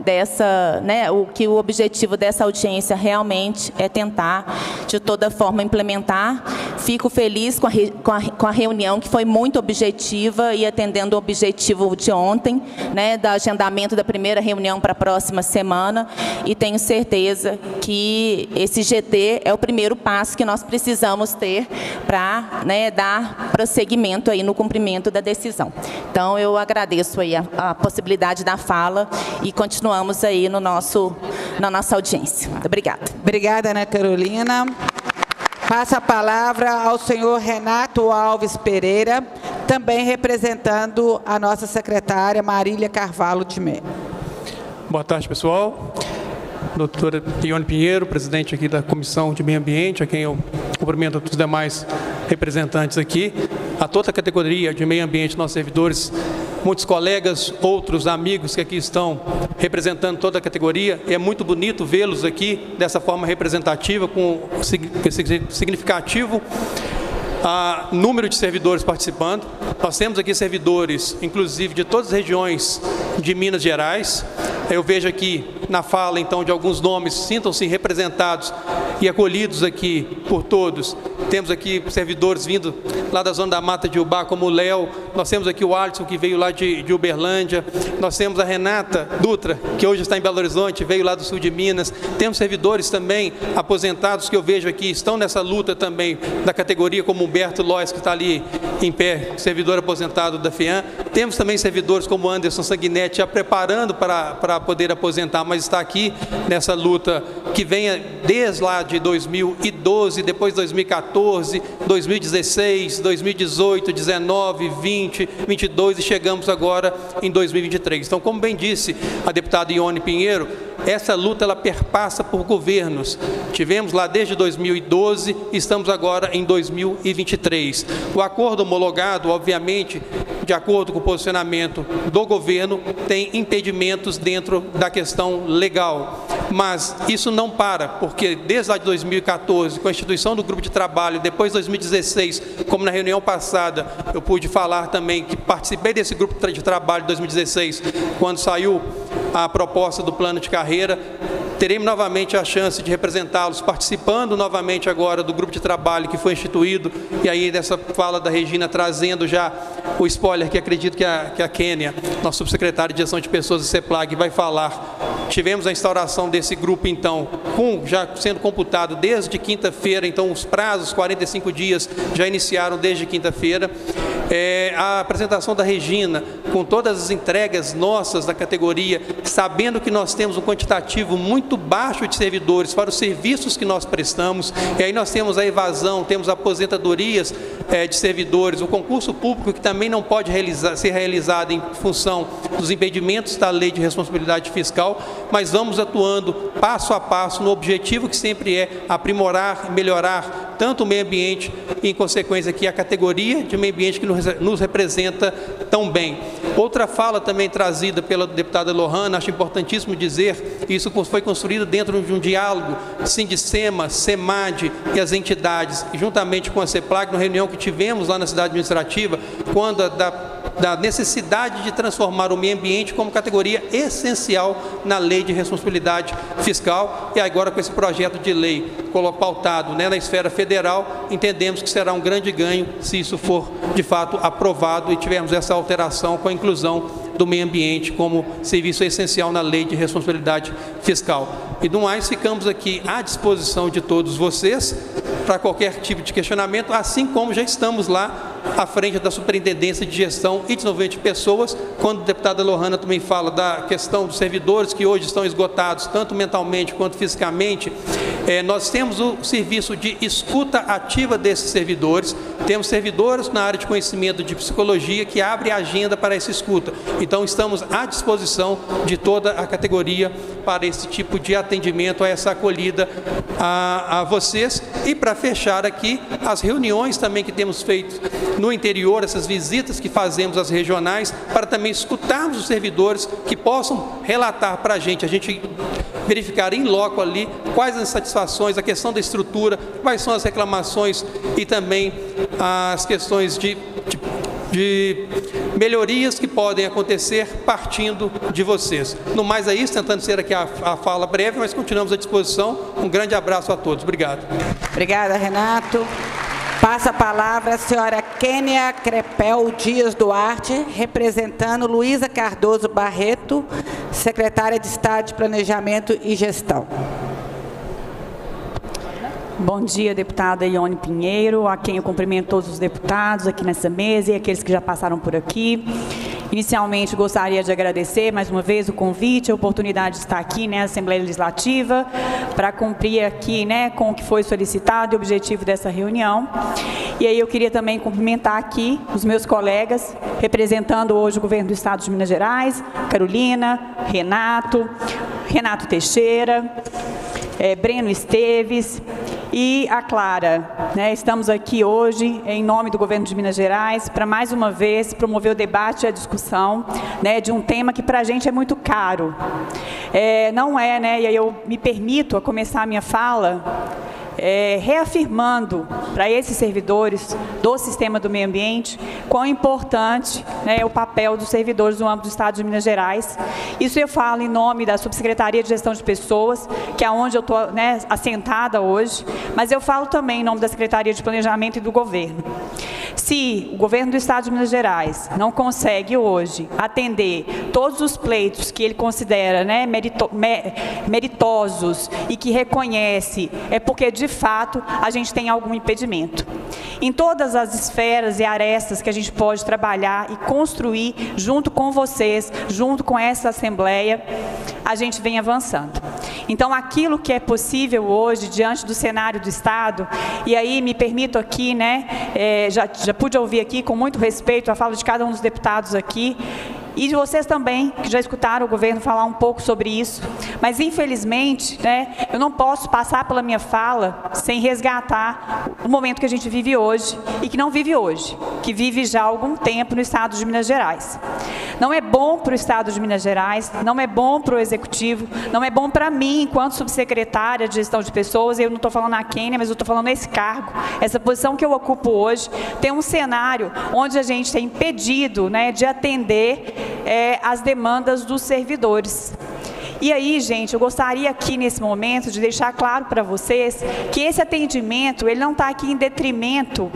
dessa, né, o objetivo dessa audiência realmente é tentar, de toda forma, implementar. Fico feliz com a reunião, que foi muito objetiva e atendendo o objetivo de ontem, né, do agendamento da primeira reunião para a próxima semana, e tenho certeza que esse GT é o primeiro passo que nós precisamos ter para, né, dar prosseguimento aí no cumprimento da decisão. Então, eu agradeço aí a possibilidade da fala e continuamos aí na nossa audiência. Obrigada. Obrigada, Ana Carolina. Passo a palavra ao senhor Renato Alves Pereira, também representando a nossa secretária Marília Carvalho de Mello. Boa tarde, pessoal. Doutora Ione Pinheiro, presidente aqui da Comissão de Meio Ambiente, a quem eu cumprimento os demais representantes aqui, a toda a categoria de meio ambiente, nossos servidores, muitos colegas, outros amigos que aqui estão representando toda a categoria. É muito bonito vê-los aqui dessa forma representativa, com significativo número de servidores participando. Nós temos aqui servidores, inclusive, de todas as regiões de Minas Gerais. Eu vejo aqui na fala, então, de alguns nomes, sintam-se representados e acolhidos aqui por todos. Temos aqui servidores vindo lá da zona da Mata de Ubá, como o Léo. Nós temos aqui o Alisson, que veio lá de Uberlândia. Nós temos a Renata Dutra, que hoje está em Belo Horizonte, veio lá do sul de Minas. Temos servidores também aposentados que eu vejo aqui, estão nessa luta também da categoria, como Humberto Lois, que está ali em pé, servidor aposentado da FEAM. Temos também servidores como Anderson Sanguinetti, já preparando para poder aposentar, mas está aqui nessa luta que vem desde lá de 2012, depois 2014, 2016, 2018, 19, 20, 22 e chegamos agora em 2023. Então, como bem disse a deputada Ione Pinheiro, essa luta ela perpassa por governos. Tivemos lá desde 2012 e estamos agora em 2023. O acordo homologado, obviamente, de acordo com o posicionamento do governo, tem impedimentos dentro da questão legal. Mas isso não para, porque desde lá de 2014, com a instituição do grupo de trabalho, depois de 2016, como na reunião passada, eu pude falar também que participei desse grupo de trabalho de 2016, quando saiu a proposta do plano de carreira. Teremos novamente a chance de representá-los, participando novamente agora do grupo de trabalho que foi instituído, e aí dessa fala da Regina, trazendo já o spoiler que acredito que a Kênia, nosso subsecretário de Gestão de Pessoas e CEPLAG, vai falar. Tivemos a instauração desse grupo, então, já sendo computado desde quinta-feira, então os prazos, 45 dias, já iniciaram desde quinta-feira. A apresentação da Regina, com todas as entregas nossas da categoria, sabendo que nós temos um quantitativo muito baixo de servidores para os serviços que nós prestamos, e aí nós temos a evasão, temos aposentadorias de servidores, o concurso público que também não pode ser realizado em função dos impedimentos da Lei de Responsabilidade Fiscal, mas vamos atuando passo a passo no objetivo que sempre é aprimorar, melhorar tanto o meio ambiente e, em consequência, aqui a categoria de meio ambiente que nos representa tão bem. Outra fala também trazida pela deputada Lohana, acho importantíssimo dizer, isso foi construído dentro de um diálogo, Sindicema, SEMAD e as entidades, juntamente com a CEPLAG, na reunião que tivemos lá na cidade administrativa, quando da necessidade de transformar o meio ambiente como categoria essencial na Lei de Responsabilidade Fiscal, e agora com esse projeto de lei pautado, né, na esfera federal, entendemos que será um grande ganho se isso for de fato aprovado e tivermos essa alteração com a inclusão do meio ambiente como serviço essencial na Lei de Responsabilidade Fiscal. E do mais, ficamos aqui à disposição de todos vocês para qualquer tipo de questionamento, assim como já estamos lá à frente da Superintendência de Gestão e Desenvolvimento de Pessoas, quando a deputada Lohana também fala da questão dos servidores que hoje estão esgotados, tanto mentalmente quanto fisicamente. Nós temos o serviço de escuta ativa desses servidores, temos servidores na área de conhecimento de psicologia que abre a agenda para essa escuta. Então, estamos à disposição de toda a categoria para esse tipo de atendimento, a essa acolhida a vocês. E para fechar aqui, as reuniões também que temos feito no interior, essas visitas que fazemos às regionais, para também escutarmos os servidores que possam relatar para a gente verificar em loco ali quais as insatisfações, a questão da estrutura, quais são as reclamações e também as questões de melhorias que podem acontecer partindo de vocês. No mais é isso, tentando ser aqui a fala breve, mas continuamos à disposição. Um grande abraço a todos. Obrigado. Obrigada, Renato. Passa a palavra a senhora Kênia Crepel Dias Duarte, representando Luísa Cardoso Barreto, secretária de Estado de Planejamento e Gestão. Bom dia, deputada Ione Pinheiro, a quem eu cumprimento todos os deputados aqui nessa mesa e aqueles que já passaram por aqui. Inicialmente, gostaria de agradecer mais uma vez o convite, a oportunidade de estar aqui na Assembleia Legislativa para cumprir aqui com o que foi solicitado e o objetivo dessa reunião. E aí eu queria também cumprimentar aqui os meus colegas, representando hoje o Governo do Estado de Minas Gerais, Carolina, Renato Teixeira, Breno Esteves e a Clara. Estamos aqui hoje, em nome do Governo de Minas Gerais, para mais uma vez promover o debate e a discussão de um tema que para a gente é muito caro. Não é, e aí eu me permito a começar a minha fala reafirmando para esses servidores do sistema do meio ambiente quão importante é o papel dos servidores no âmbito do Estado de Minas Gerais. Isso eu falo em nome da Subsecretaria de Gestão de Pessoas, que é onde eu estou assentada hoje, mas eu falo também em nome da Secretaria de Planejamento e do Governo. Se o Governo do Estado de Minas Gerais não consegue hoje atender todos os pleitos que ele considera meritosos e que reconhece, é porque de fato a gente tem algum impedimento. Em todas as esferas e arestas que a gente pode trabalhar e construir junto com vocês, junto com essa Assembleia, a gente vem avançando. Então, aquilo que é possível hoje, diante do cenário do Estado, e aí me permito aqui, já pude ouvir aqui com muito respeito a fala de cada um dos deputados aqui, e de vocês também, que já escutaram o governo falar um pouco sobre isso. Mas, infelizmente, eu não posso passar pela minha fala sem resgatar o momento que a gente vive hoje, e que não vive hoje, que vive já há algum tempo no Estado de Minas Gerais. Não é bom para o Estado de Minas Gerais, não é bom para o Executivo, não é bom para mim, enquanto subsecretária de Gestão de Pessoas, eu não estou falando a Kênia, mas eu estou falando esse cargo, essa posição que eu ocupo hoje, tem um cenário onde a gente tem impedido de atender as demandas dos servidores. E aí, gente, eu gostaria aqui nesse momento de deixar claro para vocês que esse atendimento, ele não está aqui em detrimento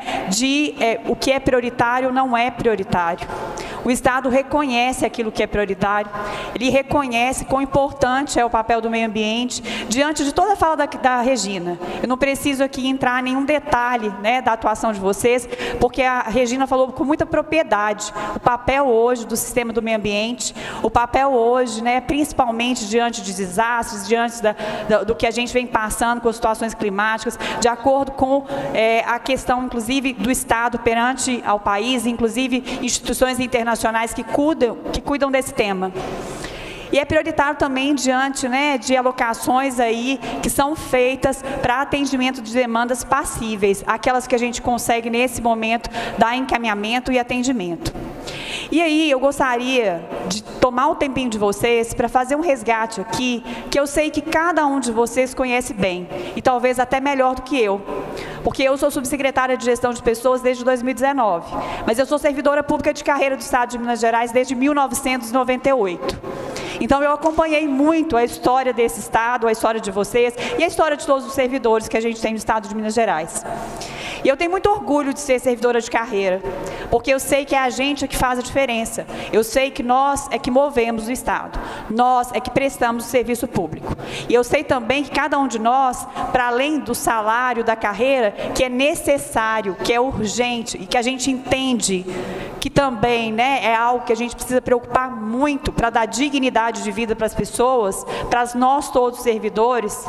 de o que é prioritário ou não é prioritário. O Estado reconhece aquilo que é prioritário, ele reconhece quão importante é o papel do meio ambiente diante de toda a fala da Regina. Eu não preciso aqui entrar em nenhum detalhe da atuação de vocês, porque a Regina falou com muita propriedade o papel hoje do sistema do meio ambiente, o papel hoje, principalmente diante de desastres, diante do que a gente vem passando com situações climáticas, de acordo com a questão, inclusive, do Estado perante ao país, inclusive instituições internacionais que cuidam desse tema. E é prioritário também diante de alocações aí que são feitas para atendimento de demandas passíveis, aquelas que a gente consegue nesse momento dar encaminhamento e atendimento. E aí eu gostaria de tomar um tempinho de vocês para fazer um resgate aqui, que eu sei que cada um de vocês conhece bem, e talvez até melhor do que eu, porque eu sou subsecretária de Gestão de Pessoas desde 2019, mas eu sou servidora pública de carreira do Estado de Minas Gerais desde 1998. Então, eu acompanhei muito a história desse Estado, a história de vocês e a história de todos os servidores que a gente tem no Estado de Minas Gerais. E eu tenho muito orgulho de ser servidora de carreira, porque eu sei que é a gente que faz a diferença. Eu sei que nós é que movemos o Estado, nós é que prestamos o serviço público. E eu sei também que cada um de nós, para além do salário, da carreira, que é necessário, que é urgente e que a gente entende que também é algo que a gente precisa preocupar muito para dar dignidade de vida para as pessoas, para nós todos servidores.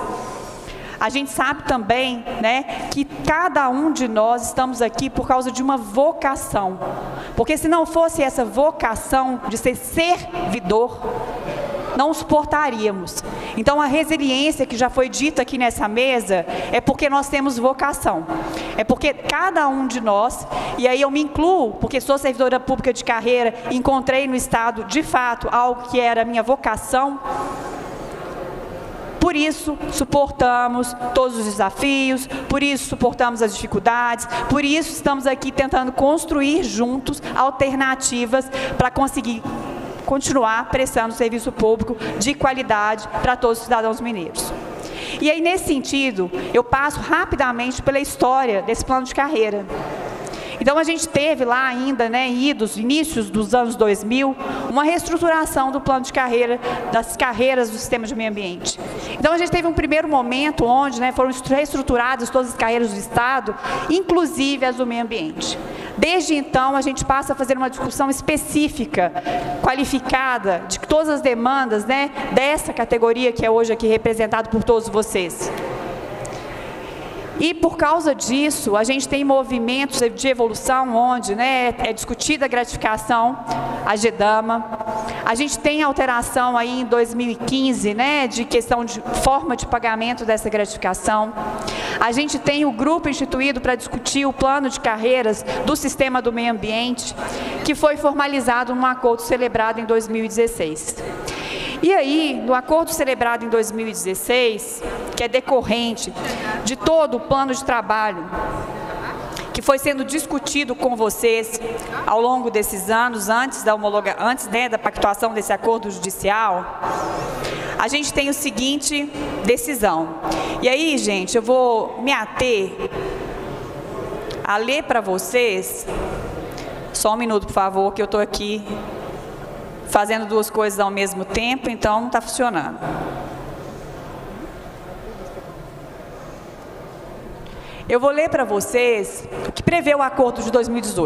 A gente sabe também, que cada um de nós estamos aqui por causa de uma vocação. Porque se não fosse essa vocação de ser servidor, não suportaríamos. Então, a resiliência que já foi dita aqui nessa mesa é porque nós temos vocação. É porque cada um de nós, e aí eu me incluo, porque sou servidora pública de carreira, encontrei no Estado, de fato, algo que era a minha vocação. Por isso, suportamos todos os desafios, por isso suportamos as dificuldades, por isso estamos aqui tentando construir juntos alternativas para conseguir continuar prestando serviço público de qualidade para todos os cidadãos mineiros. E aí, nesse sentido, eu passo rapidamente pela história desse plano de carreira. Então, a gente teve lá ainda, dos inícios dos anos 2000, uma reestruturação do plano de carreira, das carreiras do sistema de meio ambiente. Então, a gente teve um primeiro momento onde foram reestruturadas todas as carreiras do Estado, inclusive as do meio ambiente. Desde então, a gente passa a fazer uma discussão específica, qualificada, de todas as demandas dessa categoria que é hoje aqui representada por todos vocês. E, por causa disso, a gente tem movimentos de evolução onde é discutida a gratificação, a GEDAMA. A gente tem alteração aí em 2015, de questão de forma de pagamento dessa gratificação. A gente tem o grupo instituído para discutir o plano de carreiras do sistema do meio ambiente, que foi formalizado num acordo celebrado em 2016. E aí, no acordo celebrado em 2016, que é decorrente de todo o plano de trabalho que foi sendo discutido com vocês ao longo desses anos, antes da pactuação desse acordo judicial, a gente tem o seguinte decisão. E aí, gente, eu vou me ater a ler para vocês, só um minuto, por favor, que eu estou aqui fazendo duas coisas ao mesmo tempo, então não está funcionando. Eu vou ler para vocês o que prevê o acordo de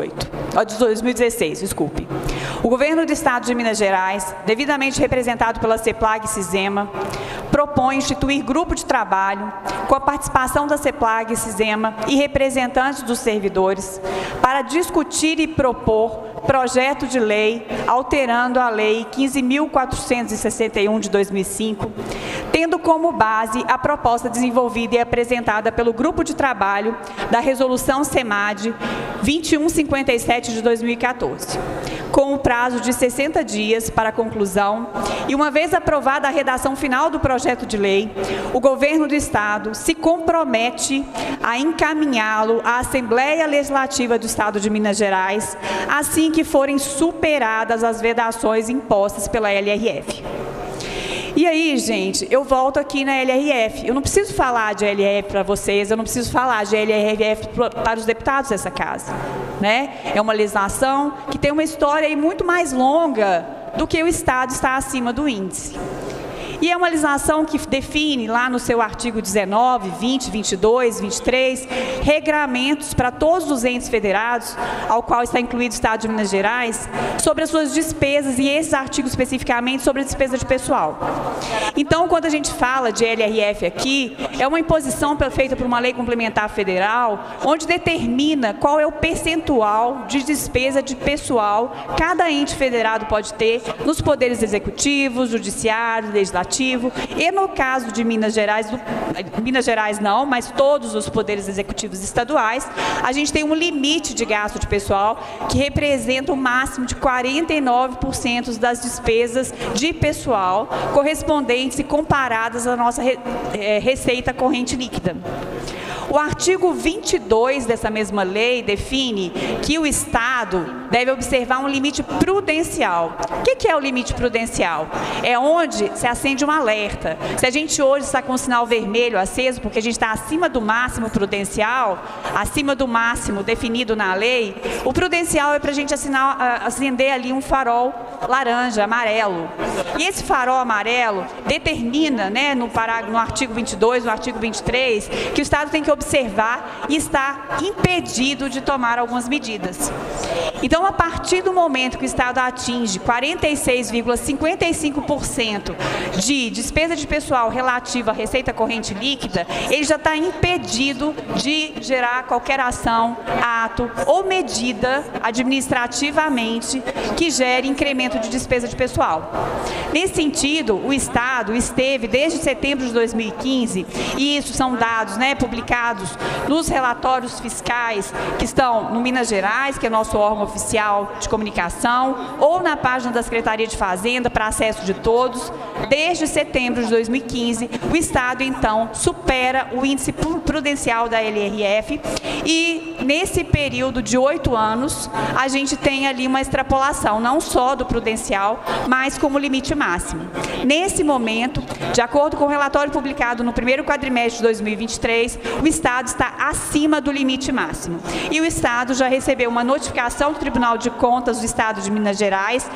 2016, desculpe. O governo do Estado de Minas Gerais, devidamente representado pela CEPLAG e CISEMA, propõe instituir grupo de trabalho com a participação da CEPLAG e CISEMA e representantes dos servidores para discutir e propor projeto de lei alterando a Lei 15.461 de 2005, tendo como base a proposta desenvolvida e apresentada pelo Grupo de Trabalho da Resolução SEMAD 2157 de 2014, com o prazo de 60 dias para a conclusão e, uma vez aprovada a redação final do projeto de lei, o Governo do Estado se compromete a encaminhá-lo à Assembleia Legislativa do Estado de Minas Gerais, assim que forem superadas as vedações impostas pela LRF. E aí, gente, eu volto aqui na LRF. Eu não preciso falar de LRF para vocês, eu não preciso falar de LRF para os deputados dessa casa, É uma legislação que tem uma história aí muito mais longa do que o Estado está acima do índice. E é uma legislação que define lá no seu artigo 19, 20, 22, 23, regramentos para todos os entes federados, ao qual está incluído o Estado de Minas Gerais, sobre as suas despesas, e esses artigos especificamente sobre a despesa de pessoal. Então, quando a gente fala de LRF aqui, é uma imposição feita por uma lei complementar federal, onde determina qual é o percentual de despesa de pessoal cada ente federado pode ter nos poderes executivos, judiciário, legislativo, e no caso de Minas Gerais, Minas Gerais não, mas todos os poderes executivos estaduais, a gente tem um limite de gasto de pessoal que representa o máximo de 49% das despesas de pessoal correspondentes e comparadas à nossa receita corrente líquida. O artigo 22 dessa mesma lei define que o Estado deve observar um limite prudencial. O que é o limite prudencial? É onde se acende um alerta. Se a gente hoje está com o sinal vermelho aceso, porque a gente está acima do máximo prudencial, acima do máximo definido na lei, o prudencial é para a gente acender ali um farol laranja, amarelo. E esse farol amarelo determina, no artigo 22, no artigo 23, que o Estado tem que observar e está impedido de tomar algumas medidas. Então, a partir do momento que o Estado atinge 46,55% de despesa de pessoal relativa à receita corrente líquida, ele já está impedido de gerar qualquer ação, ato ou medida administrativamente que gere incremento de despesa de pessoal. Nesse sentido, o Estado esteve desde setembro de 2015, e isso são dados publicados nos relatórios fiscais que estão no Minas Gerais, que é nosso órgão oficial de comunicação, ou na página da Secretaria de Fazenda para acesso de todos, desde desde setembro de 2015, o Estado, então, supera o índice prudencial da LRF e, nesse período de 8 anos, a gente tem ali uma extrapolação, não só do prudencial, mas como limite máximo. Nesse momento, de acordo com o relatório publicado no primeiro quadrimestre de 2023, o Estado está acima do limite máximo. E o Estado já recebeu uma notificação do Tribunal de Contas do Estado de Minas Gerais,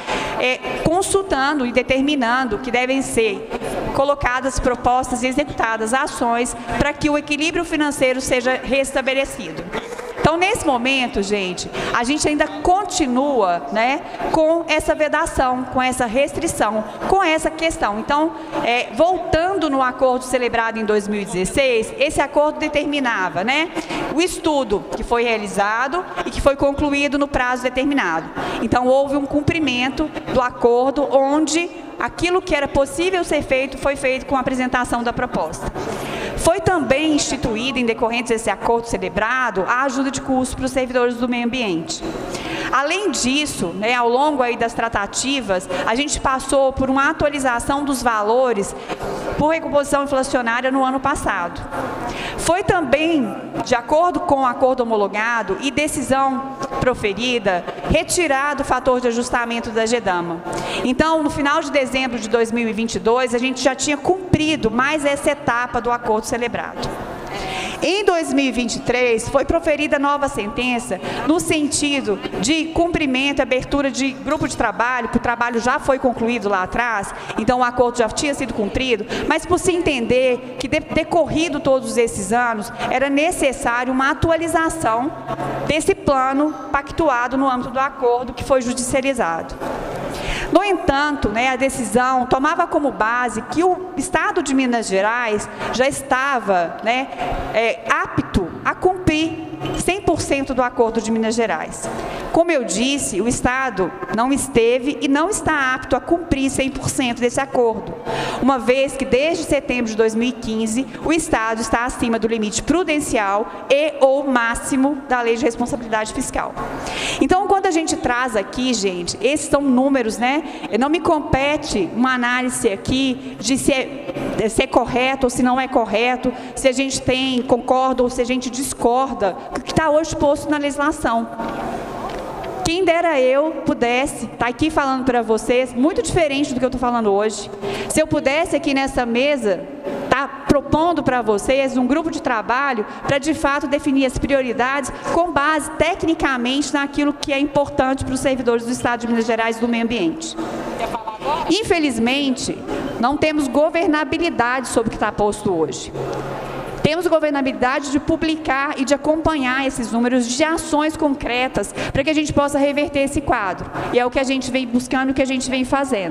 consultando e determinando que devem ser colocadas propostas e executadas ações para que o equilíbrio financeiro seja restabelecido. Então, nesse momento, gente, a gente ainda continua, né, com essa vedação, com essa restrição, com essa questão. Então, voltando no acordo celebrado em 2016, esse acordo determinava, né, o estudo que foi realizado e que foi concluído no prazo determinado. Então, houve um cumprimento do acordo onde aquilo que era possível ser feito foi feito com a apresentação da proposta. Foi também instituída, em decorrência desse acordo celebrado, a ajuda de custo para os servidores do meio ambiente. Além disso, né, ao longo aí das tratativas, a gente passou por uma atualização dos valores por recomposição inflacionária no ano passado. Foi também, de acordo com o acordo homologado e decisão proferida, retirado o fator de ajustamento da GEDAMA. Então, no final de dezembro de 2022, a gente já tinha cumprido mais essa etapa do acordo celebrado. Em 2023, foi proferida nova sentença no sentido de cumprimento e abertura de grupo de trabalho, que o trabalho já foi concluído lá atrás, então o acordo já tinha sido cumprido, mas por se entender que, decorrido todos esses anos, era necessário uma atualização desse plano pactuado no âmbito do acordo que foi judicializado. No entanto, né, a decisão tomava como base que o Estado de Minas Gerais já estava, né, apto a cumprir 100% do acordo de Minas Gerais. Como eu disse, o Estado não esteve e não está apto a cumprir 100% desse acordo, uma vez que desde setembro de 2015 o Estado está acima do limite prudencial e ou máximo da Lei de Responsabilidade Fiscal. Então, quando a gente traz aqui, gente, esses são números, né? Não me compete uma análise aqui de se é correto ou se não é correto, se a gente concorda ou se a gente discorda do que está hoje posto na legislação. Quem dera eu pudesse estar aqui falando para vocês, muito diferente do que eu estou falando hoje. Se eu pudesse aqui nessa mesa, estar propondo para vocês um grupo de trabalho para de fato definir as prioridades com base tecnicamente naquilo que é importante para os servidores do Estado de Minas Gerais e do meio ambiente. Infelizmente, não temos governabilidade sobre o que está posto hoje. Temos governabilidade de publicar e de acompanhar esses números de ações concretas para que a gente possa reverter esse quadro. E é o que a gente vem buscando, o que a gente vem fazendo.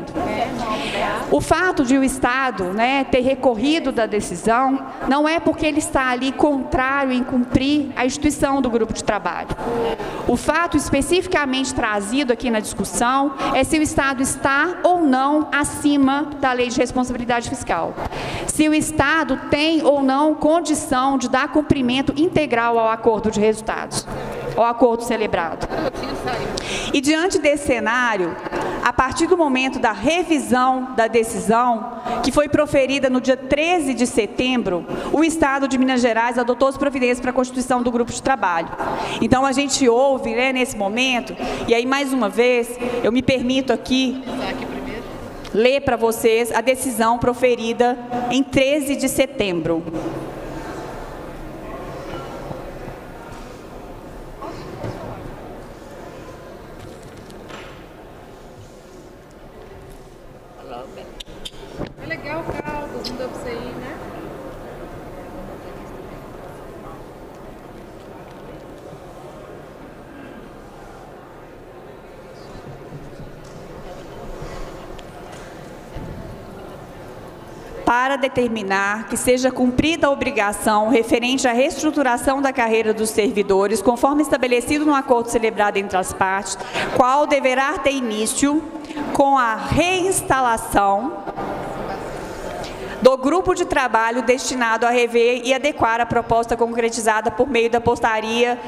O fato de o Estado, né, ter recorrido da decisão não é porque ele está ali contrário em cumprir a instituição do grupo de trabalho. O fato especificamente trazido aqui na discussão é se o Estado está ou não acima da Lei de Responsabilidade Fiscal. Se o Estado tem ou não condição de dar cumprimento integral ao acordo de resultados, ao acordo celebrado. E diante desse cenário, a partir do momento da revisão da decisão, que foi proferida no dia 13 de setembro, o Estado de Minas Gerais adotou as providências para a constituição do grupo de trabalho. Então, a gente ouve, né, nesse momento, e aí, mais uma vez, eu me permito aqui ler para vocês a decisão proferida em 13 de setembro. É legal o Caldas, não deu para você ir, né? Para determinar que seja cumprida a obrigação referente à reestruturação da carreira dos servidores, conforme estabelecido no acordo celebrado entre as partes, qual deverá ter início com a reinstalação do grupo de trabalho destinado a rever e adequar a proposta concretizada por meio da portaria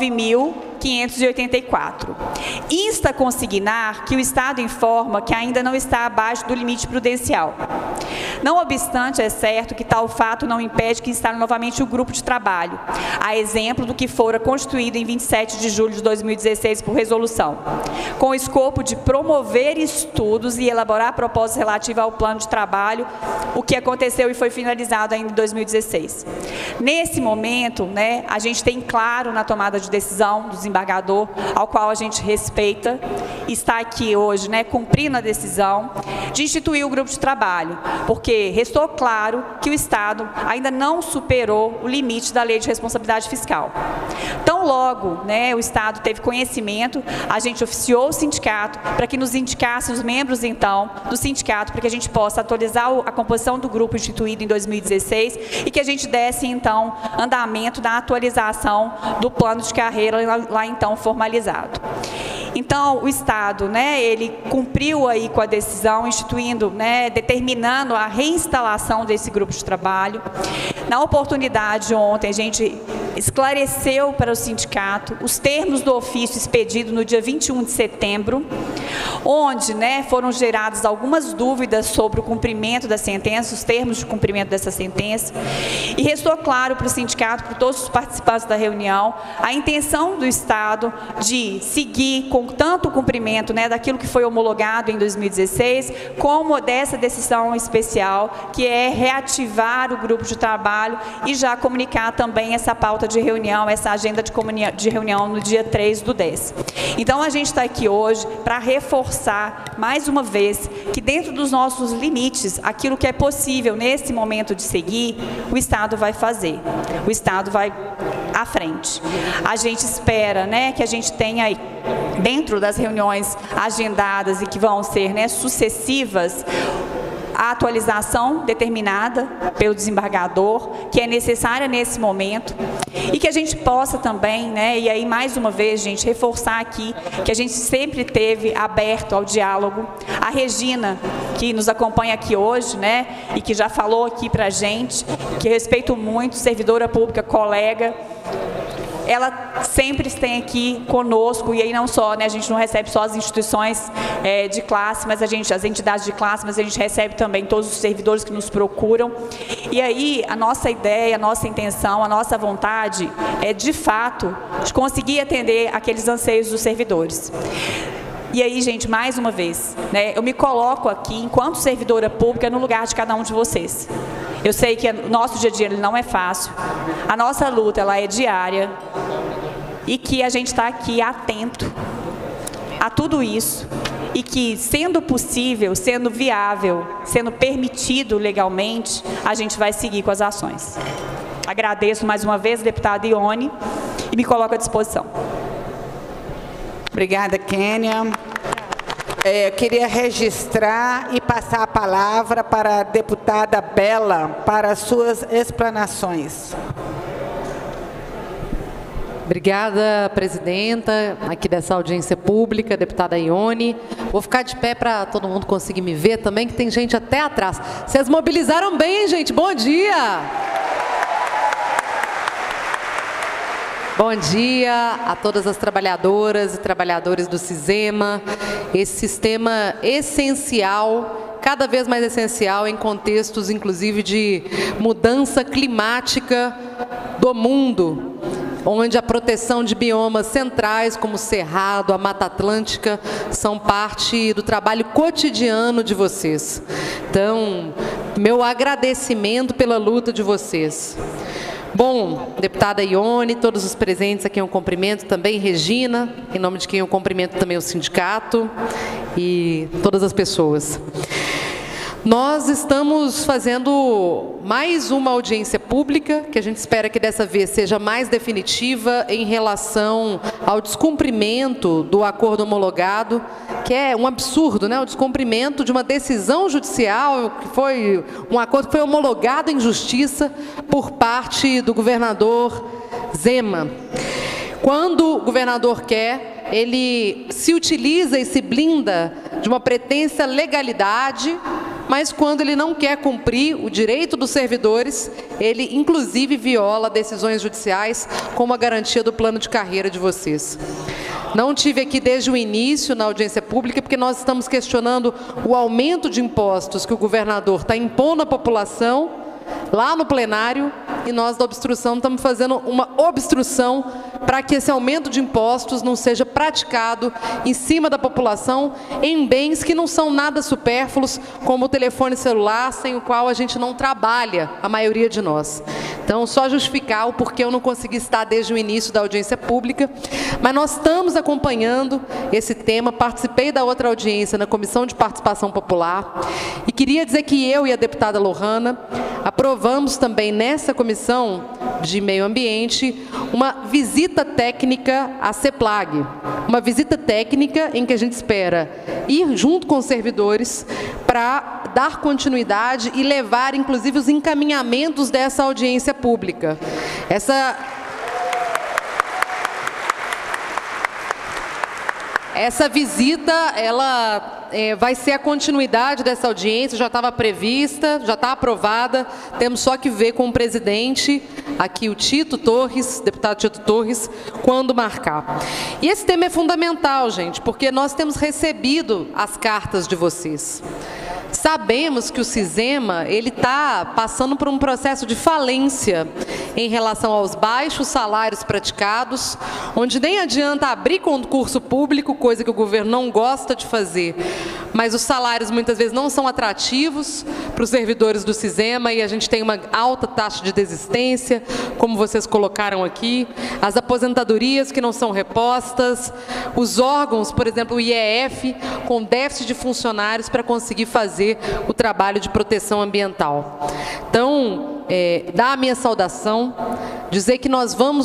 9.584. Insta a consignar que o Estado informa que ainda não está abaixo do limite prudencial. Não obstante, é certo que tal fato não impede que instale novamente o grupo de trabalho, a exemplo do que fora constituído em 27 de julho de 2016 por resolução, com o escopo de promover estudos e elaborar propostas relativas ao plano de trabalho, o que aconteceu e foi finalizado ainda em 2016. Nesse momento, a gente tem claro na tomada de decisão do desembargador, ao qual a gente respeita, está aqui hoje, cumprindo a decisão de instituir o grupo de trabalho, porque restou claro que o Estado ainda não superou o limite da Lei de Responsabilidade Fiscal. Tão logo, o Estado teve conhecimento, a gente oficiou o sindicato para que nos indicasse os membros, então, do sindicato, para que a gente possa atualizar a composição do grupo instituído em 2016 e que a gente desse, então, andamento da atualização do plano de carreira lá então formalizado. Então, o Estado, ele cumpriu aí com a decisão, instituindo, determinando a reinstalação desse grupo de trabalho. Na oportunidade ontem, a gente esclareceu para o sindicato os termos do ofício expedido no dia 21 de setembro, onde, foram geradas algumas dúvidas sobre o cumprimento da sentença, os termos de cumprimento dessa sentença, e restou claro para o sindicato, para todos os participantes da reunião, a intenção do Estado de seguir com tanto o cumprimento, daquilo que foi homologado em 2016, como dessa decisão especial, que é reativar o grupo de trabalho e já comunicar também essa pauta de reunião, essa agenda de reunião no dia 3 do 10. Então, a gente está aqui hoje para reforçar, mais uma vez, que dentro dos nossos limites, aquilo que é possível nesse momento de seguir, o Estado vai fazer. O Estado vai à frente. A gente espera, que a gente tenha aí, dentro das reuniões agendadas e que vão ser, sucessivas, a atualização determinada pelo desembargador, que é necessária nesse momento, e que a gente possa também, e aí mais uma vez, gente, reforçar aqui que a gente sempre teve aberto ao diálogo. A Regina, que nos acompanha aqui hoje, e que já falou aqui pra gente, que respeito muito, servidora pública, colega, ela sempre tem aqui conosco, e aí não só, a gente não recebe só as instituições de classe, mas as entidades de classe, mas a gente recebe também todos os servidores que nos procuram. E aí a nossa ideia, a nossa intenção, a nossa vontade é, de fato, de conseguir atender aqueles anseios dos servidores. E aí, gente, mais uma vez, eu me coloco aqui, enquanto servidora pública, no lugar de cada um de vocês. Eu sei que o nosso dia a dia ele não é fácil, a nossa luta ela é diária, e que a gente está aqui atento a tudo isso, e que, sendo possível, sendo viável, sendo permitido legalmente, a gente vai seguir com as ações. Agradeço mais uma vez, deputada Ione, e me coloco à disposição. Obrigada, Kênia. Eu queria registrar e passar a palavra para a deputada Bela para as suas explanações. Obrigada, presidenta, aqui dessa audiência pública, deputada Ione. Vou ficar de pé para todo mundo conseguir me ver também, que tem gente até atrás. Vocês mobilizaram bem, hein, gente? Bom dia! Bom dia a todas as trabalhadoras e trabalhadores do Cisema, esse sistema essencial, cada vez mais essencial em contextos, inclusive, de mudança climática do mundo, onde a proteção de biomas centrais, como o Cerrado, a Mata Atlântica, são parte do trabalho cotidiano de vocês. Então, meu agradecimento pela luta de vocês. Bom, deputada Ione, todos os presentes a quem eu cumprimento também, Regina, em nome de quem eu cumprimento também o sindicato e todas as pessoas. Nós estamos fazendo mais uma audiência pública, que a gente espera que dessa vez seja mais definitiva em relação ao descumprimento do acordo homologado, que é um absurdo, o descumprimento de uma decisão judicial, que foi um acordo que foi homologado em justiça por parte do governador Zema. Quando o governador quer, ele se utiliza e se blinda de uma pretensa legalidade, mas quando ele não quer cumprir o direito dos servidores, ele inclusive viola decisões judiciais como a garantia do plano de carreira de vocês. Não tive aqui desde o início na audiência pública, porque nós estamos questionando o aumento de impostos que o governador está impondo à população lá no plenário, e nós da obstrução estamos fazendo uma obstrução para que esse aumento de impostos não seja praticado em cima da população em bens que não são nada supérfluos, como o telefone celular, sem o qual a gente não trabalha, a maioria de nós. Então, só justificar o porquê eu não consegui estar desde o início da audiência pública, mas nós estamos acompanhando esse tema, participei da outra audiência na Comissão de Participação Popular, e queria dizer que eu e a deputada Lohana aprovamos também nessa Comissão de Meio Ambiente uma visita técnica à CEPLAG, uma visita técnica em que a gente espera ir junto com os servidores para dar continuidade e levar, inclusive, os encaminhamentos dessa audiência pública. Essa visita, ela vai ser a continuidade dessa audiência, já estava prevista, já está aprovada, temos só que ver com o presidente, aqui o Tito Torres, deputado Tito Torres, quando marcar. E esse tema é fundamental, gente, porque nós temos recebido as cartas de vocês. Sabemos que o Cisema ele está passando por um processo de falência em relação aos baixos salários praticados, onde nem adianta abrir concurso público, coisa que o governo não gosta de fazer, mas os salários muitas vezes não são atrativos para os servidores do Cisema e a gente tem uma alta taxa de desistência, como vocês colocaram aqui, as aposentadorias que não são repostas, os órgãos, por exemplo, o IEF, com déficit de funcionários para conseguir fazer o trabalho de proteção ambiental. Então, dar a minha saudação, dizer que nós vamos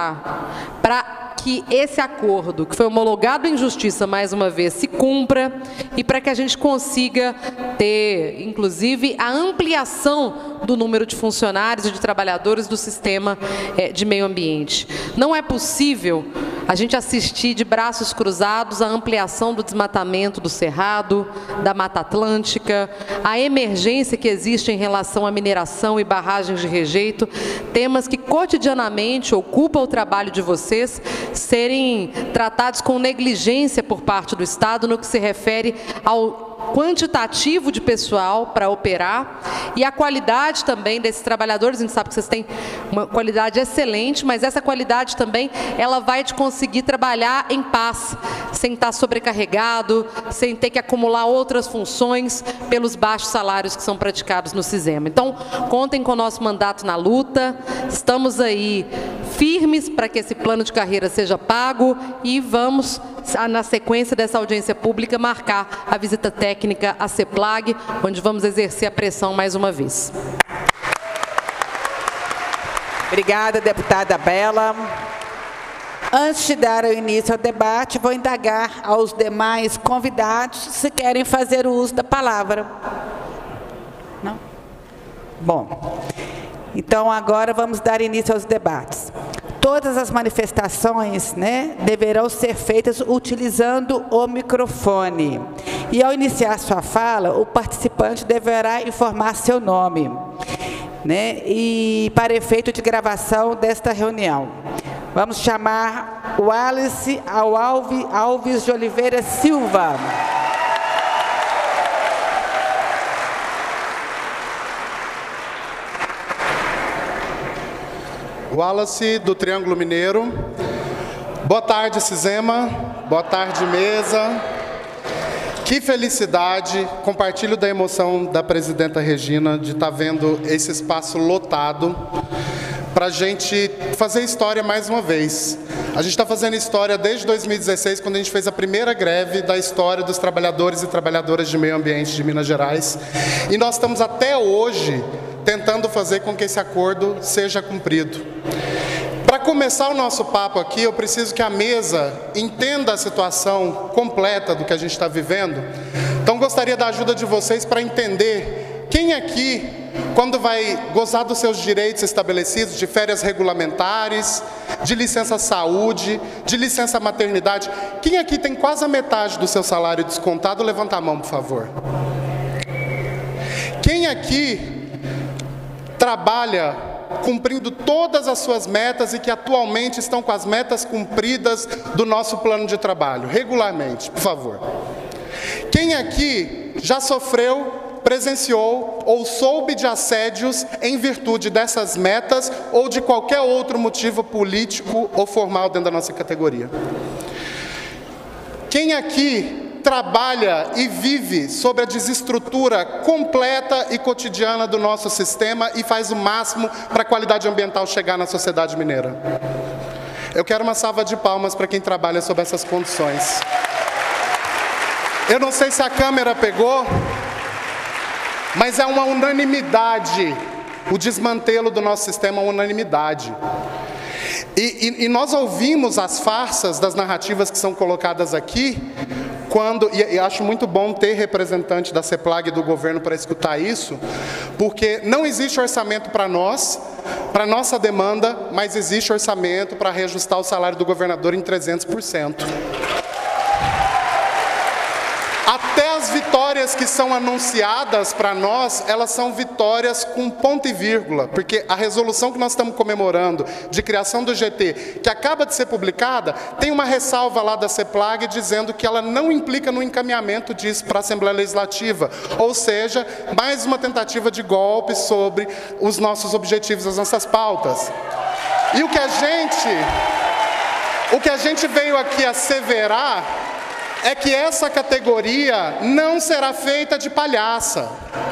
lutar para que esse acordo, que foi homologado em justiça mais uma vez, se cumpra e para que a gente consiga ter, inclusive, a ampliação do número de funcionários e de trabalhadores do sistema de meio ambiente. Não é possível a gente assistir de braços cruzados a ampliação do desmatamento do Cerrado, da Mata Atlântica, a emergência que existe em relação à mineração e barragens de rejeito, temas que cotidianamente ocupam o trabalho de vocês, serem tratados com negligência por parte do Estado no que se refere ao quantitativo de pessoal para operar e a qualidade também desses trabalhadores. A gente sabe que vocês têm uma qualidade excelente, mas essa qualidade também ela vai te conseguir trabalhar em paz, sem estar sobrecarregado, sem ter que acumular outras funções pelos baixos salários que são praticados no Cisema. Então, contem com o nosso mandato na luta, estamos aí firmes para que esse plano de carreira seja pago e vamos, na sequência dessa audiência pública, marcar a visita técnica à CEPLAG, onde vamos exercer a pressão mais uma vez. Obrigada, deputada Bela. Antes de dar início ao debate, vou indagar aos demais convidados se querem fazer o uso da palavra. Não? Bom, então agora vamos dar início aos debates. Todas as manifestações, deverão ser feitas utilizando o microfone. E ao iniciar sua fala, o participante deverá informar seu nome, e para efeito de gravação desta reunião. Vamos chamar o Wallace Alves de Oliveira Silva. Wallace, do Triângulo Mineiro. Boa tarde, Cisema. Boa tarde, mesa. Que felicidade, compartilho da emoção da presidenta Regina de estar vendo esse espaço lotado para a gente fazer história mais uma vez. A gente está fazendo história desde 2016, quando a gente fez a primeira greve da história dos trabalhadores e trabalhadoras de meio ambiente de Minas Gerais. E nós estamos até hoje tentando fazer com que esse acordo seja cumprido. Para começar o nosso papo aqui, eu preciso que a mesa entenda a situação completa do que a gente está vivendo. Então, gostaria da ajuda de vocês para entender quem aqui, quando vai gozar dos seus direitos estabelecidos, de férias regulamentares, de licença saúde, de licença maternidade, quem aqui tem quase a metade do seu salário descontado? Levanta a mão, por favor. Quem aqui trabalha cumprindo todas as suas metas e que atualmente estão com as metas cumpridas do nosso plano de trabalho, regularmente, por favor? Quem aqui já sofreu, presenciou ou soube de assédios em virtude dessas metas ou de qualquer outro motivo político ou formal dentro da nossa categoria? Quem aqui trabalha e vive sobre a desestrutura completa e cotidiana do nosso sistema e faz o máximo para a qualidade ambiental chegar na sociedade mineira? Eu quero uma salva de palmas para quem trabalha sob essas condições. Eu não sei se a câmera pegou, mas é uma unanimidade, o desmantelo do nosso sistema é uma unanimidade. E nós ouvimos as farsas das narrativas que são colocadas aqui, e acho muito bom ter representante da CEPLAG e do governo para escutar isso, porque não existe orçamento para nós, para nossa demanda, mas existe orçamento para reajustar o salário do governador em 300%. Até as vitórias que são anunciadas para nós, elas são vitórias com ponto e vírgula, porque a resolução que nós estamos comemorando de criação do GT, que acaba de ser publicada, tem uma ressalva lá da CEPLAG dizendo que ela não implica no encaminhamento disso para a Assembleia Legislativa, ou seja, mais uma tentativa de golpe sobre os nossos objetivos, as nossas pautas. E o que a gente veio aqui asseverar é que essa categoria não será feita de palhaça.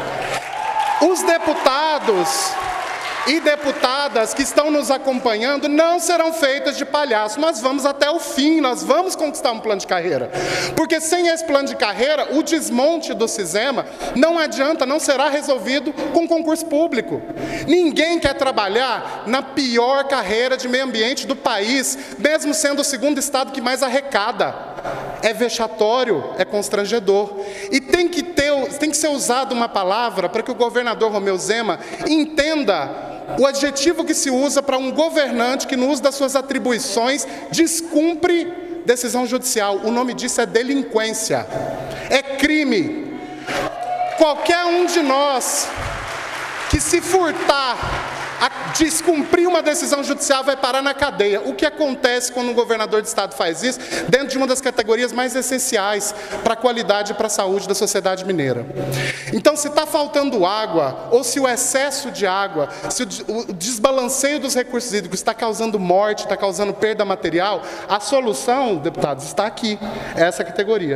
Os deputados e deputadas que estão nos acompanhando não serão feitas de palhaço. Nós vamos até o fim, nós vamos conquistar um plano de carreira. Porque sem esse plano de carreira, o desmonte do Cisema não adianta, não será resolvido com concurso público. Ninguém quer trabalhar na pior carreira de meio ambiente do país, mesmo sendo o segundo estado que mais arrecada. É vexatório, é constrangedor. E tem que ser usada uma palavra para que o governador Romeu Zema entenda o adjetivo que se usa para um governante que, no uso das suas atribuições, descumpre decisão judicial. O nome disso é delinquência, é crime. Qualquer um de nós que se furtar a descumprir uma decisão judicial vai parar na cadeia. O que acontece quando um governador de estado faz isso dentro de uma das categorias mais essenciais para a qualidade e para a saúde da sociedade mineira? Então, se está faltando água, ou se o excesso de água, se o desbalanceio dos recursos hídricos está causando morte, está causando perda material, a solução, deputados, está aqui, essa categoria.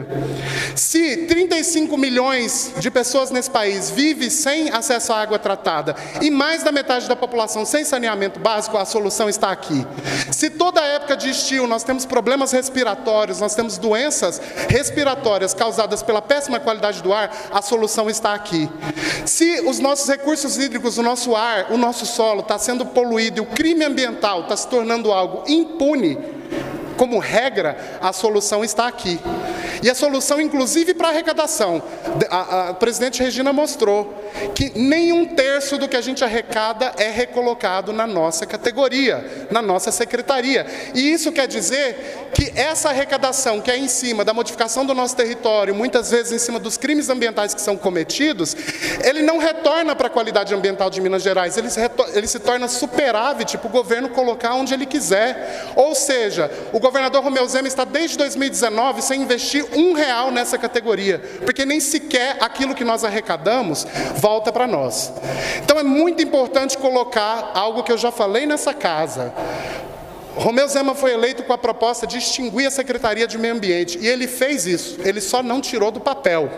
Se 35 milhões de pessoas nesse país vivem sem acesso à água tratada e mais da metade da população sem saneamento básico, a solução está aqui. Se toda época de estio nós temos problemas respiratórios, nós temos doenças respiratórias causadas pela péssima qualidade do ar, a solução está aqui. Se os nossos recursos hídricos, o nosso ar, o nosso solo está sendo poluído e o crime ambiental está se tornando algo impune, como regra, a solução está aqui. E a solução, inclusive, para a arrecadação. A presidente Regina mostrou que nem 1/3 do que a gente arrecada é recolocado na nossa categoria, na nossa secretaria. E isso quer dizer que essa arrecadação, que é em cima da modificação do nosso território, muitas vezes em cima dos crimes ambientais que são cometidos, ele não retorna para a qualidade ambiental de Minas Gerais, ele se torna superávit para o governo colocar onde ele quiser. Ou seja, o governador Romeu Zema está desde 2019 sem investir R$1 nessa categoria, porque nem sequer aquilo que nós arrecadamos volta para nós. Então é muito importante colocar algo que eu já falei nessa casa. Romeu Zema foi eleito com a proposta de extinguir a Secretaria de Meio Ambiente, e ele fez isso, ele só não tirou do papel.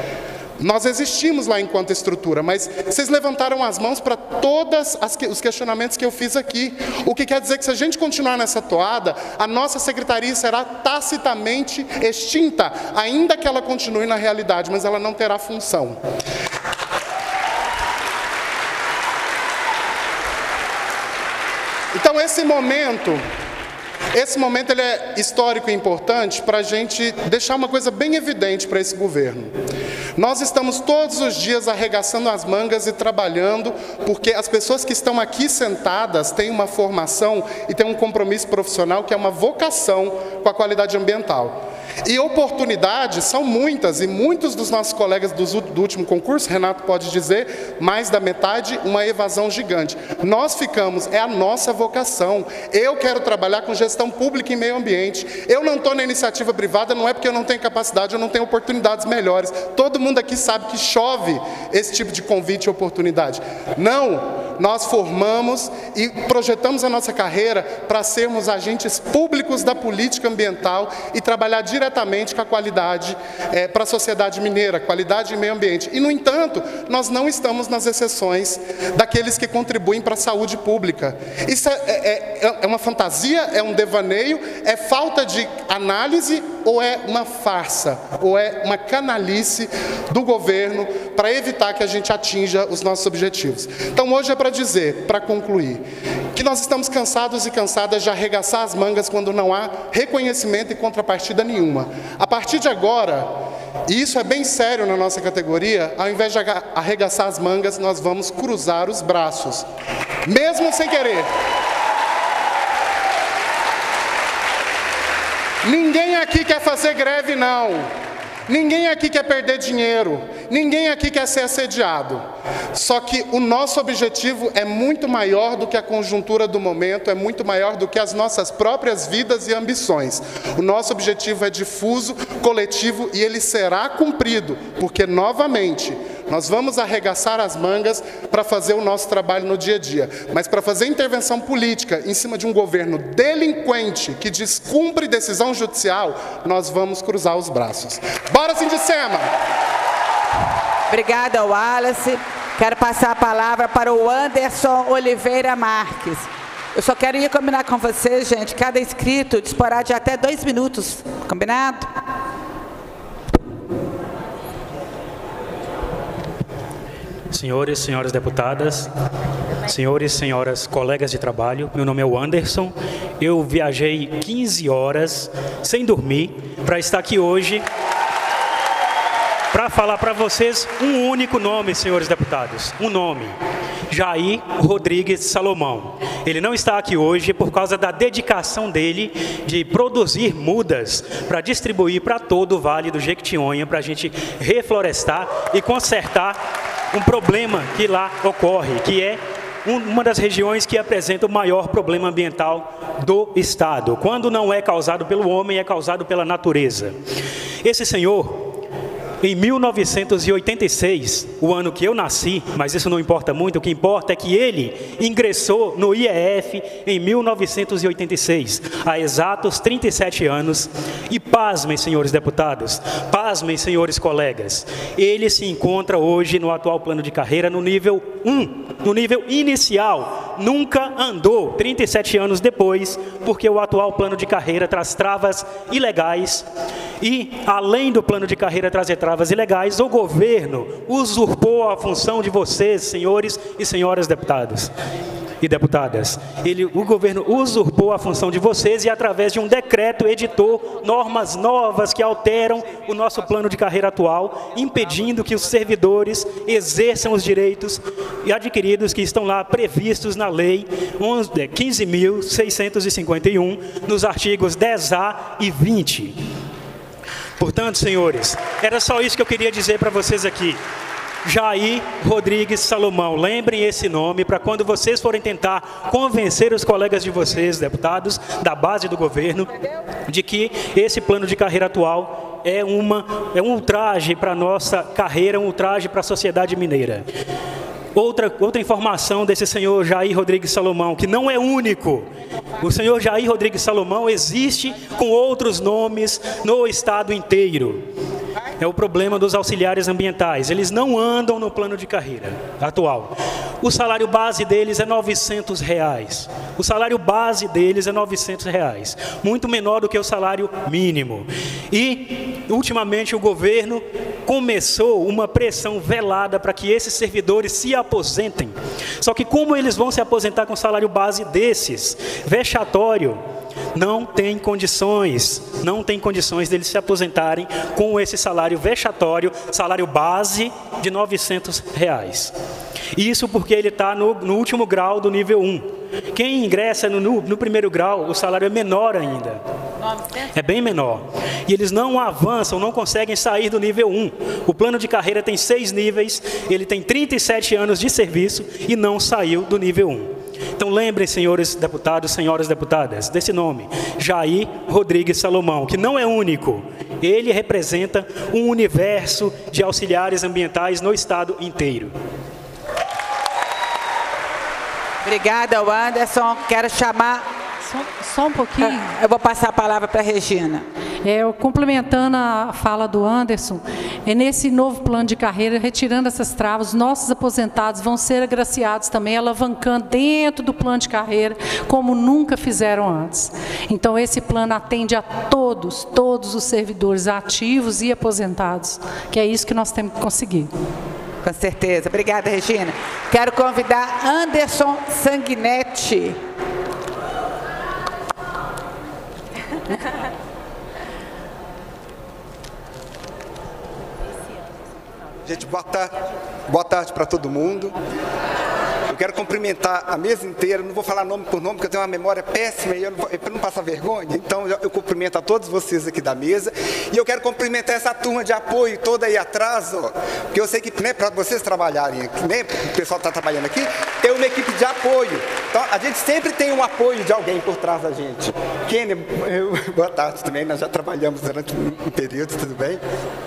Nós existimos lá enquanto estrutura, mas vocês levantaram as mãos para todos os questionamentos que eu fiz aqui. O que quer dizer que se a gente continuar nessa toada, a nossa secretaria será tacitamente extinta, ainda que ela continue na realidade, mas ela não terá função. Então esse momento ele é histórico e importante para a gente deixar uma coisa bem evidente para esse governo. Nós estamos todos os dias arregaçando as mangas e trabalhando, porque as pessoas que estão aqui sentadas têm uma formação e têm um compromisso profissional que é uma vocação com a qualidade ambiental. E oportunidades são muitas, e muitos dos nossos colegas do último concurso, Renato pode dizer, mais da metade, uma evasão gigante. Nós ficamos, é a nossa vocação. Eu quero trabalhar com gestão pública e meio ambiente. Eu não estou na iniciativa privada, não é porque eu não tenho capacidade, eu não tenho oportunidades melhores. Todo mundo aqui sabe que chove esse tipo de convite e oportunidade. Não! Nós formamos e projetamos a nossa carreira para sermos agentes públicos da política ambiental e trabalhar diretamente com a qualidade para a sociedade mineira, qualidade e meio ambiente. E, no entanto, nós não estamos nas exceções daqueles que contribuem para a saúde pública. Isso é uma fantasia, é um devaneio, é falta de análise ou é uma farsa, ou é uma canalice do governo para evitar que a gente atinja os nossos objetivos. Então, hoje é para dizer, para concluir, que nós estamos cansados e cansadas de arregaçar as mangas quando não há reconhecimento e contrapartida nenhuma. A partir de agora, e isso é bem sério na nossa categoria, ao invés de arregaçar as mangas, nós vamos cruzar os braços, mesmo sem querer. Ninguém aqui quer fazer greve, não. Ninguém aqui quer perder dinheiro. Ninguém aqui quer ser assediado. Só que o nosso objetivo é muito maior do que a conjuntura do momento, é muito maior do que as nossas próprias vidas e ambições. O nosso objetivo é difuso, coletivo, e ele será cumprido, porque, novamente, nós vamos arregaçar as mangas para fazer o nosso trabalho no dia a dia. Mas para fazer intervenção política em cima de um governo delinquente que descumpre decisão judicial, nós vamos cruzar os braços. Bora, Sindicema! Obrigada, Wallace. Quero passar a palavra para o Anderson Oliveira Marques. Eu só quero ir combinar com vocês, gente, cada inscrito disporá de até 2 minutos. Combinado? Senhores e senhoras deputadas, senhores e senhoras colegas de trabalho, meu nome é o Anderson. Eu viajei 15 horas sem dormir para estar aqui hoje para falar para vocês um único nome, senhores deputados, um nome: Jair Rodrigues Salomão. Ele não está aqui hoje por causa da dedicação dele de produzir mudas para distribuir para todo o Vale do Jequitinhonha, para a gente reflorestar e consertar um problema que lá ocorre, que é uma das regiões que apresenta o maior problema ambiental do Estado. Quando não é causado pelo homem, é causado pela natureza. Esse senhor, em 1986, o ano que eu nasci, mas isso não importa muito, o que importa é que ele ingressou no IEF em 1986, há exatos 37 anos, e pasmem, senhores deputados, pasmem, senhores colegas, ele se encontra hoje no atual plano de carreira no nível 1, no nível inicial, nunca andou 37 anos depois, porque o atual plano de carreira traz travas ilegais e, além do plano de carreira trazer travas ilegais, o governo usurpou a função de vocês, senhores e senhoras deputados e deputadas. O governo usurpou a função de vocês e, através de um decreto, editou normas novas que alteram o nosso plano de carreira atual, impedindo que os servidores exerçam os direitos adquiridos que estão lá previstos na Lei 15.651, nos artigos 10A e 20. Portanto, senhores, era só isso que eu queria dizer para vocês aqui. Jair Rodrigues Salomão. Lembrem esse nome para quando vocês forem tentar convencer os colegas de vocês, deputados da base do governo, de que esse plano de carreira atual é um ultraje para a nossa carreira, um ultraje para a sociedade mineira. Outra informação desse senhor Jair Rodrigues Salomão, que não é único. O senhor Jair Rodrigues Salomão existe com outros nomes no estado inteiro. É o problema dos auxiliares ambientais. Eles não andam no plano de carreira atual. O salário base deles é R$900. O salário base deles é R$900. Muito menor do que o salário mínimo. E, ultimamente, o governo começou uma pressão velada para que esses servidores se aposentem. Só que como eles vão se aposentar com o salário base desses? Vexatório. Não tem condições deles se aposentarem com esse salário vexatório, salário base de R$900. Isso porque ele está no último grau do nível 1. Quem ingressa no primeiro grau, o salário é menor ainda. É bem menor. E eles não avançam, não conseguem sair do nível 1. O plano de carreira tem 6 níveis, ele tem 37 anos de serviço e não saiu do nível 1. Então lembrem, senhores deputados, senhoras deputadas, desse nome, Jair Rodrigues Salomão, que não é único. Ele representa um universo de auxiliares ambientais no estado inteiro. Obrigada, Anderson. Quero chamar... Só um pouquinho. Eu vou passar a palavra para a Regina. Complementando a fala do Anderson, nesse novo plano de carreira, retirando essas travas, nossos aposentados vão ser agraciados também, alavancando dentro do plano de carreira, como nunca fizeram antes. Então, esse plano atende a todos os servidores ativos e aposentados, que é isso que nós temos que conseguir. Com certeza. Obrigada, Regina. Quero convidar Anderson Sanguinetti. Gente, boa tarde para todo mundo. Eu quero cumprimentar a mesa inteira, não vou falar nome por nome, porque eu tenho uma memória péssima e para não passar vergonha, então eu cumprimento a todos vocês aqui da mesa. E eu quero cumprimentar essa turma de apoio toda aí atrás, ó, porque eu sei que, né, para vocês trabalharem aqui, né, o pessoal está trabalhando aqui, tem uma equipe de apoio. Então, a gente sempre tem um apoio de alguém por trás da gente. Kenny, boa tarde também, nós já trabalhamos durante um período, tudo bem?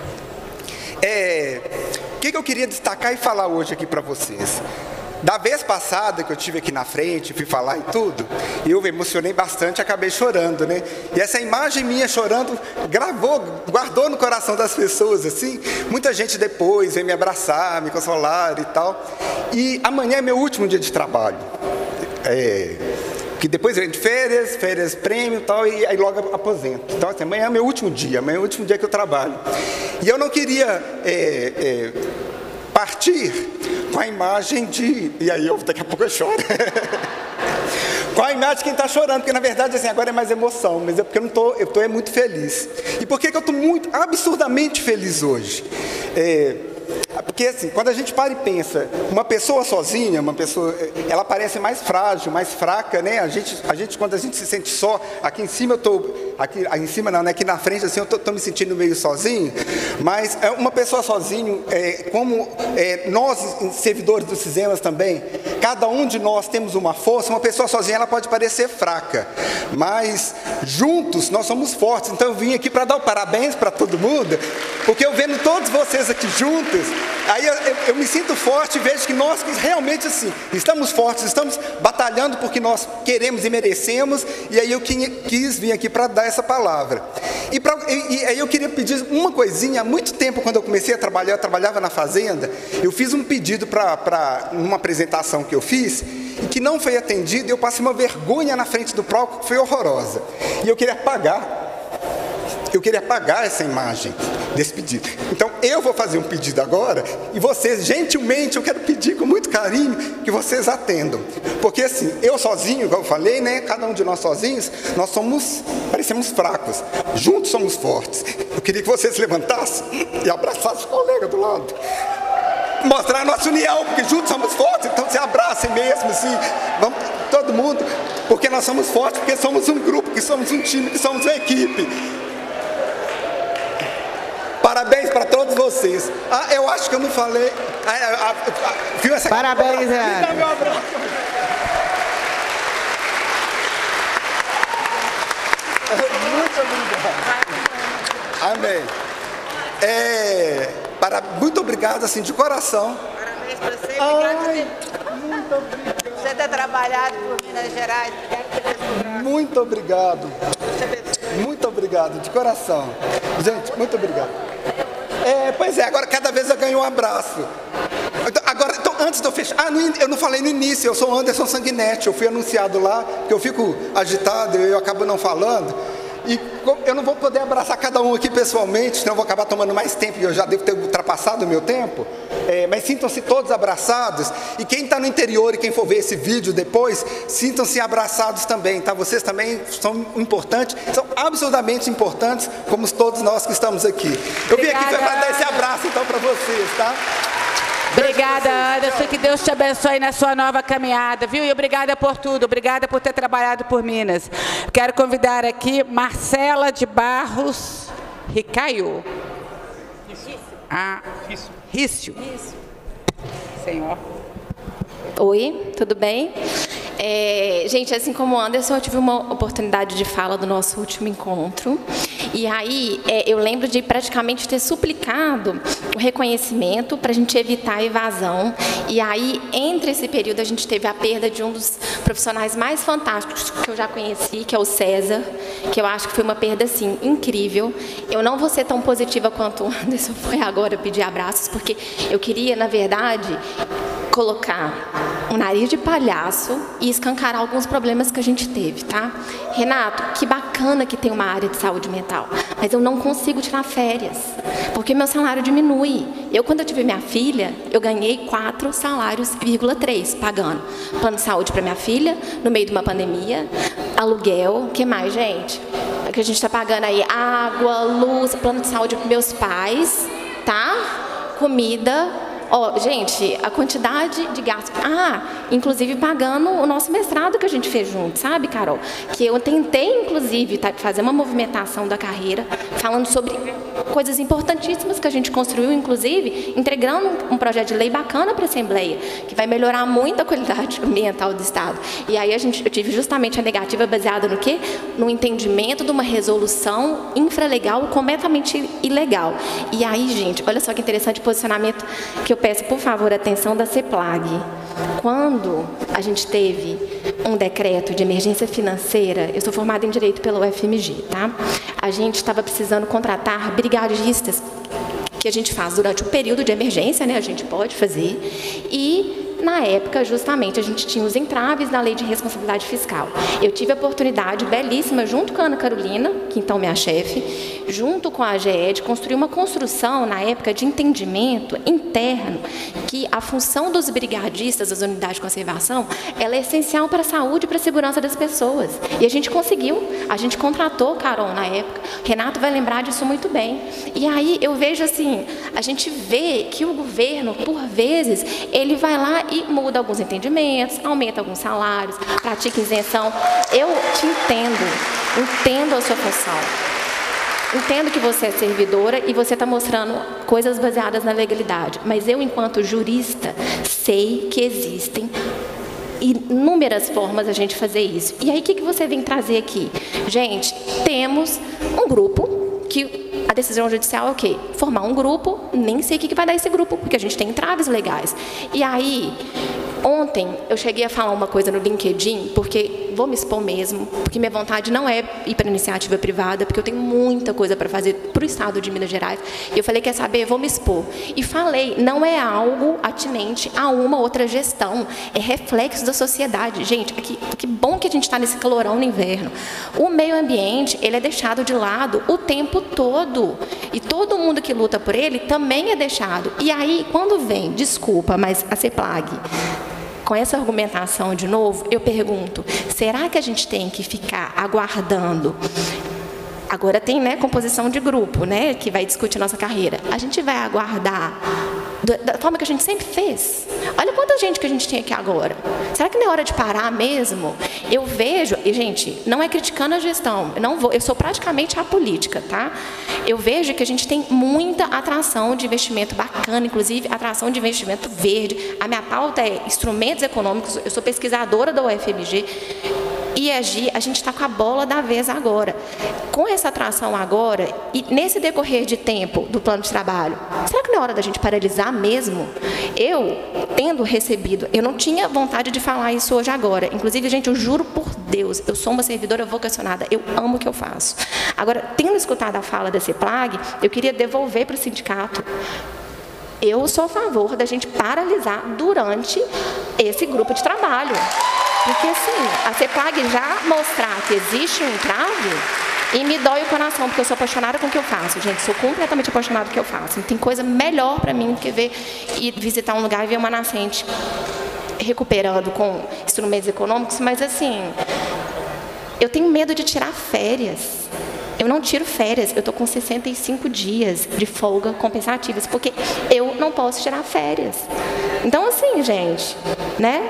O que eu queria destacar e falar hoje aqui para vocês? Da vez passada que eu estive aqui na frente, fui falar e tudo, eu me emocionei bastante, acabei chorando, né? E essa imagem minha chorando, guardou no coração das pessoas, assim. Muita gente depois veio me abraçar, me consolar e tal. E amanhã é meu último dia de trabalho. Que depois eu entro de férias prêmio e tal, e aí logo aposento. Então, assim, amanhã é meu último dia que eu trabalho. E eu não queria partir com a imagem de... E aí, daqui a pouco eu choro. Com a imagem de quem está chorando, porque na verdade, assim, agora é mais emoção, mas é porque eu estou muito feliz. E por que eu estou absurdamente feliz hoje? Porque assim, quando a gente para e pensa, uma pessoa sozinha, ela parece mais frágil, mais fraca, né? A gente quando a gente se sente só, aqui em cima aqui em cima não, né? Aqui na frente assim, eu tô me sentindo meio sozinho, mas uma pessoa sozinho, como nós, servidores do Sistemas também, cada um de nós temos uma força. Uma pessoa sozinha, ela pode parecer fraca, mas juntos nós somos fortes. Então eu vim aqui para dar o parabéns para todo mundo, porque eu vendo todos vocês aqui juntos, aí eu me sinto forte e vejo que nós realmente assim, estamos fortes, estamos batalhando porque nós queremos e merecemos, e aí eu quis vir aqui para dar essa palavra. E aí eu queria pedir uma coisinha. Há muito tempo, quando eu comecei a trabalhar, eu trabalhava na fazenda, eu fiz um pedido numa apresentação que eu fiz, e que não foi atendido, e eu passei uma vergonha na frente do palco que foi horrorosa. E eu queria apagar essa imagem desse pedido. Então, eu vou fazer um pedido agora, e vocês, gentilmente, eu quero pedir com muito carinho que vocês atendam. Porque, assim, eu sozinho, igual eu falei, né, cada um de nós sozinhos, nós parecemos fracos. Juntos somos fortes. Eu queria que vocês levantassem e abraçassem o colega do lado. Mostrar a nossa união, porque juntos somos fortes, então se abracem mesmo, assim, vamos, todo mundo, porque nós somos fortes, porque somos um grupo, que somos um time, que somos uma equipe. Parabéns para todos vocês. Eu acho que eu não falei. Viu essa parabéns, Ana. Meu abraço. Muito obrigado. Amém. Muito obrigado, assim, de coração. Parabéns para você. Muito obrigado. Você ter trabalhado por Minas Gerais. Muito obrigado. Muito obrigado, de coração. Gente, muito obrigado. Pois é, agora cada vez eu ganho um abraço. Então, antes de eu fechar... eu não falei no início, eu sou Anderson Sanguinetti, eu fui anunciado lá, que eu fico agitado, eu acabo não falando. E eu não vou poder abraçar cada um aqui pessoalmente, senão eu vou acabar tomando mais tempo, e eu já devo ter ultrapassado o meu tempo. Mas sintam-se todos abraçados. E quem está no interior e quem for ver esse vídeo depois, sintam-se abraçados também, tá? Vocês também são importantes, são absurdamente importantes, como todos nós que estamos aqui. Eu vim aqui para dar esse abraço, então, para vocês, tá? Obrigada, Anderson. Que Deus te abençoe na sua nova caminhada, viu? E obrigada por tudo. Obrigada por ter trabalhado por Minas. Quero convidar aqui Marcela de Barros Ricaio. Rício. Senhor. Oi, tudo bem? Gente, assim como o Anderson, eu tive uma oportunidade de fala do nosso último encontro. E aí, eu lembro de praticamente ter suplicado o reconhecimento para a gente evitar a evasão. E aí, entre esse período, a gente teve a perda de um dos profissionais mais fantásticos que eu já conheci, que é o César, que eu acho que foi uma perda, assim, incrível. Eu não vou ser tão positiva quanto o Anderson foi agora pedir abraços, porque eu queria, na verdade, colocar um nariz de palhaço e escancarar alguns problemas que a gente teve, tá? Renato, que bacana que tem uma área de saúde mental, mas eu não consigo tirar férias, porque meu salário diminui. Quando eu tive minha filha, eu ganhei 4,3 salários pagando plano de saúde para minha filha, no meio de uma pandemia, aluguel, o que mais, gente? É que a gente está pagando aí água, luz, plano de saúde para meus pais, tá? Comida. Gente, a quantidade de gastos. Inclusive pagando o nosso mestrado que a gente fez junto, sabe, Carol? Que eu tentei, inclusive, fazer uma movimentação da carreira, falando sobre coisas importantíssimas que a gente construiu, inclusive, entregando um projeto de lei bacana para a Assembleia, que vai melhorar muito a qualidade ambiental do Estado. E aí eu tive justamente a negativa baseada no quê? No entendimento de uma resolução infralegal completamente ilegal. E aí, gente, olha só que interessante o posicionamento que eu peço, por favor, atenção da CEPLAG. Quando a gente teve um decreto de emergência financeira, eu sou formada em Direito pela UFMG, tá? A gente estava precisando contratar brigadistas, que a gente faz durante o período de emergência, né? A gente pode fazer. E na época, justamente, a gente tinha os entraves da Lei de Responsabilidade Fiscal. Eu tive a oportunidade belíssima, junto com a Ana Carolina, que então é minha chefe, junto com a AGE, de construir uma construção, na época, de entendimento interno, que a função dos brigadistas, das unidades de conservação, ela é essencial para a saúde e para a segurança das pessoas. E a gente conseguiu, a gente contratou, Carol, na época. Renato vai lembrar disso muito bem. E aí eu vejo assim, a gente vê que o governo, por vezes, ele vai lá e muda alguns entendimentos, aumenta alguns salários, pratica isenção. Eu te entendo a sua função. Entendo que você é servidora e você está mostrando coisas baseadas na legalidade, mas eu, enquanto jurista, sei que existem inúmeras formas de a gente fazer isso. E aí, o que você vem trazer aqui? Gente, temos um grupo que a decisão judicial é o quê? Formar um grupo, nem sei o que vai dar esse grupo, porque a gente tem entraves legais. E aí, ontem eu cheguei a falar uma coisa no LinkedIn, porque vou me expor mesmo, porque minha vontade não é ir para a iniciativa privada, porque eu tenho muita coisa para fazer para o Estado de Minas Gerais. E eu falei, quer saber, vou me expor. E falei, não é algo atinente a uma outra gestão, é reflexo da sociedade. Gente, que bom que a gente está nesse calorão no inverno. O meio ambiente, ele é deixado de lado o tempo todo. E todo mundo que luta por ele também é deixado. E aí, quando vem, desculpa, mas a CEPLAG, com essa argumentação de novo, eu pergunto, será que a gente tem que ficar aguardando? Agora tem, né, composição de grupo, né, que vai discutir nossa carreira. A gente vai aguardar da forma que a gente sempre fez. Olha quanta gente que a gente tem aqui agora. Será que não é hora de parar mesmo? Eu vejo, e gente, não é criticando a gestão, eu sou praticamente apolítica, tá? Eu vejo que a gente tem muita atração de investimento bacana, inclusive atração de investimento verde. A minha pauta é instrumentos econômicos, eu sou pesquisadora da UFMG. E a gente está com a bola da vez agora. Com essa atração agora, e nesse decorrer de tempo do plano de trabalho, será que não é hora da gente paralisar mesmo? Eu, tendo recebido, eu não tinha vontade de falar isso hoje agora. Inclusive, gente, eu juro por Deus, eu sou uma servidora vocacionada, eu amo o que eu faço. Agora, tendo escutado a fala da CEPLAG, eu queria devolver para o sindicato. Eu sou a favor da gente paralisar durante esse grupo de trabalho. Porque, assim, a CEPLAG já mostrar que existe um entrave, e me dói o coração, porque eu sou apaixonada com o que eu faço, gente. Sou completamente apaixonada com o que eu faço. Não tem coisa melhor para mim do que ir visitar um lugar e ver uma nascente recuperando com instrumentos econômicos. Mas, assim, eu tenho medo de tirar férias. Eu não tiro férias, eu estou com 65 dias de folga compensativas, porque eu não posso tirar férias. Então, assim, gente, né?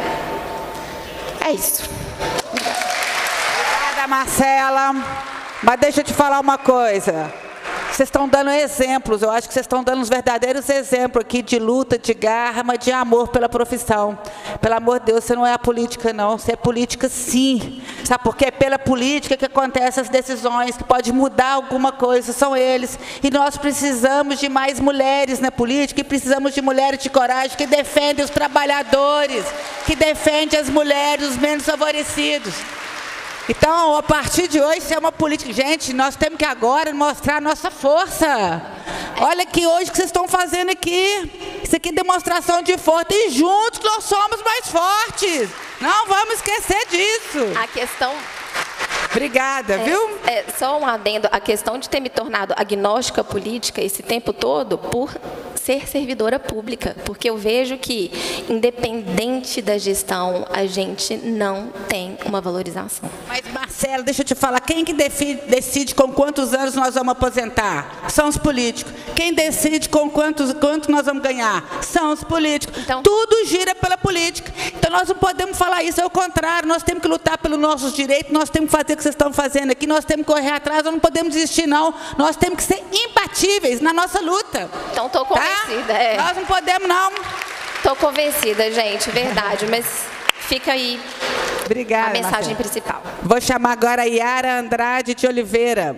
É isso. Obrigada, Marcela. Mas deixa eu te falar uma coisa. Vocês estão dando exemplos, eu acho que vocês estão dando uns verdadeiros exemplos aqui de luta, de garra, mas de amor pela profissão. Pelo amor de Deus, você não é a política, não. Você é política, sim. Sabe por quê? É pela política que acontecem as decisões, que pode mudar alguma coisa, são eles. E nós precisamos de mais mulheres na política, e precisamos de mulheres de coragem que defendem os trabalhadores, que defendem as mulheres, os menos favorecidos. Então, a partir de hoje, isso é uma política. Gente, nós temos que agora mostrar a nossa força. Olha que hoje que vocês estão fazendo aqui. Isso aqui é demonstração de força. E juntos nós somos mais fortes. Não vamos esquecer disso. A questão... Obrigada, viu? Só um adendo. A questão de ter me tornado agnóstica política esse tempo todo por ser servidora pública. Porque eu vejo que, independente da gestão, a gente não tem uma valorização. Mas, Marcelo, deixa eu te falar. Quem que decide com quantos anos nós vamos aposentar? São os políticos. Quem decide com quanto nós vamos ganhar? São os políticos. Então, tudo gira pela política. Então, nós não podemos falar isso. É o contrário. Nós temos que lutar pelos nossos direitos. Nós temos que fazer o que vocês estão fazendo aqui. Nós temos que correr atrás. Nós não podemos desistir, não. Nós temos que ser imbatíveis na nossa luta. Então, estou convencida. Nós não podemos, não. Estou convencida, gente. Verdade. Mas fica aí. Obrigada, a mensagem Marcelo. principal. Vou chamar agora a Yara Andrade de Oliveira.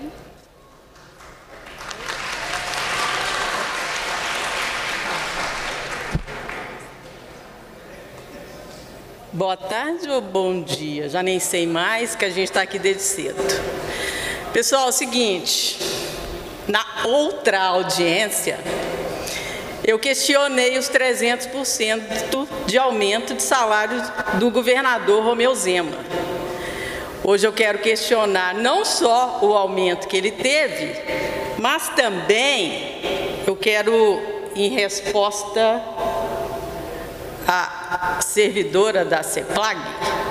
Boa tarde ou bom dia? Já nem sei mais, que a gente está aqui desde cedo. Pessoal, é o seguinte, na outra audiência, eu questionei os 300% de aumento de salário do governador Romeu Zema. Hoje eu quero questionar não só o aumento que ele teve, mas também eu quero, em resposta à servidora da CEPLAG,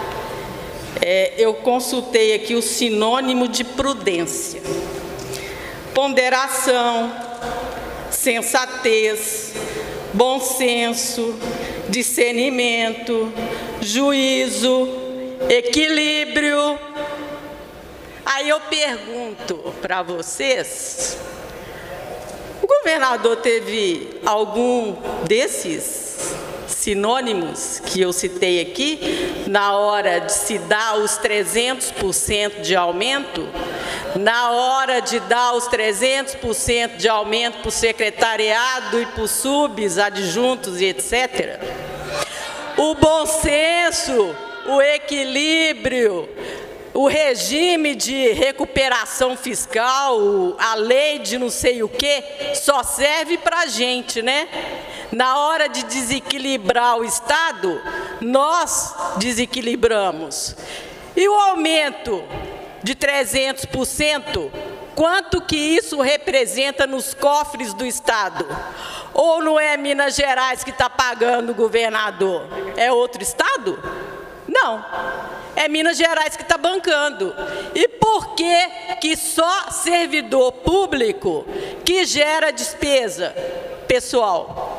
eu consultei aqui o sinônimo de prudência: ponderação, sensatez, bom senso, discernimento, juízo, equilíbrio. Aí eu pergunto para vocês, o governador teve algum desses sinônimos que eu citei aqui na hora de se dar os 300% de aumento? Na hora de dar os 300% de aumento para o secretariado e para os subs, adjuntos e etc. O bom senso, o equilíbrio, o regime de recuperação fiscal, a lei de não sei o quê, só serve para a gente, né? Na hora de desequilibrar o Estado, nós desequilibramos. E o aumento de 300%, quanto que isso representa nos cofres do Estado? Ou não é Minas Gerais que está pagando o governador? É outro Estado? Não, é Minas Gerais que está bancando. E por que só servidor público que gera despesa, pessoal?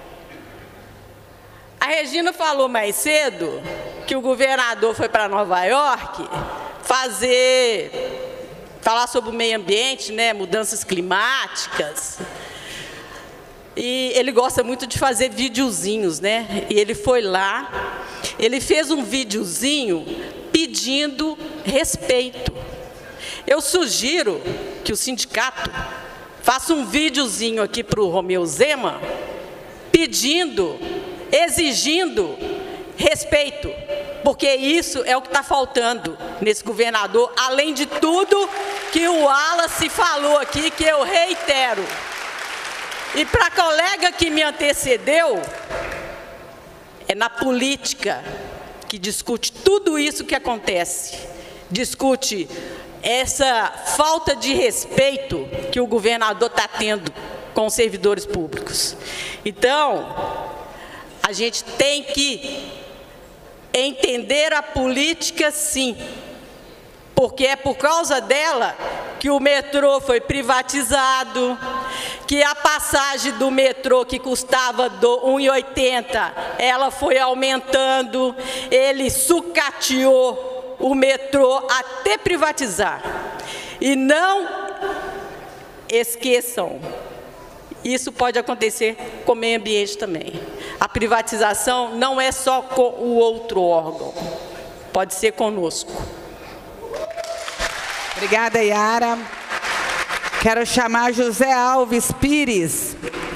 A Regina falou mais cedo que o governador foi para Nova York falar sobre o meio ambiente, né, mudanças climáticas. E ele gosta muito de fazer videozinhos, né? E ele foi lá, ele fez um videozinho pedindo respeito. Eu sugiro que o sindicato faça um videozinho aqui para o Romeu Zema, exigindo respeito, porque isso é o que está faltando nesse governador, além de tudo que o Wallace falou aqui, que eu reitero. E para a colega que me antecedeu, é na política que discute tudo isso que acontece, discute essa falta de respeito que o governador está tendo com os servidores públicos. Então, a gente tem que entender a política, sim, porque é por causa dela que o metrô foi privatizado, que a passagem do metrô que custava R$ 1,80, ela foi aumentando, ele sucateou o metrô até privatizar. E não esqueçam, isso pode acontecer com o meio ambiente também. A privatização não é só com o outro órgão, pode ser conosco. Obrigada, Yara. Quero chamar José Alves Pires.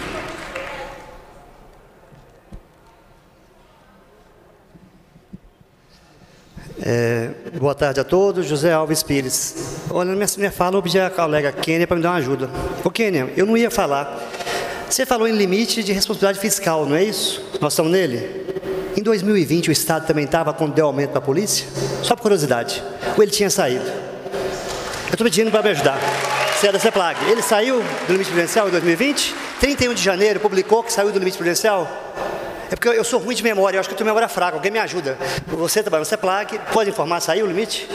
Boa tarde a todos, José Alves Pires. Olha, minha fala, eu pedi a colega Kênia para me dar uma ajuda. Ô Kênia, eu não ia falar. Você falou em limite de responsabilidade fiscal, não é isso? Nós estamos nele? Em 2020 o Estado também estava quando deu aumento para a polícia? Só por curiosidade. Ou ele tinha saído? Eu estou pedindo para me ajudar. Você é da CEPLAG. Ele saiu do limite prudencial em 2020? 31 de janeiro publicou que saiu do limite prudencial? É porque eu sou ruim de memória, eu acho que eu tenho memória fraca. Alguém me ajuda. Você trabalha no CEPLAG, pode informar, saiu o limite?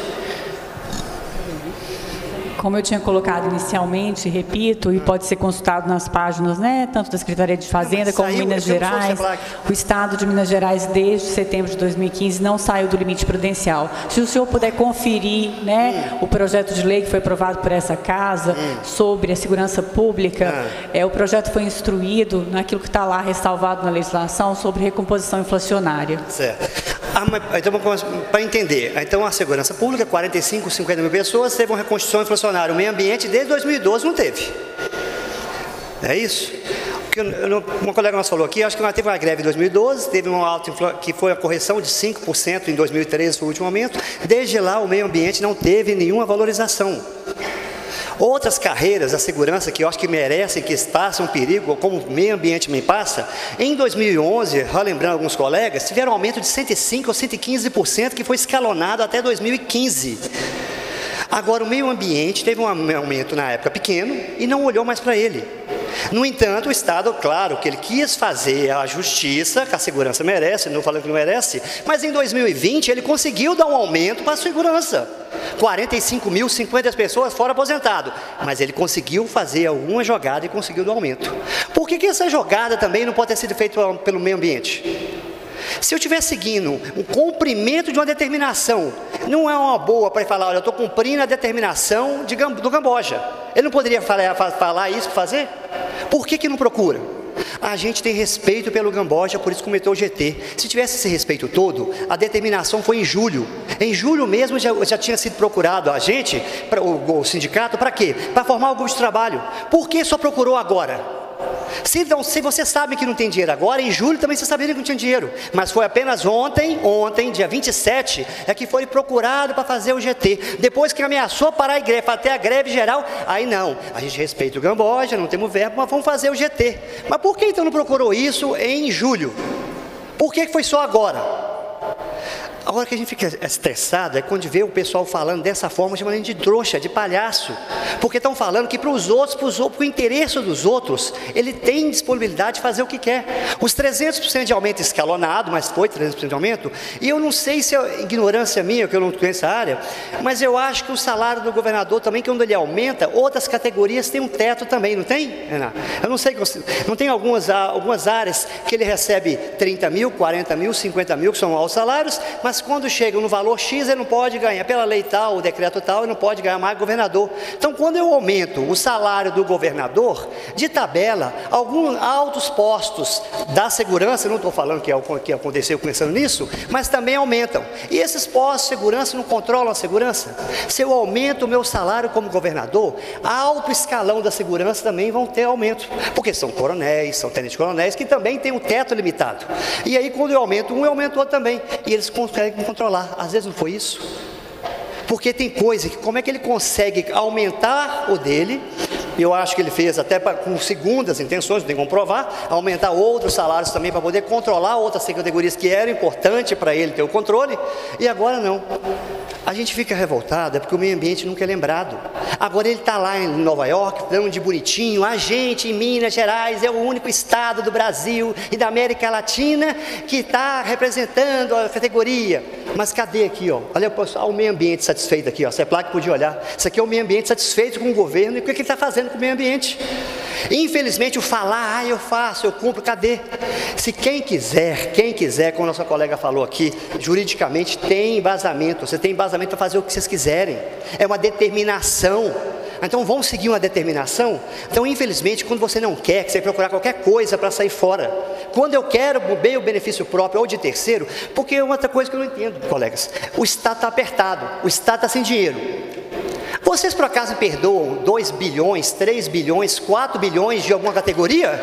Como eu tinha colocado inicialmente, repito, e pode ser consultado nas páginas, né, tanto da Secretaria de Fazenda como Minas Gerais, o Estado de Minas Gerais, desde setembro de 2015, não saiu do limite prudencial. Se o senhor puder conferir, né, o projeto de lei que foi aprovado por essa casa sobre a segurança pública, o projeto foi instruído naquilo que está lá ressalvado na legislação sobre recomposição inflacionária. Certo. Então, para entender, então a segurança pública, 45, 50 mil pessoas, teve uma reconstrução inflacionária. O meio ambiente, desde 2012, não teve. É isso? Uma colega nossa falou aqui, acho que nós teve uma greve em 2012, teve uma alta, que foi a correção de 5% em 2013, foi o último aumento. Desde lá, o meio ambiente não teve nenhuma valorização. Outras carreiras da segurança que eu acho que merecem, que passam perigo, como o meio ambiente também passa, em 2011, relembrando alguns colegas, tiveram um aumento de 105% ou 115%, que foi escalonado até 2015. Agora, o meio ambiente teve um aumento na época pequeno e não olhou mais para ele. No entanto, o Estado, claro, que ele quis fazer a justiça, que a segurança merece, não falando que não merece, mas em 2020 ele conseguiu dar um aumento para a segurança. 45 mil, 50 pessoas fora aposentado, mas ele conseguiu fazer alguma jogada e conseguiu dar aumento. Por que essa jogada também não pode ter sido feita pelo meio ambiente? Se eu estiver seguindo o cumprimento de uma determinação, não é uma boa para falar, olha, eu estou cumprindo a determinação do Gamboja. Ele não poderia falar isso, fazer? Por que não procura? A gente tem respeito pelo Gamboja, por isso cometeu o GT. Se tivesse esse respeito todo, a determinação foi em julho. Em julho mesmo já tinha sido procurado a gente, o sindicato, para quê? Para formar o grupo de trabalho. Por que só procurou agora? Se você sabe que não tem dinheiro agora, em julho também você sabia que não tinha dinheiro. Mas foi apenas ontem, dia 27, é que foi procurado para fazer o GT. Depois que ameaçou parar a greve, até a greve geral, aí não. A gente respeita o Gamboja, não temos verbo, mas vamos fazer o GT. Mas por que então não procurou isso em julho? Por que foi só agora? A hora que a gente fica estressado é quando vê o pessoal falando dessa forma, chamando de trouxa, de palhaço. Porque estão falando que para os outros, para o interesse dos outros, ele tem disponibilidade de fazer o que quer. Os 300% de aumento escalonado, mas foi 300% de aumento, e eu não sei se é ignorância minha, que eu não conheço a área, mas eu acho que o salário do governador também, que quando ele aumenta, outras categorias têm um teto também, não tem, Renato? Eu não sei, não tem algumas áreas que ele recebe 30 mil, 40 mil, 50 mil, que são altos salários, mas quando chega no valor X, ele não pode ganhar, pela lei tal, o decreto tal, ele não pode ganhar mais governador. Então, quando eu aumento o salário do governador, de tabela, alguns altos postos da segurança, não estou falando que aconteceu pensando nisso, mas também aumentam. E esses postos de segurança não controlam a segurança? Se eu aumento o meu salário como governador, alto escalão da segurança também vão ter aumento, porque são coronéis, são tenentes-coronéis, que também têm um teto limitado. E aí, quando eu aumento um, eu aumento outro também. E eles conseguem controlar. Às vezes não foi isso. Porque tem coisa que, como é que ele consegue aumentar o dele? Eu acho que ele fez até com segundas intenções, não tem como provar, aumentar outros salários também para poder controlar outras categorias que eram importantes para ele ter o controle, e agora não. a gente fica revoltado porque o meio ambiente nunca é lembrado. Agora ele está lá em Nova York, dando de bonitinho, a gente em Minas Gerais é o único estado do Brasil e da América Latina que está representando a categoria. Mas cadê aqui, ó? Olha o meio ambiente satisfeito aqui, ó. Essa é a placa que podia olhar. Isso aqui é o meio ambiente satisfeito com o governo e o que ele está fazendo com o meio ambiente. Infelizmente o falar, eu faço, eu cumpro, cadê? Se quem quiser, como a nossa colega falou aqui, juridicamente tem embasamento, você tem embasamento para fazer o que vocês quiserem, é uma determinação. Então vamos seguir uma determinação? Então infelizmente quando você não quer, que você vai procurar qualquer coisa para sair fora. Quando eu quero bem o benefício próprio ou de terceiro, porque é outra coisa que eu não entendo, colegas, o Estado está apertado, o Estado está sem dinheiro. Vocês por acaso perdoam 2 bilhões, 3 bilhões, 4 bilhões de alguma categoria?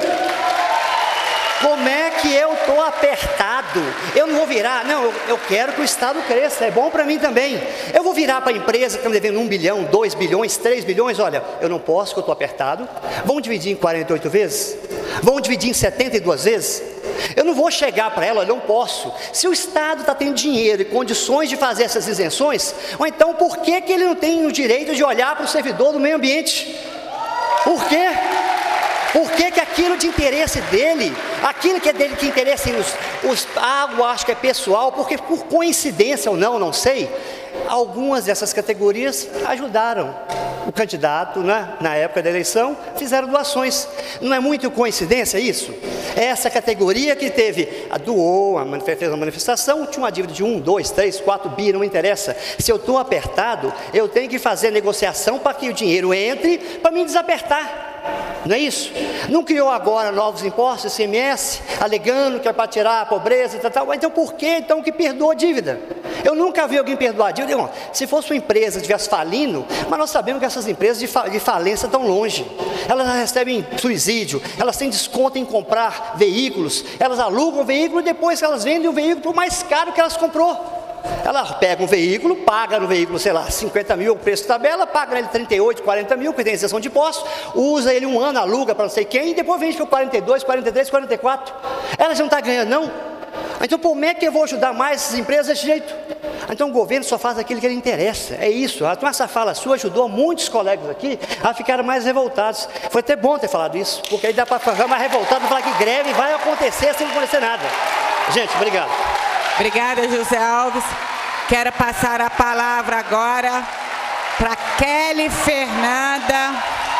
Como é que eu estou apertado? Eu não vou virar, não, eu quero que o Estado cresça, é bom para mim também. Eu vou virar para a empresa que está me devendo 1 bilhão, 2 bilhões, 3 bilhões, olha, eu não posso, que eu estou apertado. Vamos dividir em 48 vezes? Vamos dividir em 72 vezes? Eu não vou chegar para ela, eu não posso. Se o Estado está tendo dinheiro e condições de fazer essas isenções, ou então por que ele não tem o direito de olhar para o servidor do meio ambiente? Por quê? Por que aquilo de interesse dele, aquilo que é dele que interessa eu acho que é pessoal, porque por coincidência ou não sei, algumas dessas categorias ajudaram o candidato, né, na época da eleição, fizeram doações. Não é muito coincidência isso? Essa categoria que doou, fez uma manifestação, tinha uma dívida de 1, 2, 3, 4 bi, não me interessa. Se eu estou apertado, eu tenho que fazer negociação para que o dinheiro entre, para me desapertar. Não é isso? Não criou agora novos impostos, ICMS, alegando que é para tirar a pobreza e tal. Então por que então que perdoa a dívida? Eu nunca vi alguém perdoar a dívida. Se fosse uma empresa que estivesse falindo, mas nós sabemos que essas empresas de falência estão longe. Elas recebem subsídio, elas têm desconto em comprar veículos, elas alugam o veículo e depois elas vendem o veículo por mais caro que elas comprou. Ela pega um veículo, paga no veículo, sei lá, 50 mil, o preço de tabela, paga nele 38, 40 mil, porque tem isenção de impostos, usa ele um ano, aluga para não sei quem, e depois vende por 42, 43, 44. Ela já não está ganhando, não? Então, como é que eu vou ajudar mais essas empresas desse jeito? Então, o governo só faz aquilo que ele interessa, é isso. Então, essa fala sua ajudou muitos colegas aqui a ficarem mais revoltados. Foi até bom ter falado isso, porque aí dá para ficar mais revoltado e falar que greve vai acontecer sem acontecer nada. Gente, obrigado. Obrigada, José Alves. Quero passar a palavra agora para Kelly Fernanda.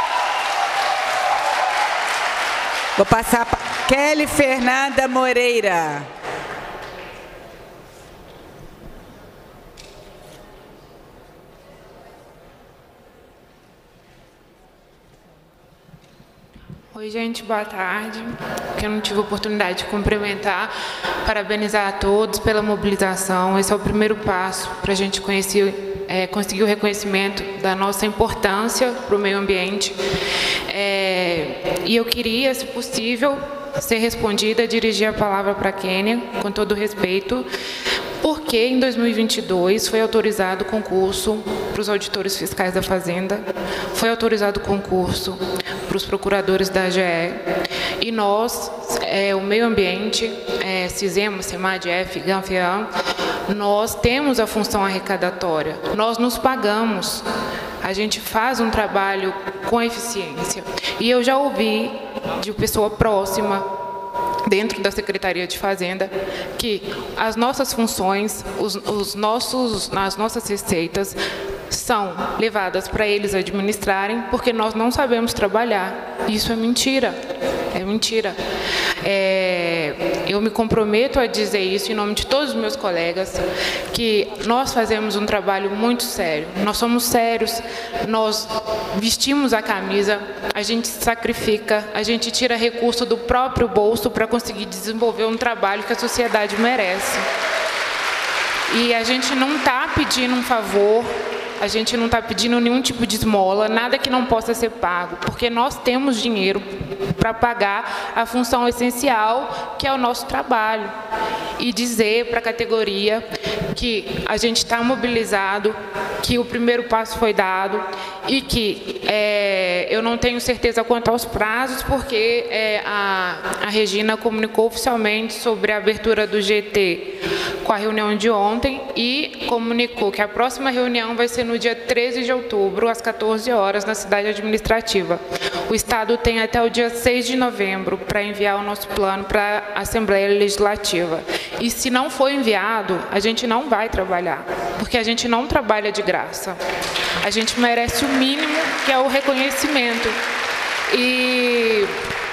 Vou passar para Kelly Fernanda Moreira. Oi, gente, boa tarde. Eu não tive a oportunidade de cumprimentar, parabenizar a todos pela mobilização. Esse é o primeiro passo para a gente conseguir o reconhecimento da nossa importância para o meio ambiente. E eu queria, se possível, ser respondida, dirigir a palavra para a Kênia, com todo respeito, porque em 2022 foi autorizado o concurso para os auditores fiscais da Fazenda, foi autorizado o concurso para os procuradores da AGE, e nós, o meio ambiente, CISEMA, CEMAD-F, GANFEAM, nós temos a função arrecadatória, nós nos pagamos, a gente faz um trabalho com eficiência. E eu já ouvi de pessoa próxima, dentro da Secretaria de Fazenda, que as nossas funções, as nossas receitas são levadas para eles administrarem, porque nós não sabemos trabalhar. Isso é mentira. É mentira. Eu me comprometo a dizer isso em nome de todos os meus colegas, que nós fazemos um trabalho muito sério. Nós somos sérios, nós vestimos a camisa, a gente se sacrifica, a gente tira recurso do próprio bolso para conseguir desenvolver um trabalho que a sociedade merece. E a gente não está pedindo um favor, a gente não está pedindo nenhum tipo de esmola, nada que não possa ser pago, porque nós temos dinheiro para pagar a função essencial, que é o nosso trabalho. E dizer para a categoria que a gente está mobilizado, que o primeiro passo foi dado e que eu não tenho certeza quanto aos prazos, porque a Regina comunicou oficialmente sobre a abertura do GT com a reunião de ontem e comunicou que a próxima reunião vai ser no dia 13 de outubro, às 14 horas, na cidade administrativa. O Estado tem até o dia 6 de novembro para enviar o nosso plano para a Assembleia Legislativa. E se não for enviado, a gente não vai trabalhar, porque a gente não trabalha de graça. A gente merece o mínimo, que é o reconhecimento. E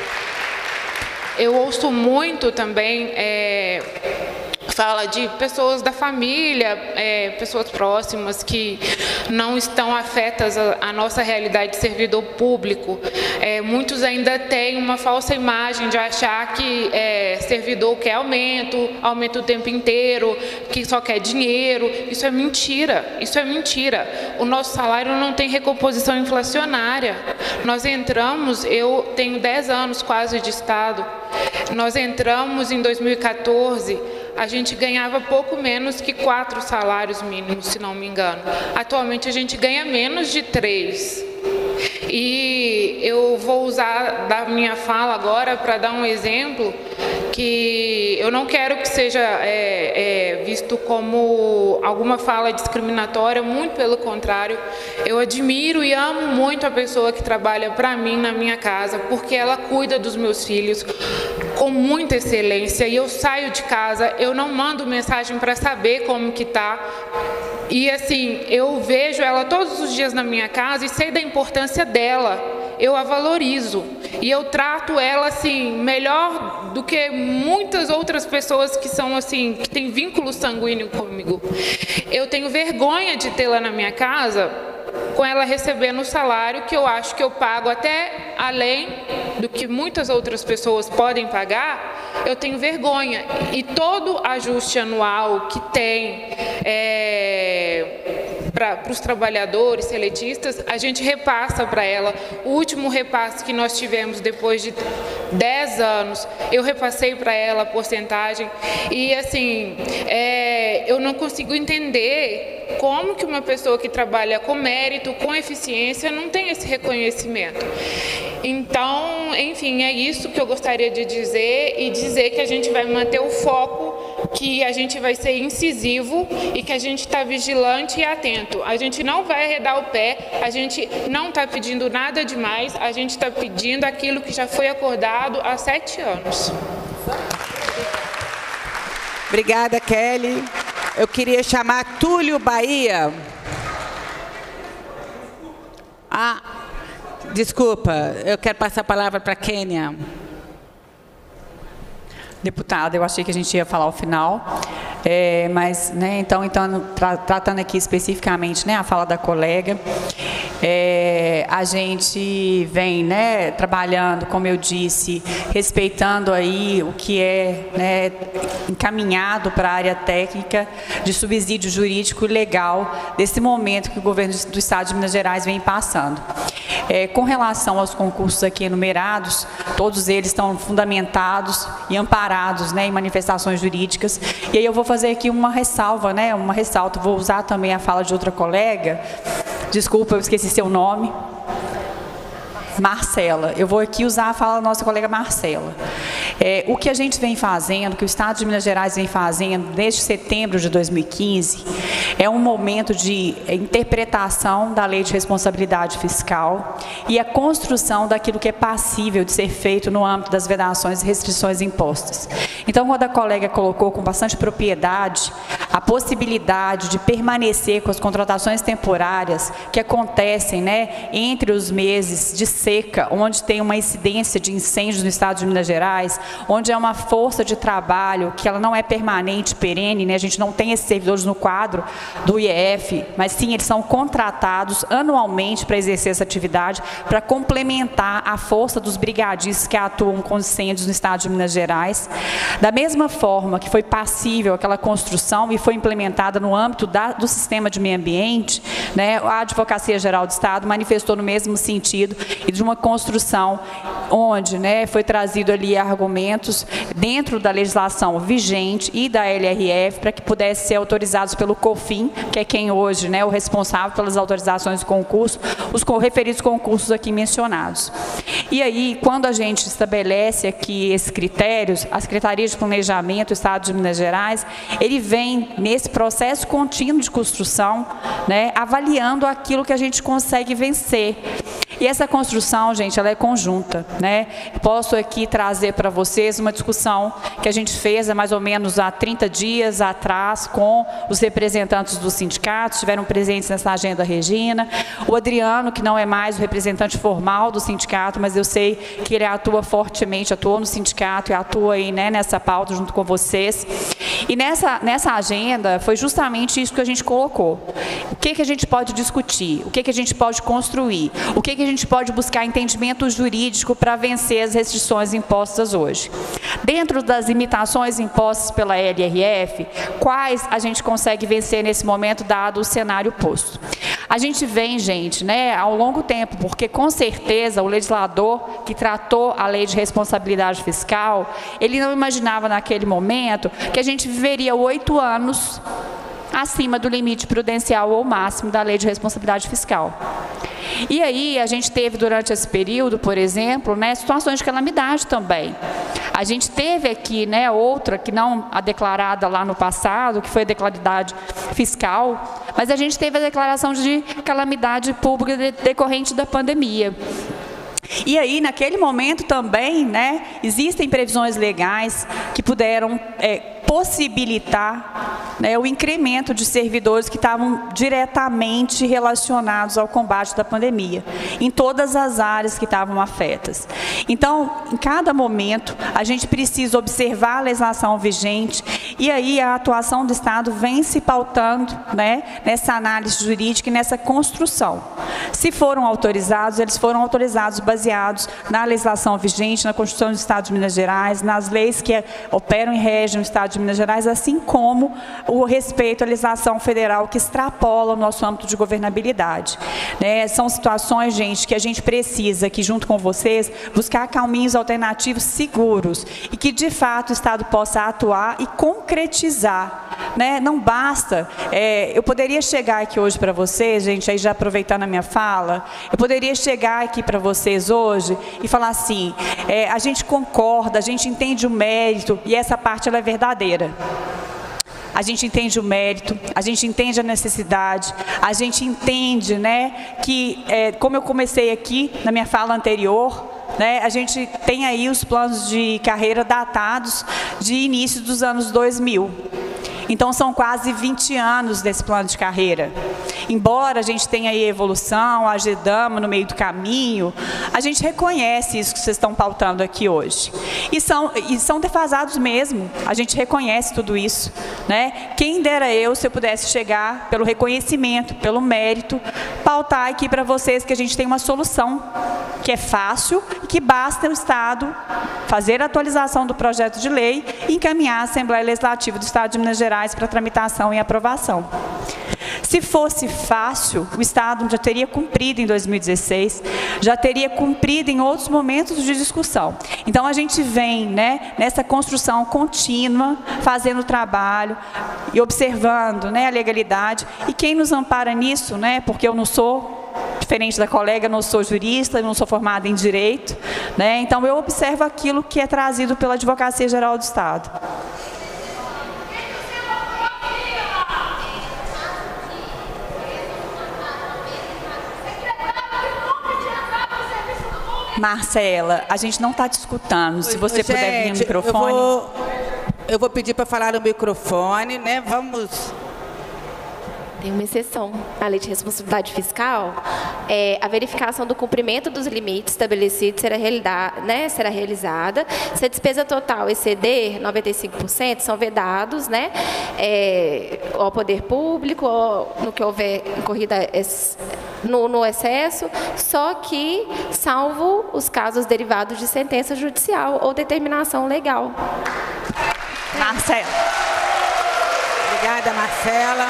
eu ouço muito também fala de pessoas da família, pessoas próximas que não estão afetas à nossa realidade de servidor público. Muitos ainda têm uma falsa imagem de achar que servidor quer aumenta o tempo inteiro, que só quer dinheiro. Isso é mentira, isso é mentira. O nosso salário não tem recomposição inflacionária. Nós entramos, eu tenho 10 anos quase de Estado, nós entramos em 2014, a gente ganhava pouco menos que 4 salários mínimos, se não me engano. Atualmente a gente ganha menos de 3. E eu vou usar da minha fala agora para dar um exemplo que eu não quero que seja visto como alguma fala discriminatória, muito pelo contrário. Eu admiro e amo muito a pessoa que trabalha para mim na minha casa, porque ela cuida dos meus filhos com muita excelência, e eu saio de casa, eu não mando mensagem para saber como que tá. E assim, eu vejo ela todos os dias na minha casa e sei da importância dela. Eu a valorizo e eu trato ela assim melhor do que muitas outras pessoas que são assim, que têm vínculo sanguíneo comigo. Eu tenho vergonha de tê-la na minha casa com ela recebendo o salário que eu acho que eu pago até além do que muitas outras pessoas podem pagar. Eu tenho vergonha, e todo ajuste anual que tem para os trabalhadores seletistas, a gente repassa para ela. O último repasse que nós tivemos depois de 10 anos, eu repassei para ela a porcentagem, e assim, eu não consigo entender como que uma pessoa que trabalha com mérito, com eficiência, não tem esse reconhecimento. Então, enfim, é isso que eu gostaria de dizer, e dizer que a gente vai manter o foco, que a gente vai ser incisivo e que a gente está vigilante e atento. A gente não vai arredar o pé, a gente não está pedindo nada demais, a gente está pedindo aquilo que já foi acordado há 7 anos. Obrigada, Kelly. Eu queria chamar Túlio Bahia. Desculpa, eu quero passar a palavra para a Kênia. Deputada, eu achei que a gente ia falar ao final, mas, né, então tratando aqui especificamente, né, a fala da colega, a gente vem, né, trabalhando, como eu disse, respeitando aí o que é, né, encaminhado para a área técnica de subsídio jurídico e legal desse momento que o governo do Estado de Minas Gerais vem passando. Com relação aos concursos aqui enumerados, todos eles estão fundamentados e amparados, né, em manifestações jurídicas. E aí eu vou fazer aqui uma ressalva, né, vou usar também a fala de outra colega. Desculpa, eu esqueci seu nome. Marcela. Eu vou aqui usar a fala da nossa colega Marcela. O que a gente vem fazendo, que o Estado de Minas Gerais vem fazendo desde setembro de 2015, é um momento de interpretação da Lei de Responsabilidade Fiscal e a construção daquilo que é passível de ser feito no âmbito das vedações e restrições impostas. Então, quando a colega colocou com bastante propriedade a possibilidade de permanecer com as contratações temporárias que acontecem, né, entre os meses de seca, onde tem uma incidência de incêndios no Estado de Minas Gerais, onde é uma força de trabalho que ela não é permanente, perene, né? A gente não tem esses servidores no quadro do IEF, mas sim, eles são contratados anualmente para exercer essa atividade, para complementar a força dos brigadistas que atuam com incêndios no Estado de Minas Gerais. Da mesma forma que foi passível aquela construção e foi implementada no âmbito do sistema de meio ambiente, né? A Advocacia Geral do Estado manifestou no mesmo sentido, e de uma construção onde, né, foi trazido ali argumentos dentro da legislação vigente e da LRF para que pudesse ser autorizados pelo COFIN, que é quem hoje, né, é o responsável pelas autorizações de concurso, os referidos concursos aqui mencionados. E aí, quando a gente estabelece aqui esses critérios, a Secretaria de Planejamento do Estado de Minas Gerais, ele vem nesse processo contínuo de construção, né, avaliando aquilo que a gente consegue vencer. E essa construção, gente, ela é conjunta, né? Posso aqui trazer para vocês uma discussão que a gente fez há mais ou menos há 30 dias atrás com os representantes dos sindicatos, estiveram presentes nessa agenda, Regina, o Adriano, que não é mais o representante formal do sindicato, mas eu sei que ele atua fortemente, atuou no sindicato e atua aí, né, nessa pauta junto com vocês. E nessa agenda foi justamente isso que a gente colocou. O que a gente pode discutir? O que a gente pode construir? O que a gente pode buscar entendimento jurídico para vencer as restrições impostas hoje? Dentro das limitações impostas pela LRF, quais a gente consegue vencer nesse momento, dado o cenário posto? A gente vem, gente, né, ao longo tempo, porque com certeza o legislador que tratou a lei de responsabilidade fiscal, ele não imaginava naquele momento que a gente viveria 8 anos acima do limite prudencial ou máximo da lei de responsabilidade fiscal. E aí a gente teve durante esse período, por exemplo, né, situações de calamidade também. A gente teve aqui, né, outra que não a declarada lá no passado, que foi a declaridade fiscal, mas a gente teve a declaração de calamidade pública decorrente da pandemia. E aí, naquele momento também, né, existem previsões legais que puderam possibilitar, né, o incremento de servidores que estavam diretamente relacionados ao combate da pandemia, em todas as áreas que estavam afetas. Então, em cada momento, a gente precisa observar a legislação vigente e aí a atuação do Estado vem se pautando, né, nessa análise jurídica e nessa construção. Se foram autorizados, eles foram autorizados baseados na legislação vigente, na Constituição do Estado de Minas Gerais, nas leis que operam e regem o Estado de Minas Gerais, assim como o respeito à legislação federal que extrapola o nosso âmbito de governabilidade. Né? São situações, gente, que a gente precisa, aqui junto com vocês, buscar caminhos alternativos seguros e que, de fato, o Estado possa atuar e concretizar. Né? Não basta, eu poderia chegar aqui hoje para vocês, gente, aí já aproveitando a minha fala, eu poderia chegar aqui para vocês hoje e falar assim, a gente concorda, a gente entende o mérito e essa parte ela é verdadeira. A gente entende o mérito, a gente entende a necessidade, a gente entende, né, que, como eu comecei aqui na minha fala anterior, né, a gente tem aí os planos de carreira datados de início dos anos 2000. Então, são quase 20 anos desse plano de carreira. Embora a gente tenha aí a evolução, a GEDAMA no meio do caminho, a gente reconhece isso que vocês estão pautando aqui hoje. E são defasados mesmo, a gente reconhece tudo isso. Né? Quem dera eu, se eu pudesse chegar pelo reconhecimento, pelo mérito, pautar aqui para vocês que a gente tem uma solução, que é fácil e que basta o Estado fazer a atualização do projeto de lei e encaminhar a Assembleia Legislativa do Estado de Minas Gerais para tramitação e aprovação. Se fosse fácil, o Estado já teria cumprido em 2016, já teria cumprido em outros momentos de discussão. Então, a gente vem, né, nessa construção contínua, fazendo o trabalho e observando, né, a legalidade. E quem nos ampara nisso, né, porque eu não sou, diferente da colega, não sou jurista, não sou formada em Direito, né, então eu observo aquilo que é trazido pela Advocacia Geral do Estado. Marcela, a gente não está te escutando. Se você puder vir no microfone. Eu vou pedir para falar no microfone, né? Vamos. Tem uma exceção na Lei de Responsabilidade Fiscal. A verificação do cumprimento dos limites estabelecidos será realizada. Se a despesa total exceder 95%, são vedados, né, ao poder público, ou no que houver incorrida no excesso, só que salvo os casos derivados de sentença judicial ou determinação legal. Marcela. Obrigada, Marcela.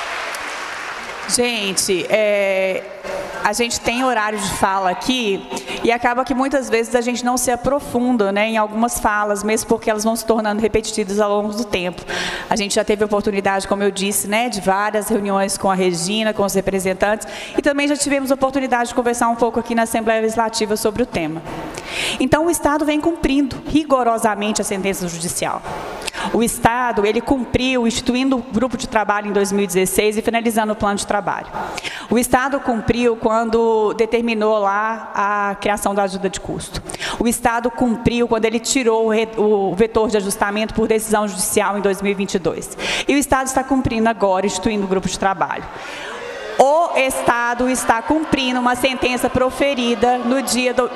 Gente, a gente tem horário de fala aqui E acaba que muitas vezes a gente não se aprofunda, né, em algumas falas, mesmo porque elas vão se tornando repetitivas ao longo do tempo. A gente já teve a oportunidade, como eu disse, né, de várias reuniões com a Regina, com os representantes, e também já tivemos a oportunidade de conversar um pouco aqui na Assembleia Legislativa sobre o tema. Então, o Estado vem cumprindo rigorosamente a sentença judicial. O Estado, ele cumpriu, instituindo o grupo de trabalho em 2016 e finalizando o plano de trabalho. O Estado cumpriu quando determinou lá a criação da ajuda de custo. O Estado cumpriu quando ele tirou o vetor de ajustamento por decisão judicial em 2022. E o Estado está cumprindo agora, instituindo o grupo de trabalho. O Estado está cumprindo uma sentença proferida no dia do...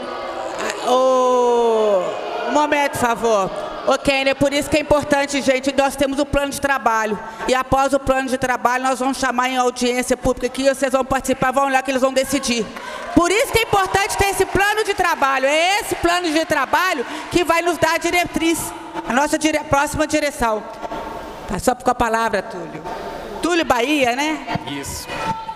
Um momento, por favor. Ô, Kênia, por isso que é importante, gente, nós temos o plano de trabalho. E após o plano de trabalho, nós vamos chamar em audiência pública aqui, vocês vão participar, vão olhar que eles vão decidir. Por isso que é importante ter esse plano de trabalho. É esse plano de trabalho que vai nos dar a diretriz, a nossa próxima direção. Passou com a palavra, Túlio. Túlio Bahia, né? Isso.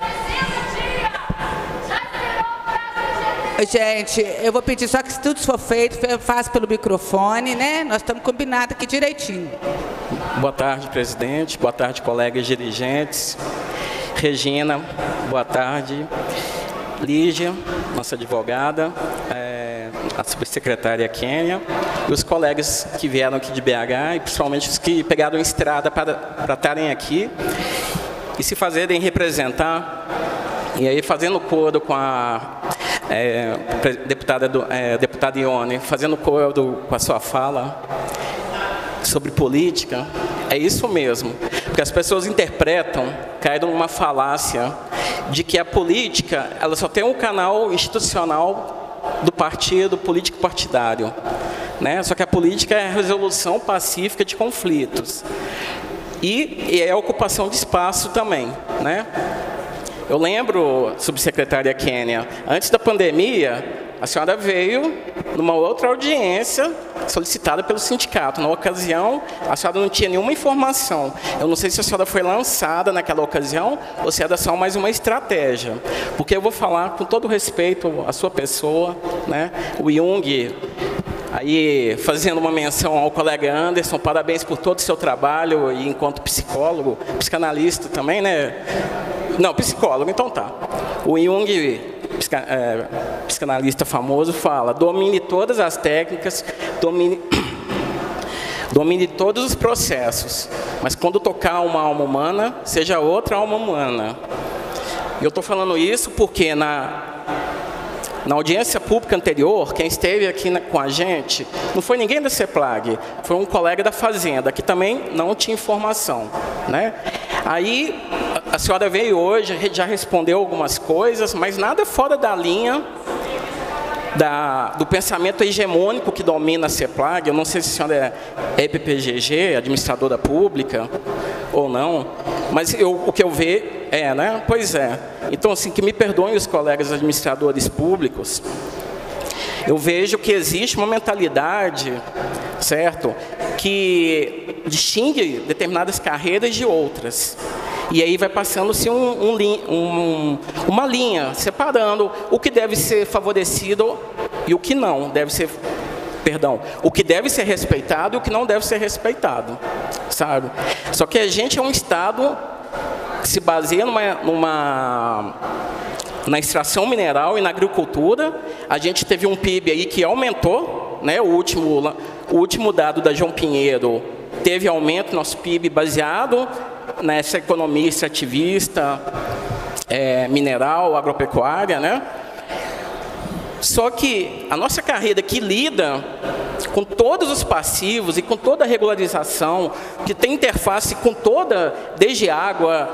Gente, eu vou pedir só que se tudo for feito, faça pelo microfone, né? Nós estamos combinados aqui direitinho. Boa tarde, presidente. Boa tarde, colegas dirigentes. Regina, boa tarde. Lígia, nossa advogada, a subsecretária Kênia, e os colegas que vieram aqui de BH, e principalmente os que pegaram estrada para estarem aqui e se fazerem representar, e aí fazendo coro com a deputada Ione, fazendo coro com a sua fala sobre política, é isso mesmo, porque as pessoas interpretam, caíram numa falácia de que a política, ela só tem um canal institucional do partido político partidário, né? Só que a política é a resolução pacífica de conflitos e é a ocupação de espaço também, né? Eu lembro, subsecretária Kênia, antes da pandemia, a senhora veio numa outra audiência solicitada pelo sindicato. Na ocasião, a senhora não tinha nenhuma informação. Eu não sei se a senhora foi lançada naquela ocasião ou se era só mais uma estratégia. Porque eu vou falar com todo respeito à sua pessoa, né? O Jung, aí fazendo uma menção ao colega Anderson, parabéns por todo o seu trabalho e enquanto psicólogo, psicanalista também, né? Não, psicólogo, então tá. O Jung, psicanalista famoso, fala: domine todas as técnicas, domine todos os processos, mas quando tocar uma alma humana, seja outra alma humana. Eu estou falando isso porque na audiência pública anterior, quem esteve aqui com a gente, não foi ninguém da CEPLAG, foi um colega da Fazenda, que também não tinha informação, né? Aí, a senhora veio hoje, já respondeu algumas coisas, mas nada fora da linha do pensamento hegemônico que domina a CEPLAG. Eu não sei se a senhora é EPPGG, administradora pública, ou não, mas o que eu vejo né? Pois é. Então, assim, que me perdoem os colegas administradores públicos, eu vejo que existe uma mentalidade, certo, que distingue determinadas carreiras de outras. E aí vai passando-se uma linha, separando o que deve ser favorecido e o que não deve ser, o que deve ser respeitado e o que não deve ser respeitado, sabe? Só que a gente é um Estado que se baseia na extração mineral e na agricultura. A gente teve um PIB aí que aumentou, né? O último dado da João Pinheiro teve aumento no nosso PIB baseado nessa economia extrativista, mineral, agropecuária, né? Só que a nossa carreira que lida com todos os passivos e com toda a regularização, que tem interface com desde água,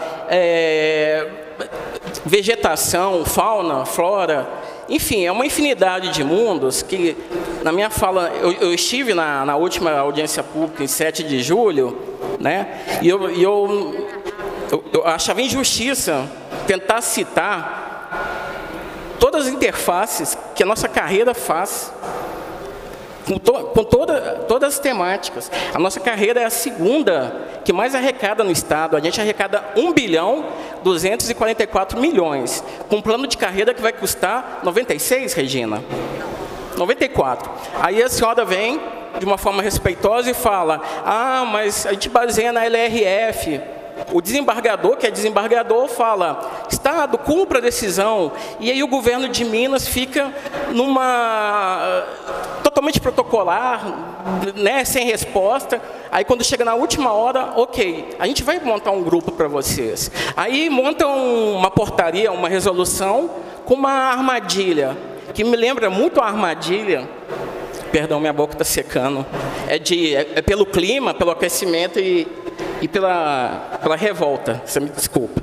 vegetação, fauna, flora, enfim, é uma infinidade de mundos que, na minha fala, eu estive na última audiência pública, em 7 de julho, né? E eu achava injustiça tentar citar todas as interfaces que a nossa carreira faz, com todas as temáticas. A nossa carreira é a segunda que mais arrecada no Estado. A gente arrecada 1 bilhão 244 milhões, com um plano de carreira que vai custar 96, Regina? 94. Aí a senhora vem de uma forma respeitosa e fala: ah, mas a gente baseia na LRF. O desembargador, que é desembargador, fala: Estado, cumpra a decisão. E aí o governo de Minas fica numa totalmente protocolar, né, sem resposta. Aí quando chega na última hora, ok, a gente vai montar um grupo para vocês. Aí montam uma portaria, uma resolução com uma armadilha, que me lembra muito a armadilha. Perdão, minha boca está secando. É pelo clima, pelo aquecimento e pela revolta, você me desculpa.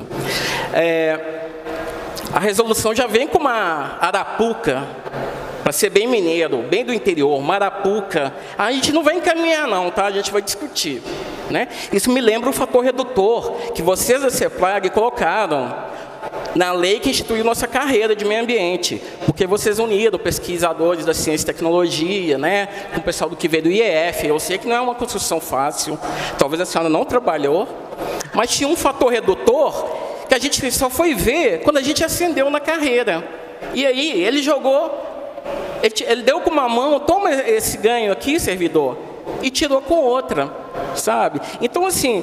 A resolução já vem com uma arapuca, para ser bem mineiro, bem do interior, uma arapuca. A gente não vai encaminhar não, tá? A gente vai discutir, né? Isso me lembra o fator redutor que vocês da CEPLAG colocaram na lei que instituiu nossa carreira de meio ambiente, porque vocês uniram pesquisadores da ciência e tecnologia, né, com o pessoal do que veio do IEF. Eu sei que não é uma construção fácil, talvez a senhora não trabalhou, mas tinha um fator redutor que a gente só foi ver quando a gente ascendeu na carreira. E aí ele jogou, ele deu com uma mão: toma esse ganho aqui, servidor, e tirou com outra, sabe? Então, assim,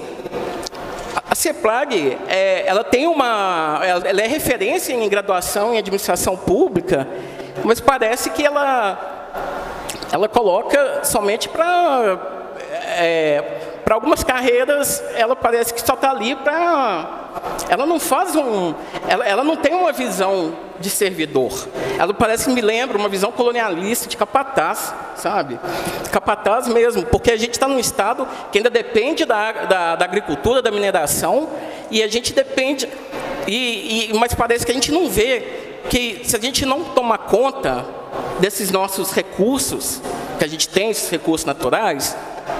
a CEPLAG, ela é referência em graduação em administração pública, mas parece que ela coloca somente para algumas carreiras. Ela parece que só está ali para... Ela não faz ela não tem uma visão de servidor. Ela parece que me lembra uma visão colonialista de capataz, sabe? Capataz mesmo, porque a gente está num estado que ainda depende da agricultura, da mineração, e a gente depende... mas parece que a gente não vê que, se a gente não tomar conta desses nossos recursos, que a gente tem, esses recursos naturais,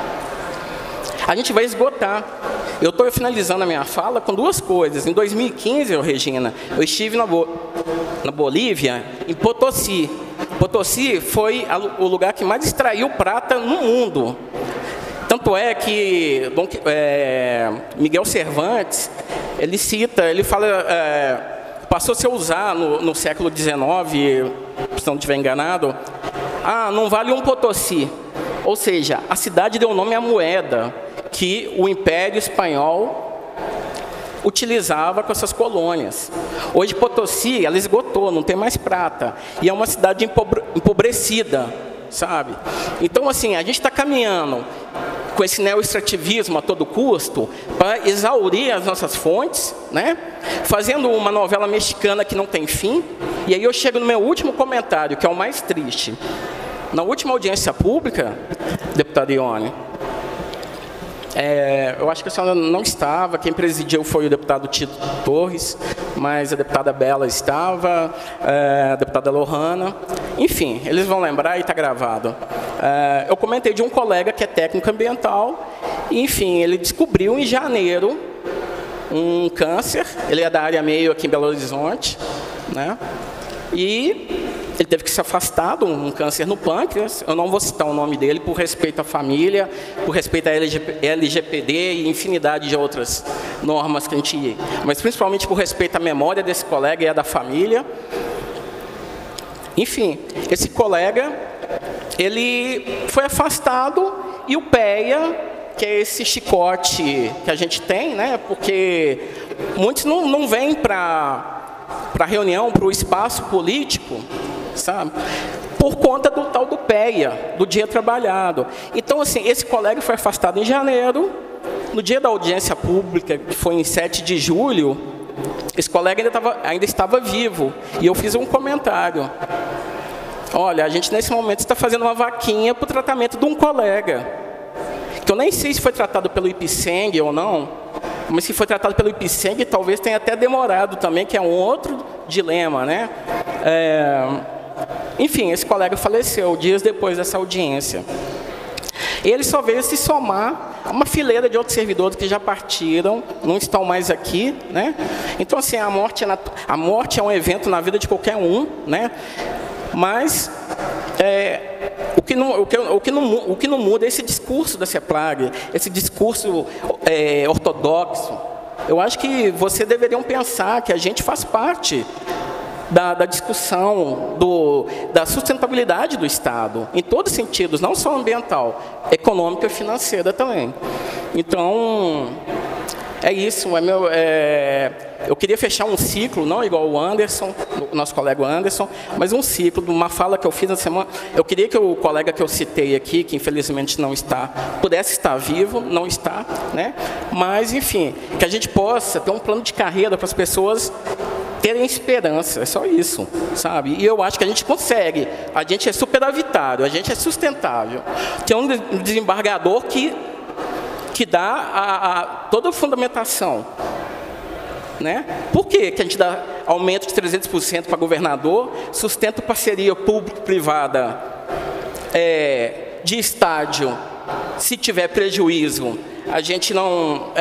a gente vai esgotar. Eu estou finalizando a minha fala com duas coisas. Em 2015, Regina, eu estive na Bolívia, em Potosí. Potosí foi o lugar que mais extraiu prata no mundo. Tanto é que Miguel Cervantes, ele cita, ele fala, passou a se usar no século XIX, se não estiver enganado, não vale um Potosí. Ou seja, a cidade deu nome à moeda que o Império Espanhol utilizava com essas colônias. Hoje Potosí, ela esgotou, não tem mais prata, e é uma cidade empobrecida, sabe? Então, assim, a gente está caminhando com esse neoextrativismo a todo custo para exaurir as nossas fontes, né? Fazendo uma novela mexicana que não tem fim. E aí eu chego no meu último comentário, que é o mais triste. Na última audiência pública, deputada Ione, eu acho que a senhora não estava, quem presidiu foi o deputado Tito Torres, mas a deputada Bela estava, a deputada Lohana, enfim, eles vão lembrar e está gravado. Eu comentei de um colega que é técnico ambiental, e, enfim, ele descobriu em janeiro um câncer, ele é da área meio aqui em Belo Horizonte, né? E ele teve que se afastar de um câncer no pâncreas. Eu não vou citar o nome dele por respeito à família, por respeito à LGPD e infinidade de outras normas que a gente... Mas principalmente por respeito à memória desse colega e à da família. Enfim, esse colega, ele foi afastado e o PEA, que é esse chicote que a gente tem, né? Porque muitos não vêm para a reunião, para o espaço político, sabe? Por conta do tal do PEA, do dia trabalhado. Então, assim, esse colega foi afastado em janeiro. No dia da audiência pública, que foi em 7 de julho, esse colega ainda estava vivo. E eu fiz um comentário. Olha, a gente nesse momento está fazendo uma vaquinha para o tratamento de um colega, que eu nem sei se foi tratado pelo IPSENG ou não, mas se foi tratado pelo IPSENG, talvez tenha até demorado também, que é um outro dilema, né? Enfim, esse colega faleceu dias depois dessa audiência. Ele só veio se somar a uma fileira de outros servidores que já partiram, não estão mais aqui, né? Então, assim, a morte é um evento na vida de qualquer um, né? Mas o que não muda é esse discurso da CEPLAG, esse discurso ortodoxo, eu acho que vocês deveriam pensar que a gente faz parte da discussão da sustentabilidade do Estado, em todos os sentidos, não só ambiental, econômica e financeira também. Então, é isso. Eu queria fechar um ciclo, não igual o Anderson, o nosso colega Anderson, mas um ciclo de uma fala que eu fiz na semana. Eu queria que o colega que eu citei aqui, que infelizmente não está, pudesse estar vivo, não está, né? Mas, enfim, que a gente possa ter um plano de carreira para as pessoas terem esperança, é só isso, sabe? E eu acho que a gente consegue, a gente é superavitário, a gente é sustentável. Tem um desembargador que dá toda a fundamentação, né? Por que a gente dá aumento de 300% para governador, sustenta parceria público-privada de estádio, se tiver prejuízo, a gente não,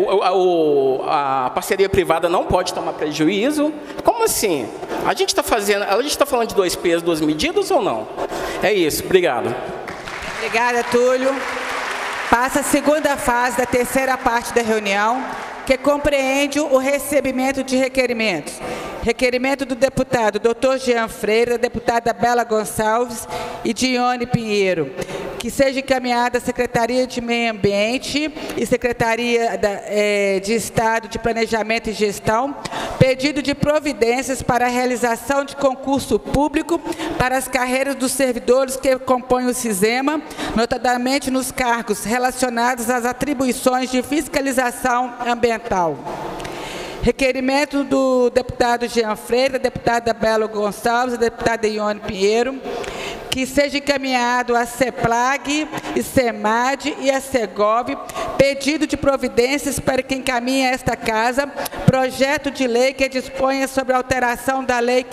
a parceria privada não pode tomar prejuízo? Como assim? A gente está falando de 2 pesos, 2 medidas ou não? É isso, obrigado. Obrigada, Túlio. Passa a segunda fase da terceira parte da reunião, que compreende o recebimento de requerimentos. Requerimento do deputado Dr. Jean Freire, da deputada Bela Gonçalves e de Ione Pinheiro, que seja encaminhada à Secretaria de Meio Ambiente e Secretaria de Estado de Planejamento e Gestão, pedido de providências para a realização de concurso público para as carreiras dos servidores que compõem o CISEMA, notadamente nos cargos relacionados às atribuições de fiscalização ambiental. Requerimento do deputado Jean Freire, da deputada Bela Gonçalves, da deputada Ione Pinheiro, que seja encaminhado à CEPLAG, e CEMAD e a SEGOV, pedido de providências para que encaminhe a esta casa projeto de lei que disponha sobre a alteração da Lei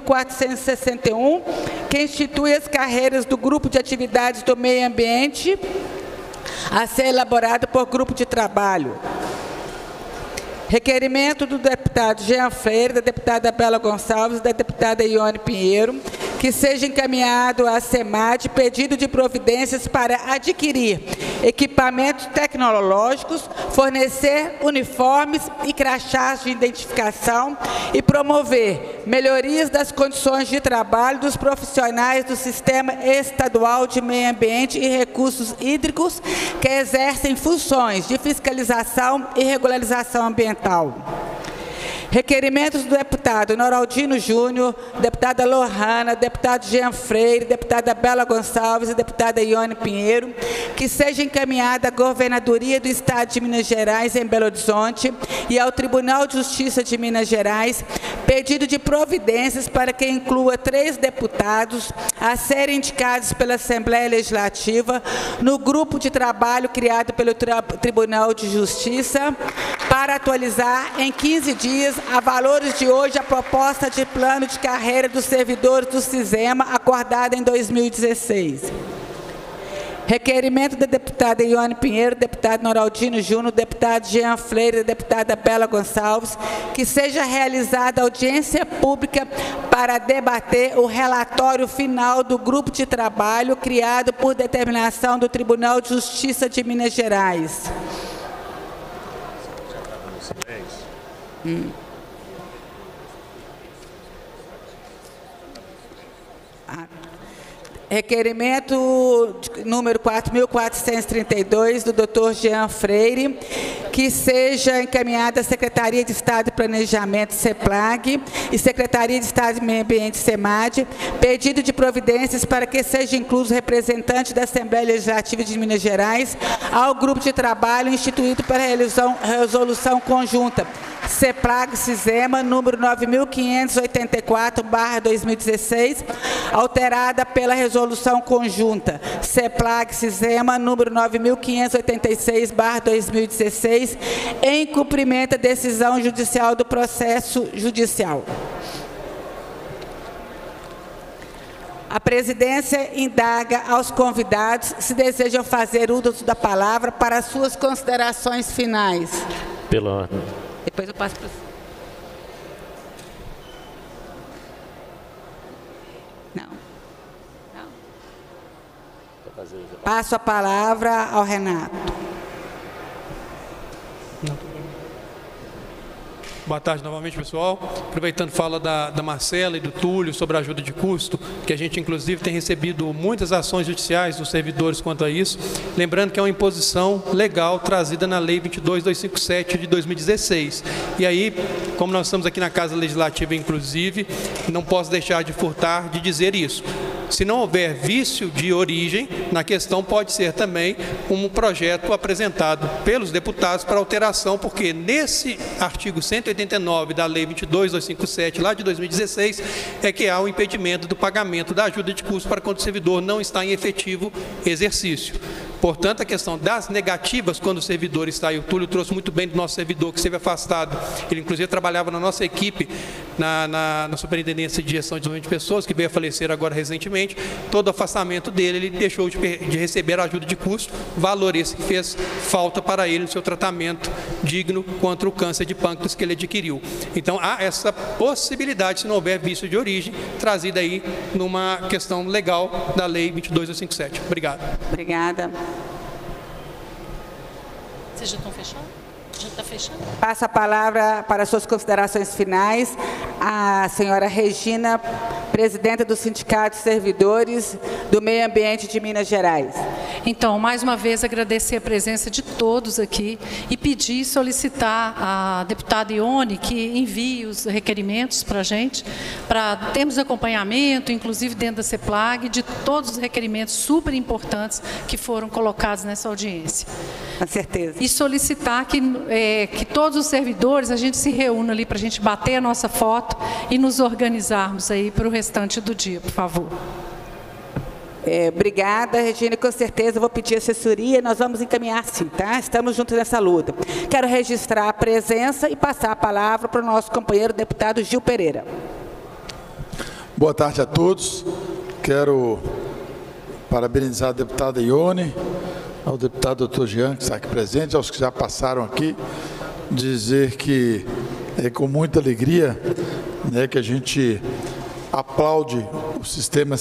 15.461, que institui as carreiras do Grupo de Atividades do Meio Ambiente, a ser elaborado por grupo de trabalho. Requerimento do deputado Jean Freire, da deputada Bela Gonçalves, da deputada Ione Pinheiro, que seja encaminhado à CEMAD pedido de providências para adquirir equipamentos tecnológicos, fornecer uniformes e crachás de identificação e promover melhorias das condições de trabalho dos profissionais do Sistema Estadual de Meio Ambiente e Recursos Hídricos que exercem funções de fiscalização e regularização ambiental. Requerimentos do deputado Noraldino Júnior, deputada Lohana, deputado Jean Freire, deputada Bela Gonçalves e deputada Ione Pinheiro, que seja encaminhada à Governadoria do Estado de Minas Gerais, em Belo Horizonte, e ao Tribunal de Justiça de Minas Gerais, pedido de providências para que inclua 3 deputados a serem indicados pela Assembleia Legislativa no grupo de trabalho criado pelo Tribunal de Justiça para atualizar em 15 dias a valores de hoje a proposta de plano de carreira dos servidores do CISEMA, acordada em 2016. Requerimento da deputada Ione Pinheiro, deputado Noraldino Júnior, deputado Jean Freire, da deputada Bela Gonçalves, que seja realizada audiência pública para debater o relatório final do grupo de trabalho criado por determinação do Tribunal de Justiça de Minas Gerais. Requerimento número 4.432, do Dr. Jean Freire, que seja encaminhada à Secretaria de Estado de Planejamento, CEPLAG, e Secretaria de Estado de Meio Ambiente, CEMAD, pedido de providências para que seja incluso representante da Assembleia Legislativa de Minas Gerais ao grupo de trabalho instituído para resolução conjunta CEPLAG-CISEMA, número 9.584/2016, alterada pela resolução conjunta CEPLAG-CISEMA, número 9.586/2016, em cumprimento da decisão judicial do processo judicial. A presidência indaga aos convidados se desejam fazer uso da palavra para suas considerações finais. Pela ordem. Depois eu passo para você. Não. Passo a palavra ao Renato. Boa tarde novamente, pessoal. Aproveitando a fala da Marcela e do Túlio sobre a ajuda de custo, que a gente, inclusive, tem recebido muitas ações judiciais dos servidores quanto a isso. Lembrando que é uma imposição legal trazida na Lei 22.257 de 2016. E aí, como nós estamos aqui na Casa Legislativa, inclusive, não posso deixar de furtar de dizer isso. Se não houver vício de origem na questão, pode ser também um projeto apresentado pelos deputados para alteração, porque nesse artigo 189 da Lei 22.257, lá de 2016, é que há o impedimento do pagamento da ajuda de custo para quando o servidor não está em efetivo exercício. Portanto, a questão das negativas, quando o servidor está, e o Túlio trouxe muito bem do nosso servidor, que esteve afastado, ele inclusive trabalhava na nossa equipe, na Superintendência de Gestão de Desenvolvimento de Pessoas, que veio a falecer agora recentemente. Todo o afastamento dele, ele deixou de receber a ajuda de custo, valor esse que fez falta para ele no seu tratamento digno contra o câncer de pâncreas que ele adquiriu. Então, há essa possibilidade, se não houver vício de origem, trazida aí numa questão legal da Lei 22.257. Obrigado. Obrigada. Vocês já estão fechando? Já está fechando? Passo a palavra para suas considerações finais à senhora Regina, presidenta do Sindicato de Servidores do Meio Ambiente de Minas Gerais. Então, mais uma vez, agradecer a presença de todos aqui e pedir, solicitar à deputada Ione que envie os requerimentos para a gente, para termos acompanhamento, inclusive dentro da CEPLAG, de todos os requerimentos super importantes que foram colocados nessa audiência. Com certeza. E solicitar que todos os servidores, a gente se reúna ali para a gente bater a nossa foto e nos organizarmos aí para o restante do dia, por favor. Obrigada, Regina, com certeza vou pedir assessoria, nós vamos encaminhar sim, tá? Estamos juntos nessa luta. Quero registrar a presença e passar a palavra para o nosso companheiro deputado Gil Pereira. Boa tarde a todos. Quero parabenizar a deputada Ione, ao deputado Dr. Jean, que está aqui presente, aos que já passaram aqui, dizer que é com muita alegria, né, que a gente aplaude o sistema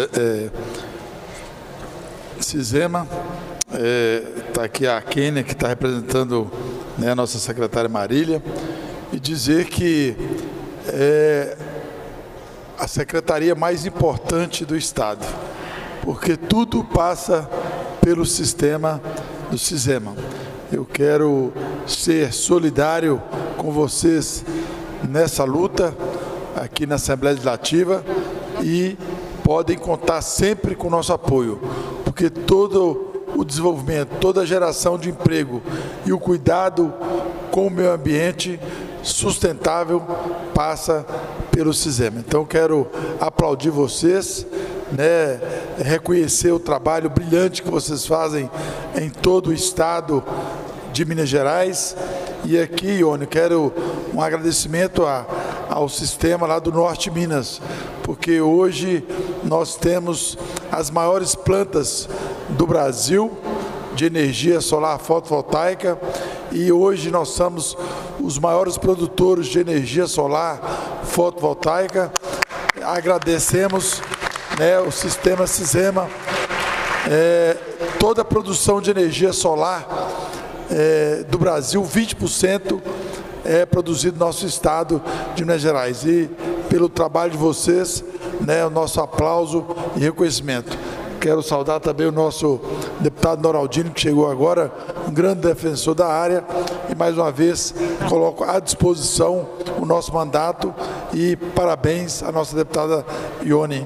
Cisema. Está aqui a Kênia, que está representando, né, a nossa secretária Marília, e dizer que é a secretaria mais importante do Estado, porque tudo passa pelo sistema do Cisema. Eu quero ser solidário com vocês nessa luta aqui na Assembleia Legislativa e podem contar sempre com o nosso apoio, porque todo o desenvolvimento, toda a geração de emprego e o cuidado com o meio ambiente sustentável passa pelo Cisema. Então, quero aplaudir vocês, né, reconhecer o trabalho brilhante que vocês fazem em todo o estado de Minas Gerais. E aqui, Ione, quero um agradecimento ao sistema lá do Norte Minas, porque hoje nós temos as maiores plantas do Brasil de energia solar fotovoltaica e hoje nós somos os maiores produtores de energia solar fotovoltaica. Agradecemos, né, o sistema Cisema, toda a produção de energia solar do Brasil, 20% é produzido no nosso estado de Minas Gerais. E pelo trabalho de vocês, né, o nosso aplauso e reconhecimento. Quero saudar também o nosso deputado Noraldino, que chegou agora, um grande defensor da área, e mais uma vez coloco à disposição o nosso mandato e parabéns à nossa deputada Ione.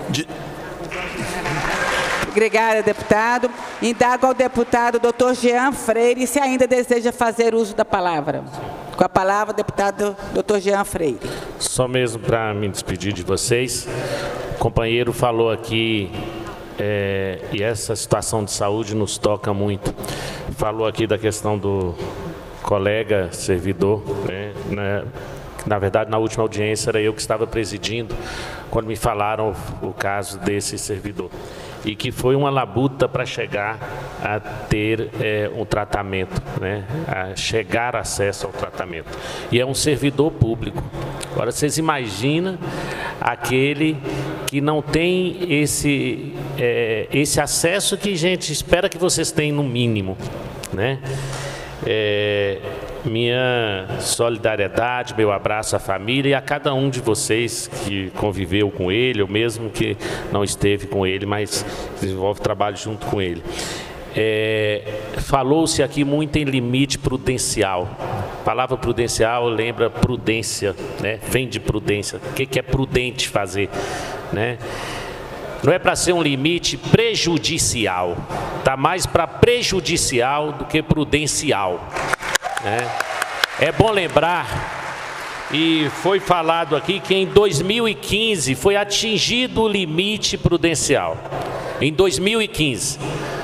Obrigada, deputado. Indago ao deputado Dr. Jean Freire se ainda deseja fazer uso da palavra. Com a palavra, deputado Dr. Jean Freire. Só mesmo para me despedir de vocês, o companheiro falou aqui, e essa situação de saúde nos toca muito. Falou aqui da questão do colega servidor, né? Na verdade, na última audiência era eu que estava presidindo quando me falaram o caso desse servidor. E que foi uma labuta para chegar a ter um tratamento, né? A chegar acesso ao tratamento. E é um servidor público. Agora, vocês imaginam aquele que não tem esse acesso que, gente, espera que vocês tenham no mínimo, né? minha solidariedade, meu abraço à família e a cada um de vocês que conviveu com ele, ou mesmo que não esteve com ele, mas desenvolve trabalho junto com ele. Falou-se aqui muito em limite prudencial. A palavra prudencial lembra prudência, né? Vem de prudência. O que é prudente fazer, né? Não é para ser um limite prejudicial, está mais para prejudicial do que prudencial, né? É bom lembrar, e foi falado aqui, que em 2015 foi atingido o limite prudencial. Em 2015.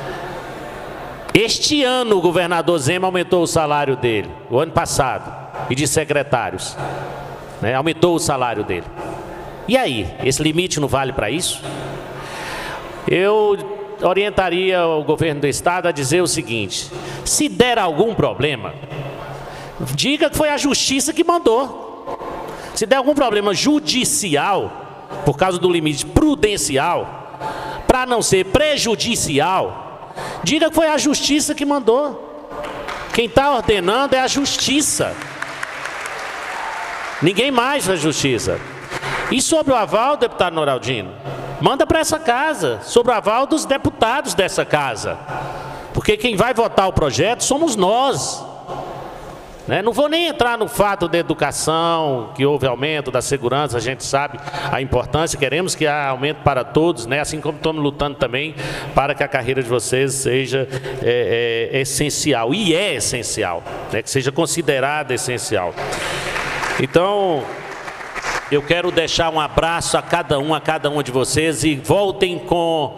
Este ano o governador Zema aumentou o salário dele, o ano passado, e de secretários, né? Aumentou o salário dele. E aí, esse limite não vale para isso? Eu orientaria o governo do estado a dizer o seguinte: se der algum problema, diga que foi a justiça que mandou. Se der algum problema judicial, por causa do limite prudencial, para não ser prejudicial, diga que foi a justiça que mandou. Quem está ordenando é a justiça. Ninguém mais da justiça. E sobre o aval, deputado Noraldino, manda para essa casa, sobre o aval dos deputados dessa casa. Porque quem vai votar o projeto somos nós. Né? Não vou nem entrar no fato da educação, que houve aumento da segurança, a gente sabe a importância, queremos que há aumento para todos, né? Assim como estamos lutando também para que a carreira de vocês seja essencial, e é essencial, né? Que seja considerada essencial. Então, eu quero deixar um abraço a cada um de vocês, e voltem com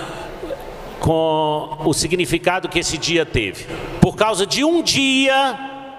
o significado que esse dia teve. Por causa de um dia,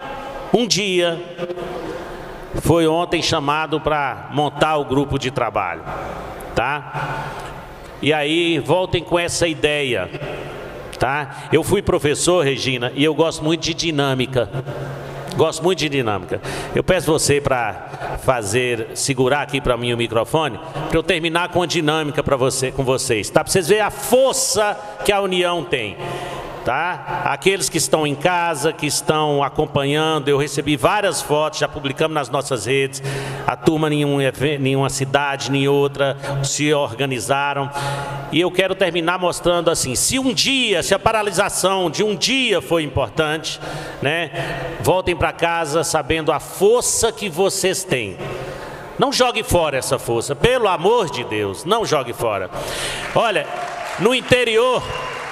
foi ontem chamado para montar o grupo de trabalho, tá? E aí, voltem com essa ideia, tá? Eu fui professor, Regina, e eu gosto muito de dinâmica. Gosto muito de dinâmica. Eu peço você para segurar aqui para mim o microfone, para eu terminar com a dinâmica com vocês, tá? Para vocês verem a força que a união tem, tá? Aqueles que estão em casa, que estão acompanhando, eu recebi várias fotos, já publicamos nas nossas redes, a turma em uma cidade, em outra, se organizaram. E eu quero terminar mostrando assim, se a paralisação de um dia foi importante, né? Voltem para casa sabendo a força que vocês têm. Não jogue fora essa força, pelo amor de Deus, não jogue fora. Olha, no interior,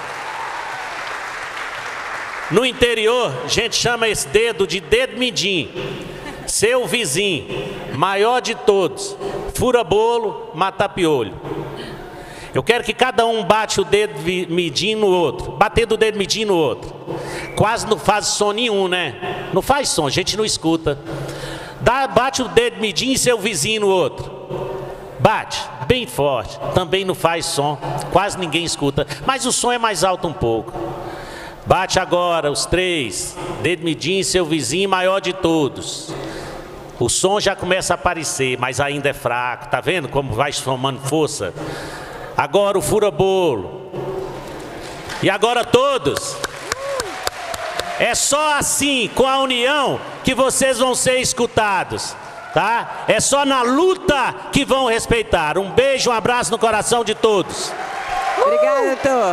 a gente chama esse dedo de dedo midinho. Seu vizinho, maior de todos, fura bolo, mata piolho. Eu quero que cada um bate o dedo midinho no outro. Batendo o dedo midinho no outro. Quase não faz som nenhum, né? Não faz som, a gente não escuta. Bate o dedo midinho e seu vizinho no outro. Bate, bem forte. Também não faz som, quase ninguém escuta. Mas o som é mais alto um pouco. Bate agora, os três. Dedo midinho e seu vizinho maior de todos. O som já começa a aparecer, mas ainda é fraco. Tá vendo como vai somando força? Agora o fura-bolo. E agora todos. É só assim, com a união, que vocês vão ser escutados, tá? É só na luta que vão respeitar. Um beijo, um abraço no coração de todos. Obrigada,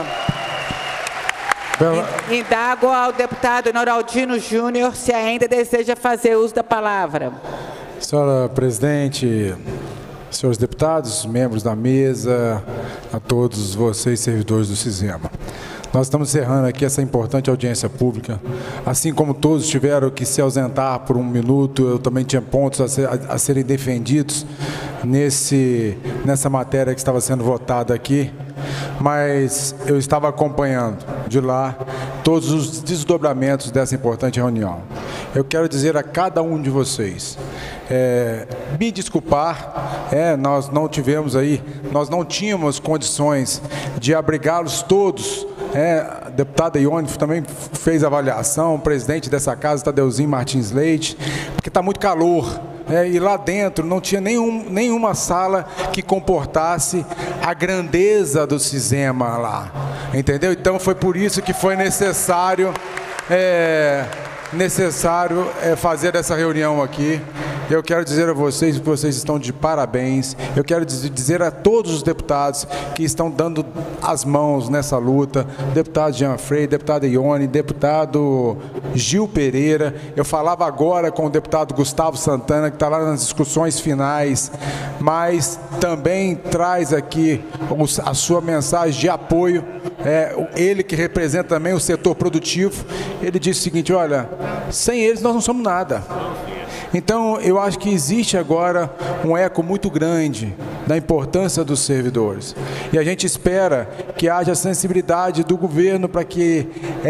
doutor. Indago ao deputado Noraldino Júnior se ainda deseja fazer uso da palavra. Senhora presidente, senhores deputados, membros da mesa, a todos vocês, servidores do Cisema. Nós estamos encerrando aqui essa importante audiência pública. Assim como todos tiveram que se ausentar por um minuto, eu também tinha pontos a serem defendidos nessa matéria que estava sendo votada aqui, mas eu estava acompanhando de lá todos os desdobramentos dessa importante reunião. Eu quero dizer a cada um de vocês, me desculpar, nós não tínhamos condições de abrigá-los todos. A deputada Ione também fez avaliação, o presidente dessa casa, Tadeuzinho Martins Leite, porque está muito calor. E lá dentro não tinha nenhuma sala que comportasse a grandeza do Cisema lá, entendeu? Então foi por isso que foi necessário necessário fazer essa reunião aqui. Eu quero dizer a vocês que vocês estão de parabéns. Eu quero dizer a todos os deputados que estão dando as mãos nessa luta, deputado Jean Freire, deputada Ione, deputado Gil Pereira. Eu falava agora com o deputado Gustavo Santana, que está lá nas discussões finais, mas também traz aqui a sua mensagem de apoio. Ele que representa também o setor produtivo, ele disse o seguinte: olha, sem eles nós não somos nada. Então, eu acho que existe agora um eco muito grande da importância dos servidores. E a gente espera que haja sensibilidade do governo para que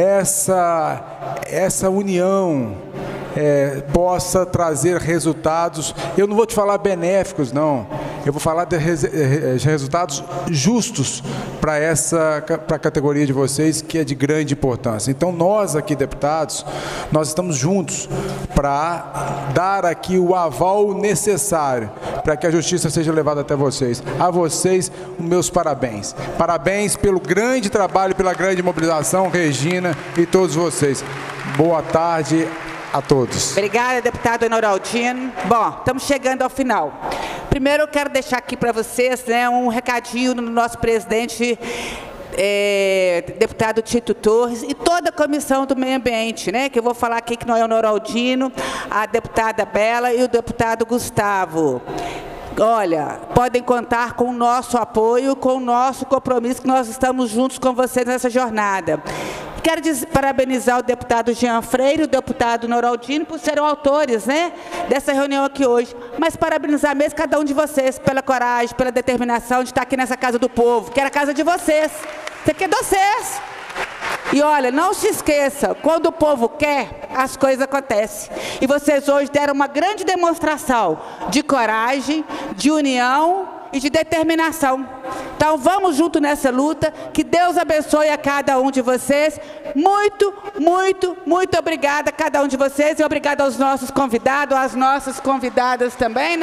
essa união possa trazer resultados. Eu não vou te falar benéficos, não. Eu vou falar de resultados justos para a categoria de vocês, que é de grande importância. Então, nós aqui, deputados, nós estamos juntos para dar aqui o aval necessário para que a justiça seja levada até vocês. A vocês, meus parabéns. Parabéns pelo grande trabalho, pela grande mobilização, Regina e todos vocês. Boa tarde a todos. Obrigada, deputado Noraldino. Bom, estamos chegando ao final. Primeiro, eu quero deixar aqui para vocês um recadinho do nosso presidente, deputado Tito Torres, e toda a comissão do meio ambiente, que eu vou falar aqui que não é o Noraldino, a deputada Bela e o deputado Gustavo. Olha, podem contar com o nosso apoio, com o nosso compromisso, que nós estamos juntos com vocês nessa jornada. Quero parabenizar o deputado Jean Freire e o deputado Noraldino por serem autores dessa reunião aqui hoje, mas parabenizar mesmo cada um de vocês pela coragem, pela determinação de estar aqui nessa Casa do Povo, que era a casa de vocês. Isso aqui é de vocês. E olha, não se esqueça, quando o povo quer, as coisas acontecem. E vocês hoje deram uma grande demonstração de coragem, de união e de determinação. Então vamos junto nessa luta, que Deus abençoe a cada um de vocês. Muito, muito, muito obrigada a cada um de vocês e obrigada aos nossos convidados, às nossas convidadas também,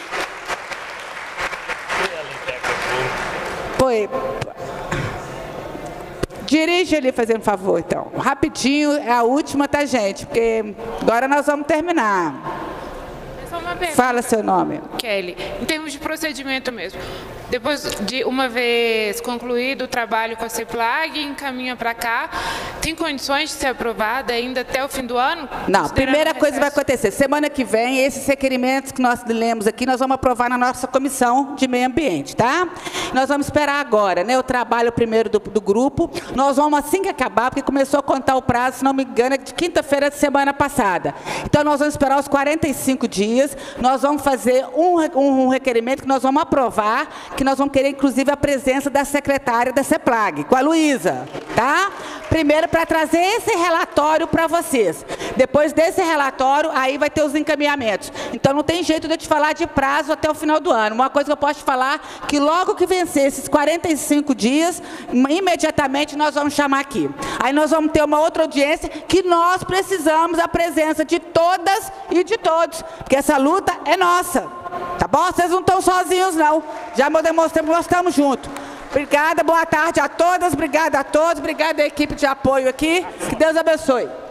Dirige ali, fazendo favor, então. Rapidinho, é a última, tá, gente? Porque agora nós vamos terminar. Fala seu nome. Kelly. Em termos de procedimento mesmo, depois de uma vez concluído o trabalho com a CEPLAG, encaminha para cá, tem condições de ser aprovada ainda até o fim do ano? Não, primeira coisa que vai acontecer, semana que vem, esses requerimentos que nós lemos aqui, nós vamos aprovar na nossa comissão de meio ambiente, tá? Nós vamos esperar agora, o trabalho primeiro do grupo, nós vamos assim que acabar, porque começou a contar o prazo, se não me engano, de quinta-feira de semana passada. Então nós vamos esperar os 45 dias, nós vamos fazer um requerimento que nós vamos aprovar, que nós vamos querer, inclusive, a presença da secretária da CEPLAG, com a Luísa, tá? Primeiro, para trazer esse relatório para vocês. Depois desse relatório, aí vai ter os encaminhamentos. Então, não tem jeito de eu te falar de prazo até o final do ano. Uma coisa que eu posso te falar, que logo que vencer esses 45 dias, imediatamente nós vamos chamar aqui. Aí nós vamos ter uma outra audiência, que nós precisamos da presença de todas e de todos, porque essa luta é nossa. Tá bom? Vocês não estão sozinhos, não. Já demonstramos que nós estamos juntos. Obrigada, boa tarde a todas, obrigada a todos, obrigada à equipe de apoio aqui. Que Deus abençoe.